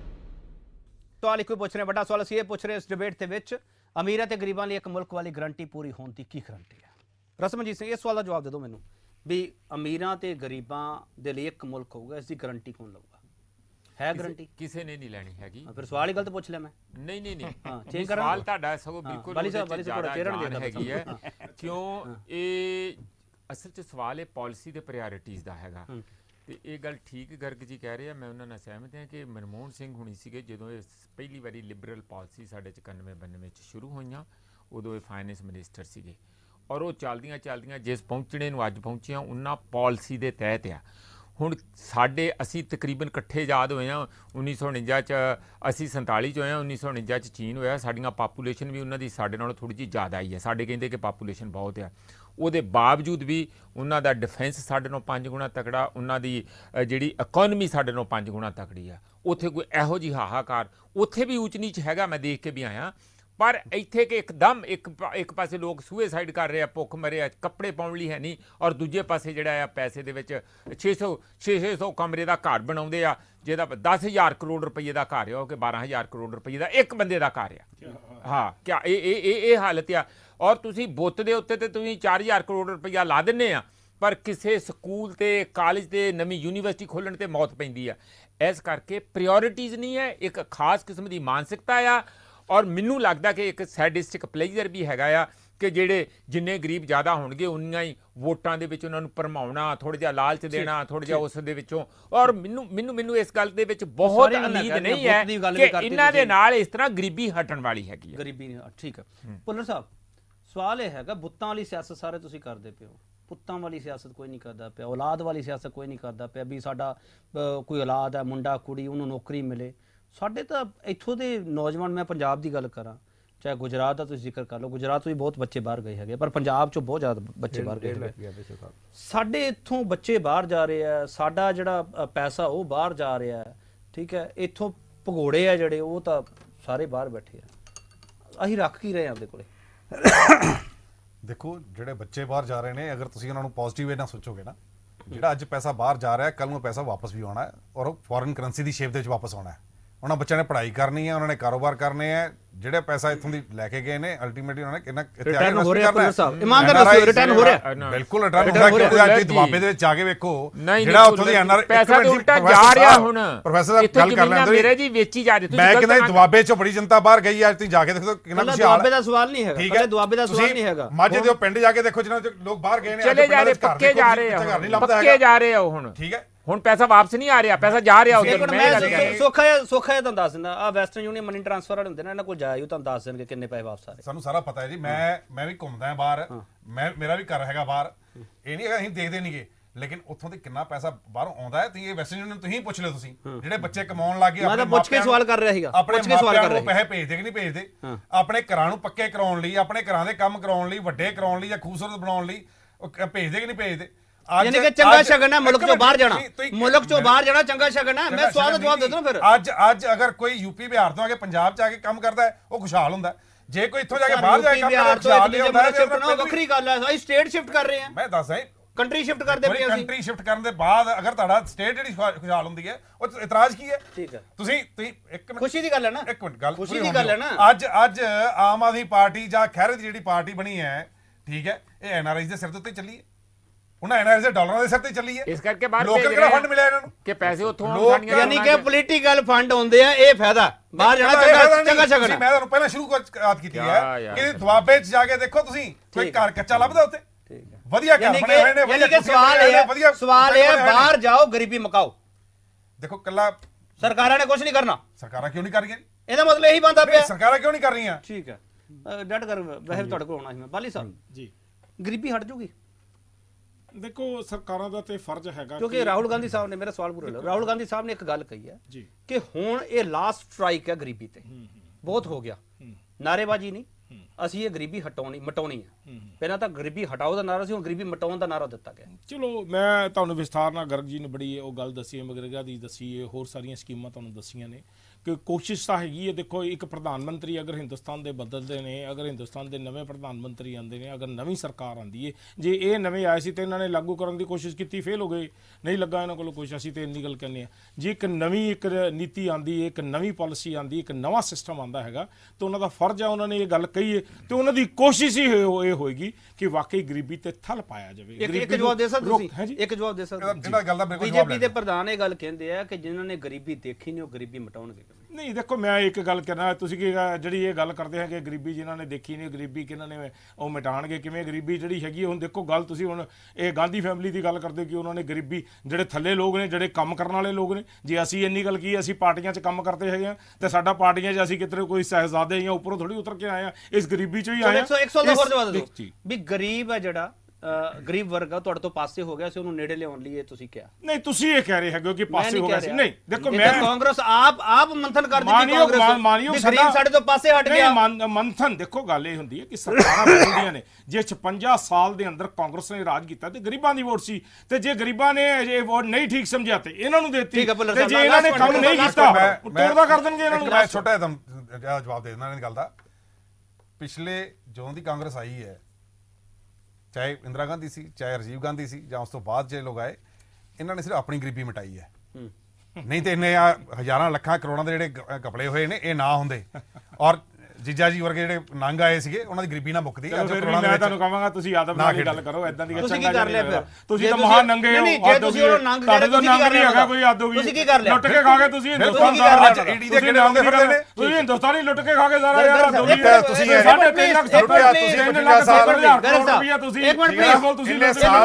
ਸਵਾਲ ਇੱਕੋ ਪੁੱਛ ਰਹੇ, ਵੱਡਾ ਸਵਾਲ ਅਸੀਂ ਇਹ ਪੁੱਛ ਰਹੇ ਇਸ ਡਿਬੇਟ ਦੇ ਵਿੱਚ, ਅਮੀਰਾਂ ਤੇ ਗਰੀਬਾਂ ਲਈ ਇੱਕ ਮੁਲਕ ਵਾਲੀ ਗਰੰਟੀ ਪੂਰੀ ਹੋਣ ਦੀ ਕੀ ਗਰੰਟੀ ਹੈ? ਰਸਮਜੀਤ ਸਿੰਘ, ਇਸ ਸਵਾਲ ਦਾ ਜਵਾਬ ਦੇ ਦਿਓ ਮੈਨੂੰ ਵੀ ਅਮੀਰਾਂ ਤੇ ਗਰੀਬਾਂ ਦੇ ਲਈ ਇੱਕ ਮੁਲਕ ਹੋਊਗਾ, ਇਸ ਦੀ ਗਰੰਟੀ ਕੌਣ ਲਊਗਾ? ਹੈ ਗਰੰਟੀ? ਕਿਸੇ ਨੇ ਨਹੀਂ ਲੈਣੀ ਹੈਗੀ। ਫਿਰ ਸਵਾਲ ਹੀ ਗਲਤ ਪੁੱਛ ਲਿਆ ਮੈਂ। ਨਹੀਂ ਨਹੀਂ ਨਹੀਂ, ਹਾਂ ਚੇਂਜ ਕਰਾਂ। ਸਵਾਲ ਤੁਹਾਡਾ ਸਗੋਂ ਬਿਲਕੁਲ ਬਾਲੀ ਸਾਹਿਬ ਬਾਲੀ ਸਾਹਿਬ ਚਿਹਰਾ ਨਹੀਂ ਦੇਦਾ ਹੈਗੀ ਹੈ, ਕਿਉਂ ਇਹ ਅਸਲ 'ਚ ਸਵਾਲ ਇਹ ਪਾਲਿਸੀ ਦੇ ਪ੍ਰਾਇੋਰਟੀਜ਼ ਦਾ ਹੈਗਾ। ਤੇ ਇਹ ਗੱਲ ਠੀਕ ਗਰਗ ਜੀ ਕਹਿ ਰਹੇ ਆ, ਮੈਂ ਉਹਨਾਂ ਨਾਲ ਸਹਿਮਤ ਹਾਂ ਕਿ ਮਨਮੋਹਨ ਸਿੰਘ ਹੁਣੀ ਸੀਗੇ ਜਦੋਂ ਇਹ ਪਹਿਲੀ ਵਾਰੀ ਲਿਬਰਲ ਪਾਲਿਸੀ ਸਾਡੇ ਚ ਇਕਾਨਵੇਂ ਬਾਨਵੇਂ 'ਚ ਸ਼ੁਰੂ ਹੋਈਆਂ, ਉਦੋਂ ਇਹ ਫਾਈਨੈਂਸ ਮਿਨਿਸਟਰ ਸੀਗੇ, ਔਰ ਉਹ ਚੱਲਦੀਆਂ ਚੱਲਦੀਆਂ ਜਿਸ ਪਹੁੰਚਣੇ ਨੂੰ ਅੱਜ ਪਹੁੰਚੀਆਂ ਉਹਨਾਂ ਪਾਲਿਸੀ ਦੇ ਤਹਿਤ ਆ। ਹੁਣ ਸਾਡੇ ਅਸੀਂ ਤਕਰੀਬਨ ਇਕੱਠੇ ਯਾਦ ਹੋਏ ਹਾਂ, ਉੱਨੀ ਸੌ ਉਣੰਜਾ 'ਚ ਅਸੀਂ ਸੰਤਾਲੀ 'ਚ ਹੋਏ ਹਾਂ, ਉੱਨੀ ਸੌ ਉਣੰਜਾ 'ਚ ਚੀਨ ਹੋਇਆ। ਸਾਡੀਆਂ ਪਾਪੂਲੇਸ਼ਨ ਵੀ ਉਹਨਾਂ ਦੀ ਸਾਡੇ ਨਾਲੋਂ ਥੋੜ੍ਹੀ ਜਿਹੀ ਜ਼ਿਆਦਾ ਆਈ ਹੈ। ਸਾਡੇ ਕਹਿੰਦੇ ਕਿ ਪਾਪੂਲੇਸ਼ਨ ਬਹੁਤ ਆ, ਉਹਦੇ ਬਾਵਜੂਦ ਵੀ ਉਹਨਾਂ ਦਾ ਡਿਫੈਂਸ ਸਾਡੇ ਨਾਲੋਂ ਪੰਜ ਗੁਣਾ ਤਕੜਾ, ਉਹਨਾਂ ਦੀ ਜਿਹੜੀ ਇਕੋਨਮੀ ਸਾਡੇ ਨਾਲੋਂ ਪੰਜ ਗੁਣਾ ਤਕੜੀ ਆ। ਉੱਥੇ ਕੋਈ ਇਹੋ ਜਿਹੀ ਹਾਹਾਕਾਰ, ਉੱਥੇ ਵੀ ਊਚ ਨੀਚ ਹੈਗਾ, ਮੈਂ ਦੇਖ ਕੇ ਵੀ ਆਇਆ। ਪਰ ਇੱਥੇ ਕਿ ਇੱਕਦਮ ਇੱਕ ਇੱਕ ਪਾਸੇ ਲੋਕ ਸੁਸਾਈਡ ਕਰ ਰਹੇ ਆ, ਭੁੱਖ ਮਰੇ ਆ, ਕੱਪੜੇ ਪਾਉਣ ਲਈ ਹੈ ਨਹੀਂ, ਔਰ ਦੂਜੇ ਪਾਸੇ ਜਿਹੜਾ ਆ ਪੈਸੇ ਦੇ ਵਿੱਚ ਛੇ ਸੌ ਛੇ ਛੇ ਸੌ ਕਮਰੇ ਦਾ ਘਰ ਬਣਾਉਂਦੇ ਆ, ਜਿਹਦਾ ਦਸ ਹਜ਼ਾਰ ਕਰੋੜ ਰੁਪਈਏ ਦਾ ਘਰ ਆ, ਉਹ ਕਿ ਬਾਰਾਂ ਹਜ਼ਾਰ ਕਰੋੜ ਰੁਪਈਏ ਦਾ ਇੱਕ ਬੰਦੇ ਦਾ ਘਰ ਆ। ਹਾਂ, ਕਿਆ ਇਹ ਇਹ ਇਹ ਹਾਲਤ ਆ। ਔਰ ਤੁਸੀਂ ਬੁੱਤ ਦੇ ਉੱਤੇ ਤੇ ਤੁਸੀਂ ਚਾਰ ਹਜ਼ਾਰ ਕਰੋੜ ਰੁਪਈਆ ਲਾ ਦਿੰਦੇ ਆ, ਪਰ ਕਿਸੇ ਸਕੂਲ ਤੇ ਕਾਲਜ ਤੇ ਨਵੀਂ ਯੂਨੀਵਰਸਿਟੀ ਖੋਲ੍ਹਣ ਤੇ ਮੌਤ ਪੈਂਦੀ ਆ। ਇਸ ਕਰਕੇ ਪ੍ਰਾਇੋਰਟੀਜ਼ ਨਹੀਂ ਹੈ, ਇੱਕ ਖਾਸ ਕਿਸਮ ਦੀ ਮਾਨਸਿਕਤਾ ਆ। ਔਰ ਮੈਨੂੰ ਲੱਗਦਾ ਕਿ ਇੱਕ ਸੈਡਿਸਟਿਕ ਪਲੇਜਰ ਵੀ ਹੈਗਾ ਆ ਕਿ ਜਿਹੜੇ ਜਿੰਨੇ ਗਰੀਬ ਜ਼ਿਆਦਾ ਹੋਣਗੇ ਉਨੀਆਂ ਹੀ ਵੋਟਾਂ ਦੇ ਵਿੱਚ ਉਹਨਾਂ ਨੂੰ ਭਰਮਾਉਣਾ, ਥੋੜ੍ਹਾ ਜਿਹਾ ਲਾਲਚ ਦੇਣਾ, ਥੋੜ੍ਹਾ ਜਿਹਾ ਉਸ ਦੇ ਵਿੱਚੋਂ। ਔਰ ਮੈਨੂੰ ਮੈਨੂੰ ਮੈਨੂੰ ਇਸ ਗੱਲ ਦੇ ਵਿੱਚ ਬਹੁਤ ਉਮੀਦ ਨਹੀਂ ਹੈ ਕਿ ਇਹਨਾਂ ਦੇ ਨਾਲ ਇਸ ਤਰ੍ਹਾਂ ਗਰੀਬੀ ਹਟਣ ਵਾਲੀ ਹੈਗੀ ਹੈ। ਗਰੀਬੀ ਠੀਕ ਹੈ। ਭੁੱਲਰ ਸਾਹਿਬ, ਸਵਾਲ ਇਹ ਹੈਗਾ, ਬੁੱਤਾਂ ਵਾਲੀ ਸਿਆਸਤ ਸਾਰੇ ਤੁਸੀਂ ਕਰਦੇ ਪਏ ਹੋ, ਪੁੱਤਾਂ ਵਾਲੀ ਸਿਆਸਤ ਕੋਈ ਨਹੀਂ ਕਰਦਾ ਪਿਆ, ਔਲਾਦ ਵਾਲੀ ਸਿਆਸਤ ਕੋਈ ਨਹੀਂ ਕਰਦਾ ਪਿਆ ਵੀ ਸਾਡਾ ਕੋਈ ਔਲਾਦ ਹੈ, ਮੁੰਡਾ ਕੁੜੀ, ਉਹਨੂੰ ਨੌਕਰੀ ਮਿਲੇ। ਸਾਡੇ ਤਾਂ ਇੱਥੋਂ ਦੇ ਨੌਜਵਾਨ, ਮੈਂ ਪੰਜਾਬ ਦੀ ਗੱਲ ਕਰਾਂ, ਚਾਹੇ ਗੁਜਰਾਤ ਦਾ ਤੁਸੀਂ ਜ਼ਿਕਰ ਕਰ ਲਓ, ਗੁਜਰਾਤ ਤੋਂ ਵੀ ਬਹੁਤ ਬੱਚੇ ਬਾਹਰ ਗਏ ਹੈਗੇ, ਪਰ ਪੰਜਾਬ 'ਚੋਂ ਬਹੁਤ ਜ਼ਿਆਦਾ ਬੱਚੇ ਬਾਹਰ ਗਏ ਹੈਗੇ। ਸਾਡੇ ਇੱਥੋਂ ਬੱਚੇ ਬਾਹਰ ਜਾ ਰਹੇ ਆ, ਸਾਡਾ ਜਿਹੜਾ ਪੈਸਾ ਉਹ ਬਾਹਰ ਜਾ ਰਿਹਾ, ਠੀਕ ਹੈ। ਇੱਥੋਂ ਭਗੌੜੇ ਆ ਜਿਹੜੇ, ਉਹ ਤਾਂ ਸਾਰੇ ਬਾਹਰ ਬੈਠੇ ਆ, ਅਸੀਂ ਰੱਖ ਕੀ ਰਹੇ ਆ ਆਪਦੇ ਕੋਲੇ? ਦੇਖੋ, ਜਿਹੜੇ ਬੱਚੇ ਬਾਹਰ ਜਾ ਰਹੇ ਨੇ, ਅਗਰ ਤੁਸੀਂ ਉਹਨਾਂ ਨੂੰ ਪੋਜ਼ਿਟਿਵ ਵੇ ਨਾਲ ਸੋਚੋਗੇ ਨਾ, ਜਿਹੜਾ ਅੱਜ ਪੈਸਾ ਬਾਹਰ ਜਾ ਰਿਹਾ, ਕੱਲ ਨੂੰ ਪੈਸਾ ਵਾਪਸ ਵੀ ਆਉਣਾ ਹੈ, ਔਰ ਉਹ ਫੋਰਨ ਕਰੰਸੀ ਦੀ ਸ਼ੇਪ ਦੇ ਵਿੱਚ ਵਾਪਸ ਆਉਣਾ ਹੈ। ਉਹਨਾਂ ਬੱਚਿਆਂ ਨੇ ਪੜ੍ਹਾਈ ਕਰਨੀ ਹੈ, ਉਹਨਾਂ ਨੇ ਕਾਰੋਬਾਰ ਕਰਨੇ ਆ, ਜਿਹੜੇ ਪੈਸਾ ਇੱਥੋਂ ਦੀ ਲੈ ਕੇ ਗਏ ਨੇ ਅਲਟੀਮੇਟਲੀ ਉਹਨਾਂ ਨੇ ਕਿੰਨਾ ਰਿਟਰਨ ਹੋ ਰਿਹਾ ਭੁੱਲਰ ਸਾਹਿਬ, ਇਮਾਨਦਾਰ ਦੱਸੋ ਰਿਟਰਨ ਹੋ ਰਿਹਾ? ਬਿਲਕੁਲ ਰਿਟਰਨ ਹੋ ਰਿਹਾ। ਕਿਉਂਕਿ ਦੁਆਬੇ ਦੇ ਵਿੱਚ ਜਾ ਕੇ ਵੇਖੋ ਜਿਹੜਾ ਉੱਥੋਂ ਦੀ ਐਨਆਰ ਪੈਸਾ ਤੇ ਉਲਟਾ ਜਾ ਰਿਹਾ ਹੁਣ। ਪ੍ਰੋਫੈਸਰ ਸਾਹਿਬ ਗੱਲ ਕਰ ਲੈਂਦੇ ਮੇਰੇ ਜੀ ਵੇਚੀ ਜਾ ਰਹੀ। ਤੁਸੀਂ ਮੈਂ ਕਹਿੰਦਾ ਦੁਆਬੇ ਚੋਂ ਬੜੀ ਜਨਤਾ ਬਾਹਰ ਗਈ ਆ, ਤੁਸੀਂ ਜਾ ਕੇ ਦੇਖੋ ਕਿੰਨਾ ਖੁਸ਼ਹਾਲ। ਦੁਆਬੇ ਦਾ ਸਵਾਲ ਨਹੀਂ ਹੈਗਾ, ਪਹਿਲੇ ਦੁਆਬੇ ਦਾ ਸਵਾਲ ਨਹੀਂ ਹੈਗਾ। ਮਾਝੇ ਦੇ ਪਿੰਡ ਜਾ ਕੇ ਦੇਖੋ ਜਿਨ੍ਹਾਂ ਲੋਕ ਬਾਹਰ ਗਏ ਨੇ, ਚਲੇ ਜਾ ਰਹੇ, ਪੱਕੇ ਜਾ ਰਹੇ ਆ, ਪੱਕੇ ਜਾ ਰਹੇ ਆ ਹੁਣ। ਠੀਕ ਹੈ, ਹੁਣ ਪੈਸਾ ਵਾਪਸ ਨਹੀਂ ਆ ਰਿਹਾ, ਪੈਸਾ ਜਾ ਰਿਹਾ ਉਧਰ। ਮੈਂ ਸੌਖਾ ਸੌਖਾ ਤੁਹਾਨੂੰ ਦੱਸ ਦਿੰਦਾ, ਆ ਵੈਸਟਰਨ ਯੂਨੀਅਨ ਮਨੀ ਟ੍ਰਾਂਸਫਰ ਵਾਲੇ ਹੁੰਦੇ ਨੇ, ਇਹਨਾਂ ਕੋਲ ਜਾਇਓ ਤੁਹਾਨੂੰ ਦੱਸ ਦੇਣਗੇ ਕਿੰਨੇ ਪੈਸੇ ਵਾਪਸ ਆ ਰਹੇ। ਸਾਨੂੰ ਸਾਰਾ ਪਤਾ ਹੈ ਜੀ, ਮੈਂ ਮੈਂ ਵੀ ਘੁੰਮਦਾ ਹਾਂ ਬਾਹਰ, ਮੈਂ ਮੇਰਾ ਵੀ ਘਰ ਹੈਗਾ ਬਾਹਰ, ਇਹ ਨਹੀਂ ਹੈਗਾ ਅਸੀਂ ਦੇਖਦੇ ਨਹੀਂਗੇ, ਲੇਕਿਨ ਉੱਥੋਂ ਦੀ ਕਿੰਨਾ ਪੈਸਾ ਬਾਹਰੋਂ ਆਉਂਦਾ ਹੈ। ਤੁਸੀਂ ਇਹ ਵੈਸਟਰਨ ਯੂਨੀਅਨ ਤੁਸੀਂ ਪੁੱਛ ਲਿਓ, ਤੁਸੀਂ ਜਿਹੜੇ ਬੱਚੇ ਕਮਾਉਣ ਲੱਗੇ ਮੈਂ ਤਾਂ ਪੁੱਛ ਕੇ ਸਵਾਲ ਕਰ ਰਿਹਾ ਸੀਗਾ, ਆਪਣੇ ਮਾਪਿਆਂ ਨੂੰ ਪੈਸੇ ਭੇਜਦੇ ਕਿ ਨਹੀਂ ਭੇਜਦੇ, ਆਪਣੇ ਘਰਾਂ ਨੂੰ ਪੱਕੇ ਕਰਾਉਣ ਲਈ, ਆਪਣੇ ਘਰਾਂ ਦੇ ਕੰਮ ਕਰਾਉਣ ਲਈ, ਵੱਡੇ ਕਰਾਉਣ ਲਈ ਜਾਂ ਖੂਬਸੂਰਤ ਬਣਾਉਣ ਲਈ ਭੇਜਦੇ ਕਿ ਨਹੀਂ ਭੇਜਦੇ? ਯਾਨੀ ਕਿ ਚੰਗਾ ਸ਼ਗਨ ਹੈ ਮੁਲਕ ਚੋਂ ਬਾਹਰ ਜਾਣਾ, ਮੁਲਕ ਚੋਂ ਬਾਹਰ ਜਾਣਾ ਚੰਗਾ ਸ਼ਗਨ ਹੈ। ਮੈਂ ਸਵਾਲ ਦਾ ਜਵਾਬ ਦੇ ਦਵਾਂ ਫਿਰ। ਅੱਜ ਅੱਜ ਅਗਰ ਕੋਈ ਯੂਪੀ ਬਿਹਾਰ ਤੋਂ ਆ ਕੇ ਪੰਜਾਬ ਚ ਆ ਕੇ ਕੰਮ ਕਰਦਾ ਹੈ, ਉਹ ਖੁਸ਼ਹਾਲ ਹੁੰਦਾ। ਜੇ ਕੋਈ ਇੱਥੋਂ ਜਾ ਕੇ ਬਾਹਰ ਜਾ ਕੇ ਕੰਮ ਕਰਦਾ ਖੁਸ਼ਹਾਲ ਨਹੀਂ ਹੁੰਦਾ। ਵੱਖਰੀ ਗੱਲ ਹੈ, ਅਸੀਂ ਸਟੇਟ ਸ਼ਿਫਟ ਕਰ ਰਹੇ ਹਾਂ। ਮੈਂ ਦੱਸ ਰਿਹਾ ਕੰਟਰੀ ਸ਼ਿਫਟ ਕਰਦੇ ਪਏ ਅਸੀਂ। ਕੰਟਰੀ ਸ਼ਿਫਟ ਕਰਨ ਦੇ ਬਾਅਦ ਅਗਰ ਤੁਹਾਡਾ ਸਟੇਟ ਜਿਹੜੀ ਖੁਸ਼ਹਾਲ ਹੁੰਦੀ ਹੈ, ਉਹ ਚ ਇਤਰਾਜ਼ ਕੀ ਹੈ? ਠੀਕ ਹੈ, ਤੁਸੀਂ ਤੁਸੀਂ ਇੱਕ ਮਿੰਟ, ਖੁਸ਼ੀ ਦੀ ਗੱਲ ਹੈ ਨਾ, ਇੱਕ ਮਿੰਟ ਗੱਲ ਖੁਸ਼ੀ ਦੀ ਗੱਲ ਹੈ ਨਾ। ਅੱਜ ਅੱਜ ਆਮ ਆਦਮੀ ਪਾਰਟੀ ਜਾਂ ਖੈਰੇ ਦੀ ਜਿਹੜੀ ਪਾਰਟੀ ਬਣੀ ਹੈ, ਠੀਕ ਹੈ, ਇਹ ਐਨਆਰਆਈ ਦੇ ਸਿਰ ਦੇ ਉੱਤੇ ਚੱਲੀ ਹੈ, ਉਹਨਾਂ ਐਨਆਰਆਈ ਦੇ ਡਾਲਰਾਂ ਦੇ ਸਿਰ ਤੇ ਚੱਲੀ ਹੈ। ਇਸ ਕਰਕੇ ਬਾਹਰ ਲੋਕਲ ਕਿਹੜਾ ਫੰਡ ਮਿਲਿਆ ਇਹਨਾਂ ਨੂੰ ਕਿ ਪੈਸੇ ਉੱਥੋਂ ਆਉਣਗੇ? ਯਾਨੀ ਕਿ ਪੋਲੀਟੀਕਲ ਫੰਡ ਹੁੰਦੇ ਆ, ਇਹ ਫਾਇਦਾ ਬਾਹਰ ਜਾਣਾ ਚੰਗਾ ਚੰਗਾ ਸ਼ਗਨ ਹੈ। ਮੈਂ ਤੁਹਾਨੂੰ ਪਹਿਲਾਂ ਸ਼ੁਰੂ ਕਰ ਕੀਤੀ ਹੈ ਕਿ ਦੁਆਬੇ ਚ ਜਾ ਕੇ ਦੇਖੋ ਤੁਸੀਂ ਕੋਈ ਘਰ ਕੱਚਾ ਲੱਭਦਾ ਉੱਥੇ, ਵਧੀਆ ਘਰ ਬਣੇ ਹੋਏ ਨੇ। ਯਾਨੀ ਕਿ ਸਵਾਲ ਇਹ ਸਵਾਲ ਇਹ ਬਾਹਰ ਜਾਓ ਗਰੀਬੀ ਮੁਕਾਓ। ਦੇਖੋ ਕੱਲਾ ਸਰਕਾਰਾਂ ਨੇ ਕੁਝ ਨਹੀਂ ਕਰਨਾ। ਸਰਕਾਰਾਂ ਕਿਉਂ ਨਹੀਂ ਕਰ ਰਹੀਆਂ? ਇਹਦਾ ਮਤਲਬ ਇਹੀ ਬਣਦਾ ਪਿਆ ਸਰਕਾਰਾਂ ਕਿਉਂ ਨਹੀਂ ਕਰ ਰਹੀਆਂ? ਠੀਕ ਹੈ, ਡਟ ਕਰ ਵੈਸੇ ਤੁਹਾਡੇ ਕੋਲ ਆਉਣਾ ਸੀ ਮੈਂ। ਬਾਲੀ ਸਾਹਿਬ ਜੀ, ਗਰੀਬੀ ਹਟ ਜੂਗੀ? ਦੇਖੋ ਸਰਕਾਰਾਂ ਦਾ ਤੇ ਫਰਜ਼ ਹੈਗਾ, ਕਿਉਂਕਿ ਰਾਹੁਲ ਗਾਂਧੀ ਸਾਹਿਬ ਨੇ, ਮੇਰਾ ਸਵਾਲ ਪੂਰਾ ਲਓ, ਰਾਹੁਲ ਗਾਂਧੀ ਸਾਹਿਬ ਨੇ ਇੱਕ ਗੱਲ ਕਹੀ ਹੈ ਕਿ ਹੁਣ ਇਹ ਲਾਸਟ ਸਟ੍ਰਾਈਕ ਹੈ ਗਰੀਬੀ ਤੇ, ਬਹੁਤ ਹੋ ਗਿਆ, ਨਾਅਰੇਬਾਜ਼ੀ ਨਹੀਂ, ਅਸੀਂ ਇਹ ਗਰੀਬੀ ਹਟਾਉਣੀ ਮਟਾਉਣੀ ਹੈ। ਪਹਿਲਾਂ ਤਾਂ ਗਰੀਬੀ ਹਟਾਓ ਦਾ ਨਾਰਾ ਸੀ, ਹੁਣ ਗਰੀਬੀ ਮਟਾਉਣ ਦਾ ਨਾਰਾ ਦਿੱਤਾ ਗਿਆ। ਚਲੋ ਮੈਂ ਤੁਹਾਨੂੰ ਵਿਸਥਾਰ ਨਾਲ ਗਰਗ ਜੀ ਨੇ ਬੜੀ ਉਹ ਗੱਲ ਦੱਸੀ ਹੈ, ਮਗਰਗਾ ਦੀ ਦੱਸੀ ਹੈ, ਹੋਰ ਸਾਰੀਆਂ ਸਕੀਮਾਂ ਤੁਹਾਨੂੰ ਦੱਸੀਆਂ ਨੇ ਕਿ ਕੋਸ਼ਿਸ਼ ਤਾਂ ਹੈਗੀ ਹੈ। ਦੇਖੋ ਇੱਕ ਪ੍ਰਧਾਨ ਮੰਤਰੀ ਅਗਰ ਹਿੰਦੁਸਤਾਨ ਦੇ ਬਦਲਦੇ ਨੇ, ਅਗਰ ਹਿੰਦੁਸਤਾਨ ਦੇ ਨਵੇਂ ਪ੍ਰਧਾਨ ਮੰਤਰੀ ਆਉਂਦੇ ਨੇ, ਅਗਰ ਨਵੀਂ ਸਰਕਾਰ ਆਉਂਦੀ ਹੈ, ਜੇ ਇਹ ਨਵੇਂ ਆਏ ਸੀ ਤੇ ਇਹਨਾਂ ਨੇ ਲਾਗੂ ਕਰਨ ਦੀ ਕੋਸ਼ਿਸ਼ ਕੀਤੀ, ਫੇਲ ਹੋ ਗਏ, ਨਹੀਂ ਲੱਗਾ ਇਹਨਾਂ ਕੋਲੋਂ ਕੁਛ, ਅਸੀਂ ਤੇ ਇੰਨੀ ਗੱਲ ਕਹਿੰਦੇ ਹਾਂ। ਜੇ ਇੱਕ ਨਵੀਂ ਇੱਕ ਨੀਤੀ ਆਉਂਦੀ ਹੈ, ਇੱਕ ਨਵੀਂ ਪਾਲਿਸੀ ਆਉਂਦੀ, ਇੱਕ ਨਵਾਂ ਸਿਸਟਮ ਆਉਂਦਾ ਹੈਗਾ, ਤਾਂ ਉਹਨਾਂ ਦਾ ਫਰਜ਼ ਹੈ, ਉਹਨਾਂ ਨੇ ਇਹ ਗੱਲ ਕਹੀ ਹੈ ਤੇ ਉਹਨਾਂ ਦੀ ਕੋਸ਼ਿਸ਼ ਹੀ ਇਹ ਹੋਏਗੀ ਕਿ ਵਾਕਈ ਗਰੀਬੀ ਤੇ ਠੱਲ ਪਾਇਆ ਜਾਵੇ। ਇੱਕ ਜਵਾਬ ਦੇ ਸਕਦੇ ਤੁਸੀਂ? ਇੱਕ ਜਵਾਬ ਦੇ ਸਕਦੇ? ਬੀਜੇਪੀ ਦੇ ਪ੍ਰਧਾਨ ਇਹ ਗੱਲ ਕਹਿੰਦੇ ਆ ਕਿ ਜਿਨ੍ਹਾਂ ਨੇ ਗਰੀਬੀ ਦੇਖੀ ਨਹੀਂ ਉਹ ਗਰੀਬੀ ਮਿਟਾਉਣਗੇ। ਨਹੀਂ ਦੇਖੋ ਮੈਂ ਇੱਕ ਗੱਲ ਕਹਿਣਾ, ਤੁਸੀਂ ਕੀ ਜਿਹੜੀ ਇਹ ਗੱਲ ਕਰਦੇ ਹੈ ਕਿ ਗਰੀਬੀ ਜਿਨ੍ਹਾਂ ਨੇ ਦੇਖੀ ਨਹੀਂ ਗਰੀਬੀ ਕਿਹਨਾਂ ਨੇ ਉਹ ਮਿਟਾਣਗੇ, ਕਿਵੇਂ ਗਰੀਬੀ ਜਿਹੜੀ ਹੈਗੀ ਹੁਣ ਦੇਖੋ ਗੱਲ ਤੁਸੀਂ ਹੁਣ ਇਹ ਗਾਂਧੀ ਫੈਮਿਲੀ ਦੀ ਗੱਲ ਕਰਦੇ ਕਿ ਉਹਨਾਂ ਨੇ ਗਰੀਬੀ ਜਿਹੜੇ ਥੱਲੇ ਲੋਕ ਨੇ, ਜਿਹੜੇ ਕੰਮ ਕਰਨ ਵਾਲੇ ਲੋਕ ਨੇ, ਜੇ ਅਸੀਂ ਇੰਨੀ ਗੱਲ ਕੀ ਅਸੀਂ ਪਾਰਟੀਆਂ 'ਚ ਕੰਮ ਕਰਦੇ ਹੈਗੇ ਆ ਤੇ ਸਾਡਾ ਪਾਰਟੀਆਂ 'ਚ ਅਸੀਂ ਕਿਤੇ ਕੋਈ ਸਹਿਜ਼ਾਦੇ ਜਾਂ ਉੱਪਰੋਂ ਥੋੜੀ ਉਤਰ ਕੇ ਆਏ ਆ, ਇਸ ਗਰੀਬੀ 'ਚੋਂ ਹੀ ਆਏ ਆ। ਇੱਕ ਸੌ ਦਾ ਹੋਰ ਜਵਾਬ ਦਿਓ ਵੀ ਗਰੀਬ ਹੈ ਜਿਹੜਾ ਗਰੀਬ ਵਰਗ ਤੁਹਾਡੇ ਤੋਂ ਪਾਸੇ ਹੋ ਗਿਆ ਸੀ, ਉਹਨੂੰ ਨੇੜੇ ਲਿਆਉਣ ਲਈ ਇਹ ਤੁਸੀਂ ਕਿਹਾ? ਨਹੀਂ ਤੁਸੀਂ ਇਹ ਕਹਿ ਰਹੇ ਹੈਗੇ ਕਿ ਪਾਸੇ ਹੋ ਗਿਆ ਸੀ। ਨਹੀਂ ਦੇਖੋ ਮੈਂ ਕਾਂਗਰਸ ਆਪ ਆਪ ਮੰਥਨ ਕਰ ਦਿੱਤੀ, ਕਾਂਗਰਸ ਗਰੀਬ ਸਾਡੇ ਤੋਂ ਪਾਸੇ ਹਟ ਗਿਆ। ਮੰਥਨ ਦੇਖੋ ਗੱਲ ਇਹ ਹੁੰਦੀ ਹੈ ਕਿ ਸਰਕਾਰਾਂ ਬਦਲਦੀਆਂ ਨੇ, ਜੇ ਛਪੰਜਾ ਸਾਲ ਦੇ ਅੰਦਰ ਕਾਂਗਰਸ ਨੇ ਰਾਜ ਕੀਤਾ ਤੇ ਗਰੀਬਾਂ ਦੀ ਵੋਟ ਸੀ, ਤੇ ਜੇ ਗਰੀਬਾਂ ਨੇ ਇਹ ਵੋਟ ਨਹੀਂ ਠੀਕ ਸਮਝਿਆ ਤੇ ਇਹਨਾਂ ਨੂੰ ਦਿੱਤੀ, ਤੇ ਜੇ ਇਹਨਾਂ ਨੇ ਕੰਮ ਨਹੀਂ ਕੀਤਾ ਤੋੜਦਾ ਕਰ ਦੇਣਗੇ ਇਹਨਾਂ ਨੂੰ। ਮੈਂ ਛੋਟਾ ਜਿਹਾ ਜਵਾਬ ਦੇ ਦਿੰਦਾ ਇਹਨਾਂ ਦੀ ਗੱਲ ਦਾ। ਪਿਛਲੇ ਜਦੋਂ ਦੀ ਕਾਂਗਰਸ ਆਈ ਹੈ, ਚਾਹੇ ਇੰਦਰਾ ਗਾਂਧੀ ਸੀ, ਚਾਹੇ ਰਾਜੀਵ ਗਾਂਧੀ ਸੀ, ਜਾਂ ਉਸ ਤੋਂ ਬਾਅਦ ਜਿਹੜੇ ਲੋਕ ਆਏ, ਇਹਨਾਂ ਨੇ ਸਿਰਫ ਆਪਣੀ ਗਰੀਬੀ ਮਿਟਾਈ ਹੈ। ਨਹੀਂ ਤੇ ਇੰਨੇ ਹਜ਼ਾਰਾਂ ਲੱਖਾਂ ਕਰੋੜਾਂ ਦੇ ਜਿਹੜੇ ਕਪੜੇ ਹੋਏ ਨੇ ਇਹ ਨਾ ਹੁੰਦੇ, ਔਰ ਜੀਜਾ ਜੀ ਵਰਗੇ ਜਿਹੜੇ ਨੰਗ ਆਏ ਸੀਗੇ ਉਹਨਾਂ ਦੀ ਗਰੀਬੀ ਨਾ ਮੁੱਕਦੀ। ਮੈਂ ਤੁਹਾਨੂੰ ਕਹਾਂਗਾ ਤੁਸੀਂ ਆਦਬ ਨਾਲ ਗੱਲ ਕਰੋ, ਇਦਾਂ ਦੀ ਤੁਸੀਂ ਕੀ ਕਰ ਲਿਆ ਫਿਰ? ਤੁਸੀਂ ਤਾਂ ਮਹਾਨ ਨੰਗੇ ਹੋ, ਜੇ ਤੁਸੀਂ ਉਹ ਨੰਗ ਤੁਹਾਡੇ ਤੋਂ ਨੰਗ ਨਹੀਂ ਹੈਗਾ ਕੋਈ ਆਦੋ ਵੀ। ਤੁਸੀਂ ਕੀ ਕਰ ਲਿਆ? ਲੁੱਟ ਕੇ ਖਾ ਕੇ ਤੁਸੀਂ ਹਿੰਦੁਸਤਾਨ ਸਾਰਾ ਈਡੀ ਦੇ ਕਿਹੜੇ ਆਉਂਦੇ ਫਿਰਦੇ ਨੇ, ਤੁਸੀਂ ਹਿੰਦੁਸਤਾਨੀ ਲੁੱਟ ਕੇ ਖਾ ਕੇ ਸਾਰਾ ਯਾਰ ਦੋਗੀ ਤੁਸੀਂ ਸਾਡੇ ਤਿੰਨ ਲੱਖ ਰੁਪਇਆ ਤੁਸੀਂ ਤਿੰਨ ਲੱਖ ਰੁਪਇਆ ਤੁਸੀਂ ਇੱਕ ਮਿੰਟ ਪਲੀਜ਼ ਤੁਸੀਂ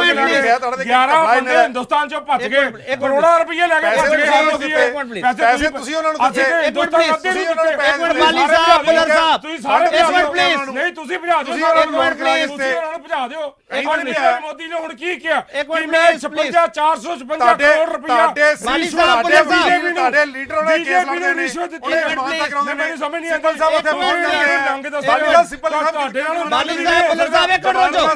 ਗਿਆਰਾਂ ਬੰਦੇ ਹਿੰਦੁਸਤਾਨ ਚੋਂ ਭੱਜ ਗਏ, ਕਰੋੜਾਂ ਰੁਪਏ ਲੈ ਕੇ ਭੱਜ ਗਏ। ਪੈਸੇ ਤੁਸੀਂ ਉਹਨਾਂ ਨੂੰ ਦਿੱਤੇ, ਤੁਸੀਂ ਉਹਨਾਂ ਨੂੰ ਇੱਕ ਮਿੰਟ ਬਾਲੀ ਸਾਹਿਬ, ਬੁੱਲਰ ਸਾਹਿਬ ਤੁਸੀਂ ਸਾਰੇ ਨਹੀਂ ਤੁਸੀਂ ਭਜਾ ਦਿਓ, ਇੱਕ ਮਿੰਟ ਪਲੀਜ਼, ਤੁਸੀਂ ਉਹਨਾਂ ਨੂੰ ਭਜਾ ਦਿਓ। ਇੱਕ ਮੋਦੀ ਨੇ ਹੁਣ ਕੀ ਕਿਹਾ ਇੱਕ ਮਿੰਟ ਮੈਂ ਛਪੰਜਾ ਚਾਰ ਸੌ ਛਪੰਜਾ ਕਰੋੜ ਰੁਪਇਆ ਬਾਲੀ ਸਾਹਿਬ, ਬੁੱਲਰ ਸਾਹਿਬ ਤੁਹਾਡੇ ਲੀਡਰਾਂ ਨੇ ਕੇਸ ਲੜਦੇ ਨੇ, ਉਹਨੇ ਮਾਨਤਾ ਕਰਾਉਂਦੇ ਨੇ। ਮੈਨੂੰ ਸਮਝ ਨਹੀਂ ਸਿੰਪਲ ਸਾਹਿਬ ਉੱਥੇ ਪਹੁੰਚ ਜਾਂਦੇ ਨੇ, ਬਾਲੀ ਸਾਹਿਬ ਸਿੰਪਲ ਸਾਹਿਬ ਤੁਹਾਡੇ ਨਾਲ ਬਾਲੀ ਸਾਹਿਬ, ਬੁੱਲਰ ਸਾਹਿਬ ਇੱਕ ਮਿੰਟ ਰੁਕੋ,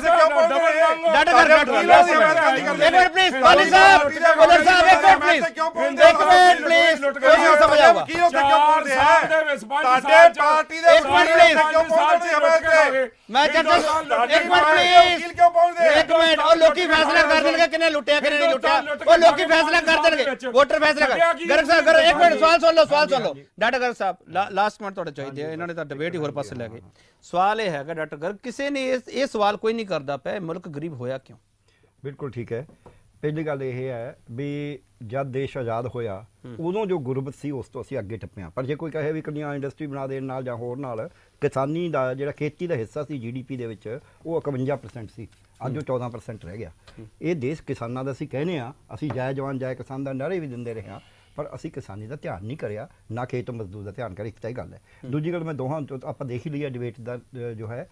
ਡਟ ਕਰ ਡਟ ਕਰ ਇੱਕ ਮਿੰਟ ਪਲੀਜ਼ ਬਾਲੀ ਸਾਹਿਬ, ਬੁੱਲਰ ਸਾਹਿਬ ਇੱਕ ਮਿੰਟ ਪਲੀਜ਼, ਇੱਕ ਮਿੰਟ ਪਲੀਜ਼, ਕੋਈ ਸਮਝ ਆਊਗਾ। ਕੀ ਉੱਥੇ ਕਿਉਂ ਬੋਲਦੇ ਆ? ਤੁਹਾਡੇ ਪਾਰਟੀ ਦੇ ਇੱਕ ਮਿੰਟ ਪਲੀਜ਼ ਕਿਉਂ ਪਹੁੰਚਦੇ ਸੀ ਹਮਾਇਤ ਤੇ? ਮੈਂ ਚਰਚਾ ਇੱਕ ਮਿੰਟ ਪਲੀਜ਼ ਵਕੀਲ ਕਿਉਂ ਪਹੁੰਚਦੇ? ਇੱਕ ਮਿੰਟ ਉਹ ਲੋਕੀ ਫੈਸਲਾ ਕਰ ਦੇਣਗੇ ਕਿੰਨੇ ਲੁੱਟਿਆ ਕਿੰਨੇ ਨਹੀਂ ਲੁੱਟਿਆ ਉਹ ਲੋਕੀ ਫੈਸਲਾ ਕਰ ਦੇਣਗੇ ਵੋਟਰ ਫੈਸਲਾ ਕਰ ਗਰਗ ਸਾਹਿਬ ਗਰਗ ਇੱਕ ਮਿੰਟ ਸਵਾਲ ਸੁਣ ਲਓ ਸਵਾਲ ਸੁਣ ਲਓ doctor Garg Sahib last minute ਤੁਹਾਡੇ ਚਾਹੀਦੇ ਆ ਇਹਨਾਂ ਨੇ ਤਾਂ ਡਿਬੇਟ ਹੀ ਹੋਰ ਪਾਸੇ ਲੈ ਗਏ ਸਵਾਲ ਇਹ ਹੈਗਾ ਡਾਕਟਰ ਗਰਗ ਕਿਸੇ ਨੇ ਇਸ ਇਹ ਸਵਾਲ ਕੋਈ ਨਹੀਂ ਕਰਦਾ ਪਿਆ ਮੁਲਕ ਗਰੀਬ ਹੋਇਆ ਕਿਉਂ ਬਿਲਕੁਲ ਠੀਕ ਹੈ ਪਹਿਲੀ ਗੱਲ ਇਹ ਹੈ ਵੀ ਜਦ ਦੇਸ਼ ਆਜ਼ਾਦ ਹੋਇਆ ਉਦੋਂ ਜੋ ਗੁਰਬਤ ਸੀ ਉਸ ਤੋਂ ਅਸੀਂ ਅੱਗੇ ਟੱਪੇ ਹਾਂ ਪਰ ਜੇ ਕੋਈ ਕਹੇ ਵੀ ਕਿੰਨੀਆਂ ਇੰਡਸਟਰੀ ਬਣਾ ਦੇਣ ਨਾਲ ਜਾਂ ਹੋਰ ਨਾਲ ਕਿਸਾਨੀ ਦਾ ਜਿਹੜਾ ਖੇਤੀ ਦਾ ਹਿੱਸਾ ਸੀ ਜੀਡੀਪੀ ਦੇ ਵਿੱਚ ਉਹ ਇਕਵੰਜਾ ਪਰਸੈਂਟ ਸੀ ਅੱਜ ਉਹ ਚੌਦਾਂ ਪਰਸੈਂਟ ਰਹਿ ਗਿਆ ਇਹ ਦੇਸ਼ ਕਿਸਾਨਾਂ ਦਾ ਅਸੀਂ ਕਹਿੰਦੇ ਹਾਂ ਅਸੀਂ ਜੈ ਜਵਾਨ ਜੈ ਕਿਸਾਨ ਦਾ ਨਾਅਰੇ ਵੀ ਦਿੰਦੇ ਰਹੇ ਹਾਂ ਪਰ ਅਸੀਂ ਕਿਸਾਨੀ ਦਾ ਧਿਆਨ ਨਹੀਂ ਕਰਿਆ ਨਾ ਖੇਤ ਮਜ਼ਦੂਰ ਦਾ ਧਿਆਨ ਕਰਿਆ ਇੱਕ ਤਾਂ ਇਹ ਗੱਲ ਹੈ ਦੂਜੀ ਗੱਲ ਮੈਂ ਦੋਹਾਂ ਆਪਾਂ ਦੇਖ ਹੀ ਲਈ ਹੈ ਡਿਬੇਟ ਦਾ ਜੋ ਹੈ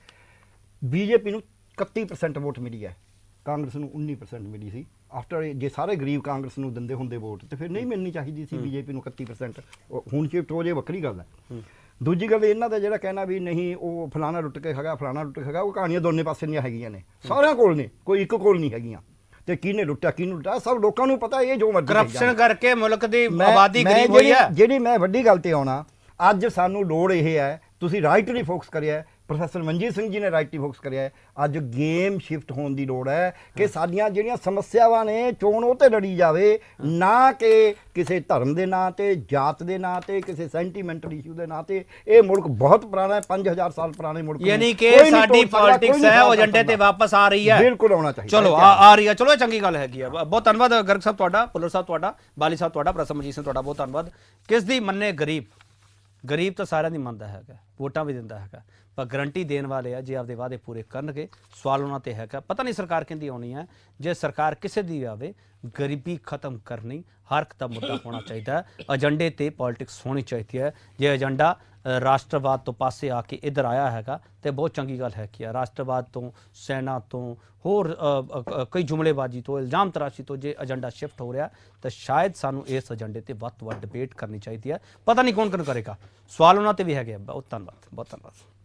ਬੀਜੇਪੀ ਨੂੰ ਇਕੱਤੀ ਪਰਸੈਂਟ ਵੋਟ ਮਿਲੀ ਹੈ ਕਾਂਗਰਸ ਨੂੰ ਉੱਨੀ ਪਰਸੈਂਟ ਮਿਲੀ ਸੀ ਆਫਟਰ ਜੇ ਸਾਰੇ ਗਰੀਬ ਕਾਂਗਰਸ ਨੂੰ ਦਿੰਦੇ ਹੁੰਦੇ ਵੋਟ ਤੇ ਫਿਰ ਨਹੀਂ ਮਿਲਣੀ ਚਾਹੀਦੀ ਸੀ ਬੀਜੇਪੀ ਨੂੰ ਇਕੱਤੀ ਪਰਸੈਂਟ ਹੁਣ ਸ਼ਿਫਟ ਹੋ ਜੇ ਵੱਖਰੀ ਗੱਲ ਹੈ ਦੂਜੀ ਗੱਲ ਇਹਨਾਂ ਦਾ ਜਿਹੜਾ ਕਹਿਣਾ ਵੀ ਨਹੀਂ ਉਹ ਫਲਾਣਾ ਲੁੱਟ ਕੇ ਹੈਗਾ ਫਲਾਣਾ ਲੁੱਟ ਕੇ ਹੈਗਾ ਉਹ ਕਹਾਣੀਆਂ ਦੋਨੇ ਪਾਸੇ ਦੀਆਂ ਹੈਗੀਆਂ ਨੇ ਸਾਰਿਆਂ ਕੋਲ ਨੇ ਕੋਈ ਇੱਕ ਕੋਲ ਨਹੀਂ ਹੈਗੀਆਂ ਤੇ ਕਿਹਨੇ ਲੁੱਟਿਆ ਕਿਹਨੂੰ ਲੁੱਟਿਆ ਸਭ ਲੋਕਾਂ ਨੂੰ ਪਤਾ ਇਹ ਜੋ ਮਰਜ਼ੀ ਕਰਪਸ਼ਨ ਕਰਕੇ ਮੁਲਕ ਦੀ ਆਬਾਦੀ ਗਰੀਬ ਹੋਈ ਹੈ ਜਿਹੜੀ ਮੈਂ ਵੱਡੀ ਗੱਲ ਤੇ ਆਉਣਾ ਅੱਜ ਸਾਨੂੰ ਲੋੜ ਇਹ ਹੈ ਤੁਸੀਂ ਰਾਈਟਲੀ ਫੋਕਸ ਕਰਿਆ ਪ੍ਰੋਫੈਸਰ ਮਨਜੀਤ ਸਿੰਘ ਜੀ ਨੇ ਰਾਈਟਲੀ ਫੋਕਸ ਕਰਿਆ ਅੱਜ ਗੇਮ ਸ਼ਿਫਟ ਹੋਣ ਦੀ ਲੋੜ ਹੈ ਕਿ ਸਾਡੀਆਂ ਜਿਹੜੀਆਂ ਸਮੱਸਿਆਵਾਂ ਨੇ ਚੋਣ ਉਹ ਤੇ ਲੜੀ ਜਾਵੇ ਨਾ ਕਿ ਕਿਸੇ ਧਰਮ ਦੇ ਨਾਂ ਤੇ ਜਾਤ ਦੇ ਨਾਂ ਤੇ ਕਿਸੇ ਸੈਂਟੀਮੈਂਟਲ ਇਸ਼ੂ ਦੇ ਨਾਂ ਤੇ ਇਹ ਮੁਲਕ ਬਹੁਤ ਪੁਰਾਣਾ ਹੈ ਪੰਜ ਹਜ਼ਾਰ ਸਾਲ ਪੁਰਾਣੇ ਮੁਲਕ ਯਾਨੀ ਕਿ ਸਾਡੀ ਪੋਲਿਟਿਕਸ ਹੈ ਉਹ ਏਜੰਡੇ ਤੇ ਵਾਪਸ ਆ ਰਹੀ ਹੈ ਬਿਲਕੁਲ ਆਉਣਾ ਚਾਹੀਦਾ ਚਲੋ ਆ ਰਹੀ ਹੈ ਚਲੋ ਇਹ ਚੰਗੀ ਗੱਲ ਹੈਗੀ ਆ ਬਹੁਤ ਧੰਨਵਾਦ ਗਰਗ ਸਾਹਿਬ ਤੁਹਾਡਾ ਪੁੱਲਰ ਸਾਹਿਬ ਤੁਹਾਡਾ ਬਾਲੀ ਸਾਹਿਬ ਤੁਹਾਡਾ ਪ੍ਰੋਫੈਸਰ ਮਨਜੀਤ ਸਿੰਘ ਤੁਹਾਡਾ ਬਹੁਤ ਧੰਨਵਾਦ ਕਿਸ ਦੀ ਮੰਨੇ ਗਰੀਬ ਗਰੀਬ ਤਾਂ ਸਾਰਿਆਂ ਦੀ ਮੰਨਦਾ ਹੈਗਾ ਵੋਟਾਂ ਵੀ ਦਿੰਦਾ ਹੈਗਾ ਪਰ ਗਰੰਟੀ ਦੇਣ ਵਾਲੇ ਆ ਜੇ ਆਪਦੇ ਵਾਅਦੇ ਪੂਰੇ ਕਰਨਗੇ ਸਵਾਲ ਉਹਨਾਂ ਤੇ ਹੈਗਾ ਪਤਾ ਨਹੀਂ ਸਰਕਾਰ ਕਹਿੰਦੀ ਆਉਣੀ ਹੈ ਜੇ ਸਰਕਾਰ ਕਿਸੇ ਦੀ ਆਵੇ ਗਰੀਬੀ ਖਤਮ ਕਰਨੀ ਹਰ ਇੱਕ ਦਾ ਮੁੱਦਾ ਹੋਣਾ ਚਾਹੀਦਾ ਏਜੰਡੇ ਤੇ ਪੋਲਿਟਿਕਸ ਹੋਣੀ ਚਾਹੀਦੀ ਹੈ ਜੇ ਏਜੰਡਾ ਰਾਸ਼ਟਰਵਾਦ ਤੋਂ ਪਾਸੇ ਆ ਕੇ ਇੱਧਰ ਆਇਆ ਹੈਗਾ ਤੇ ਬਹੁਤ ਚੰਗੀ ਗੱਲ ਹੈ ਕਿ ਰਾਸ਼ਟਰਵਾਦ ਤੋਂ ਸੈਨਾ ਤੋਂ ਹੋਰ ਕਈ ਜੁਮਲੇਬਾਜ਼ੀ ਤੋਂ ਇਲਜ਼ਾਮ ਤਰਾਸ਼ੀ ਤੋਂ ਜੇ ਏਜੰਡਾ ਸ਼ਿਫਟ ਹੋ ਰਿਹਾ ਤਾਂ ਸ਼ਾਇਦ ਸਾਨੂੰ ਇਸ ਏਜੰਡੇ ਤੇ ਵੱਧ ਤੋਂ ਵੱਧ ਡਿਬੇਟ ਕਰਨੀ ਚਾਹੀਦੀ ਹੈ ਪਤਾ ਨਹੀਂ ਕੌਣ ਕੌਣ ਕਰੇਗਾ ਸਵਾਲ ਉਹਨਾਂ ਤੇ ਵੀ ਹੈਗੇ ਬਹੁਤ ਧੰਨਵਾਦ ਬਹੁਤ ਧੰਨਵਾਦ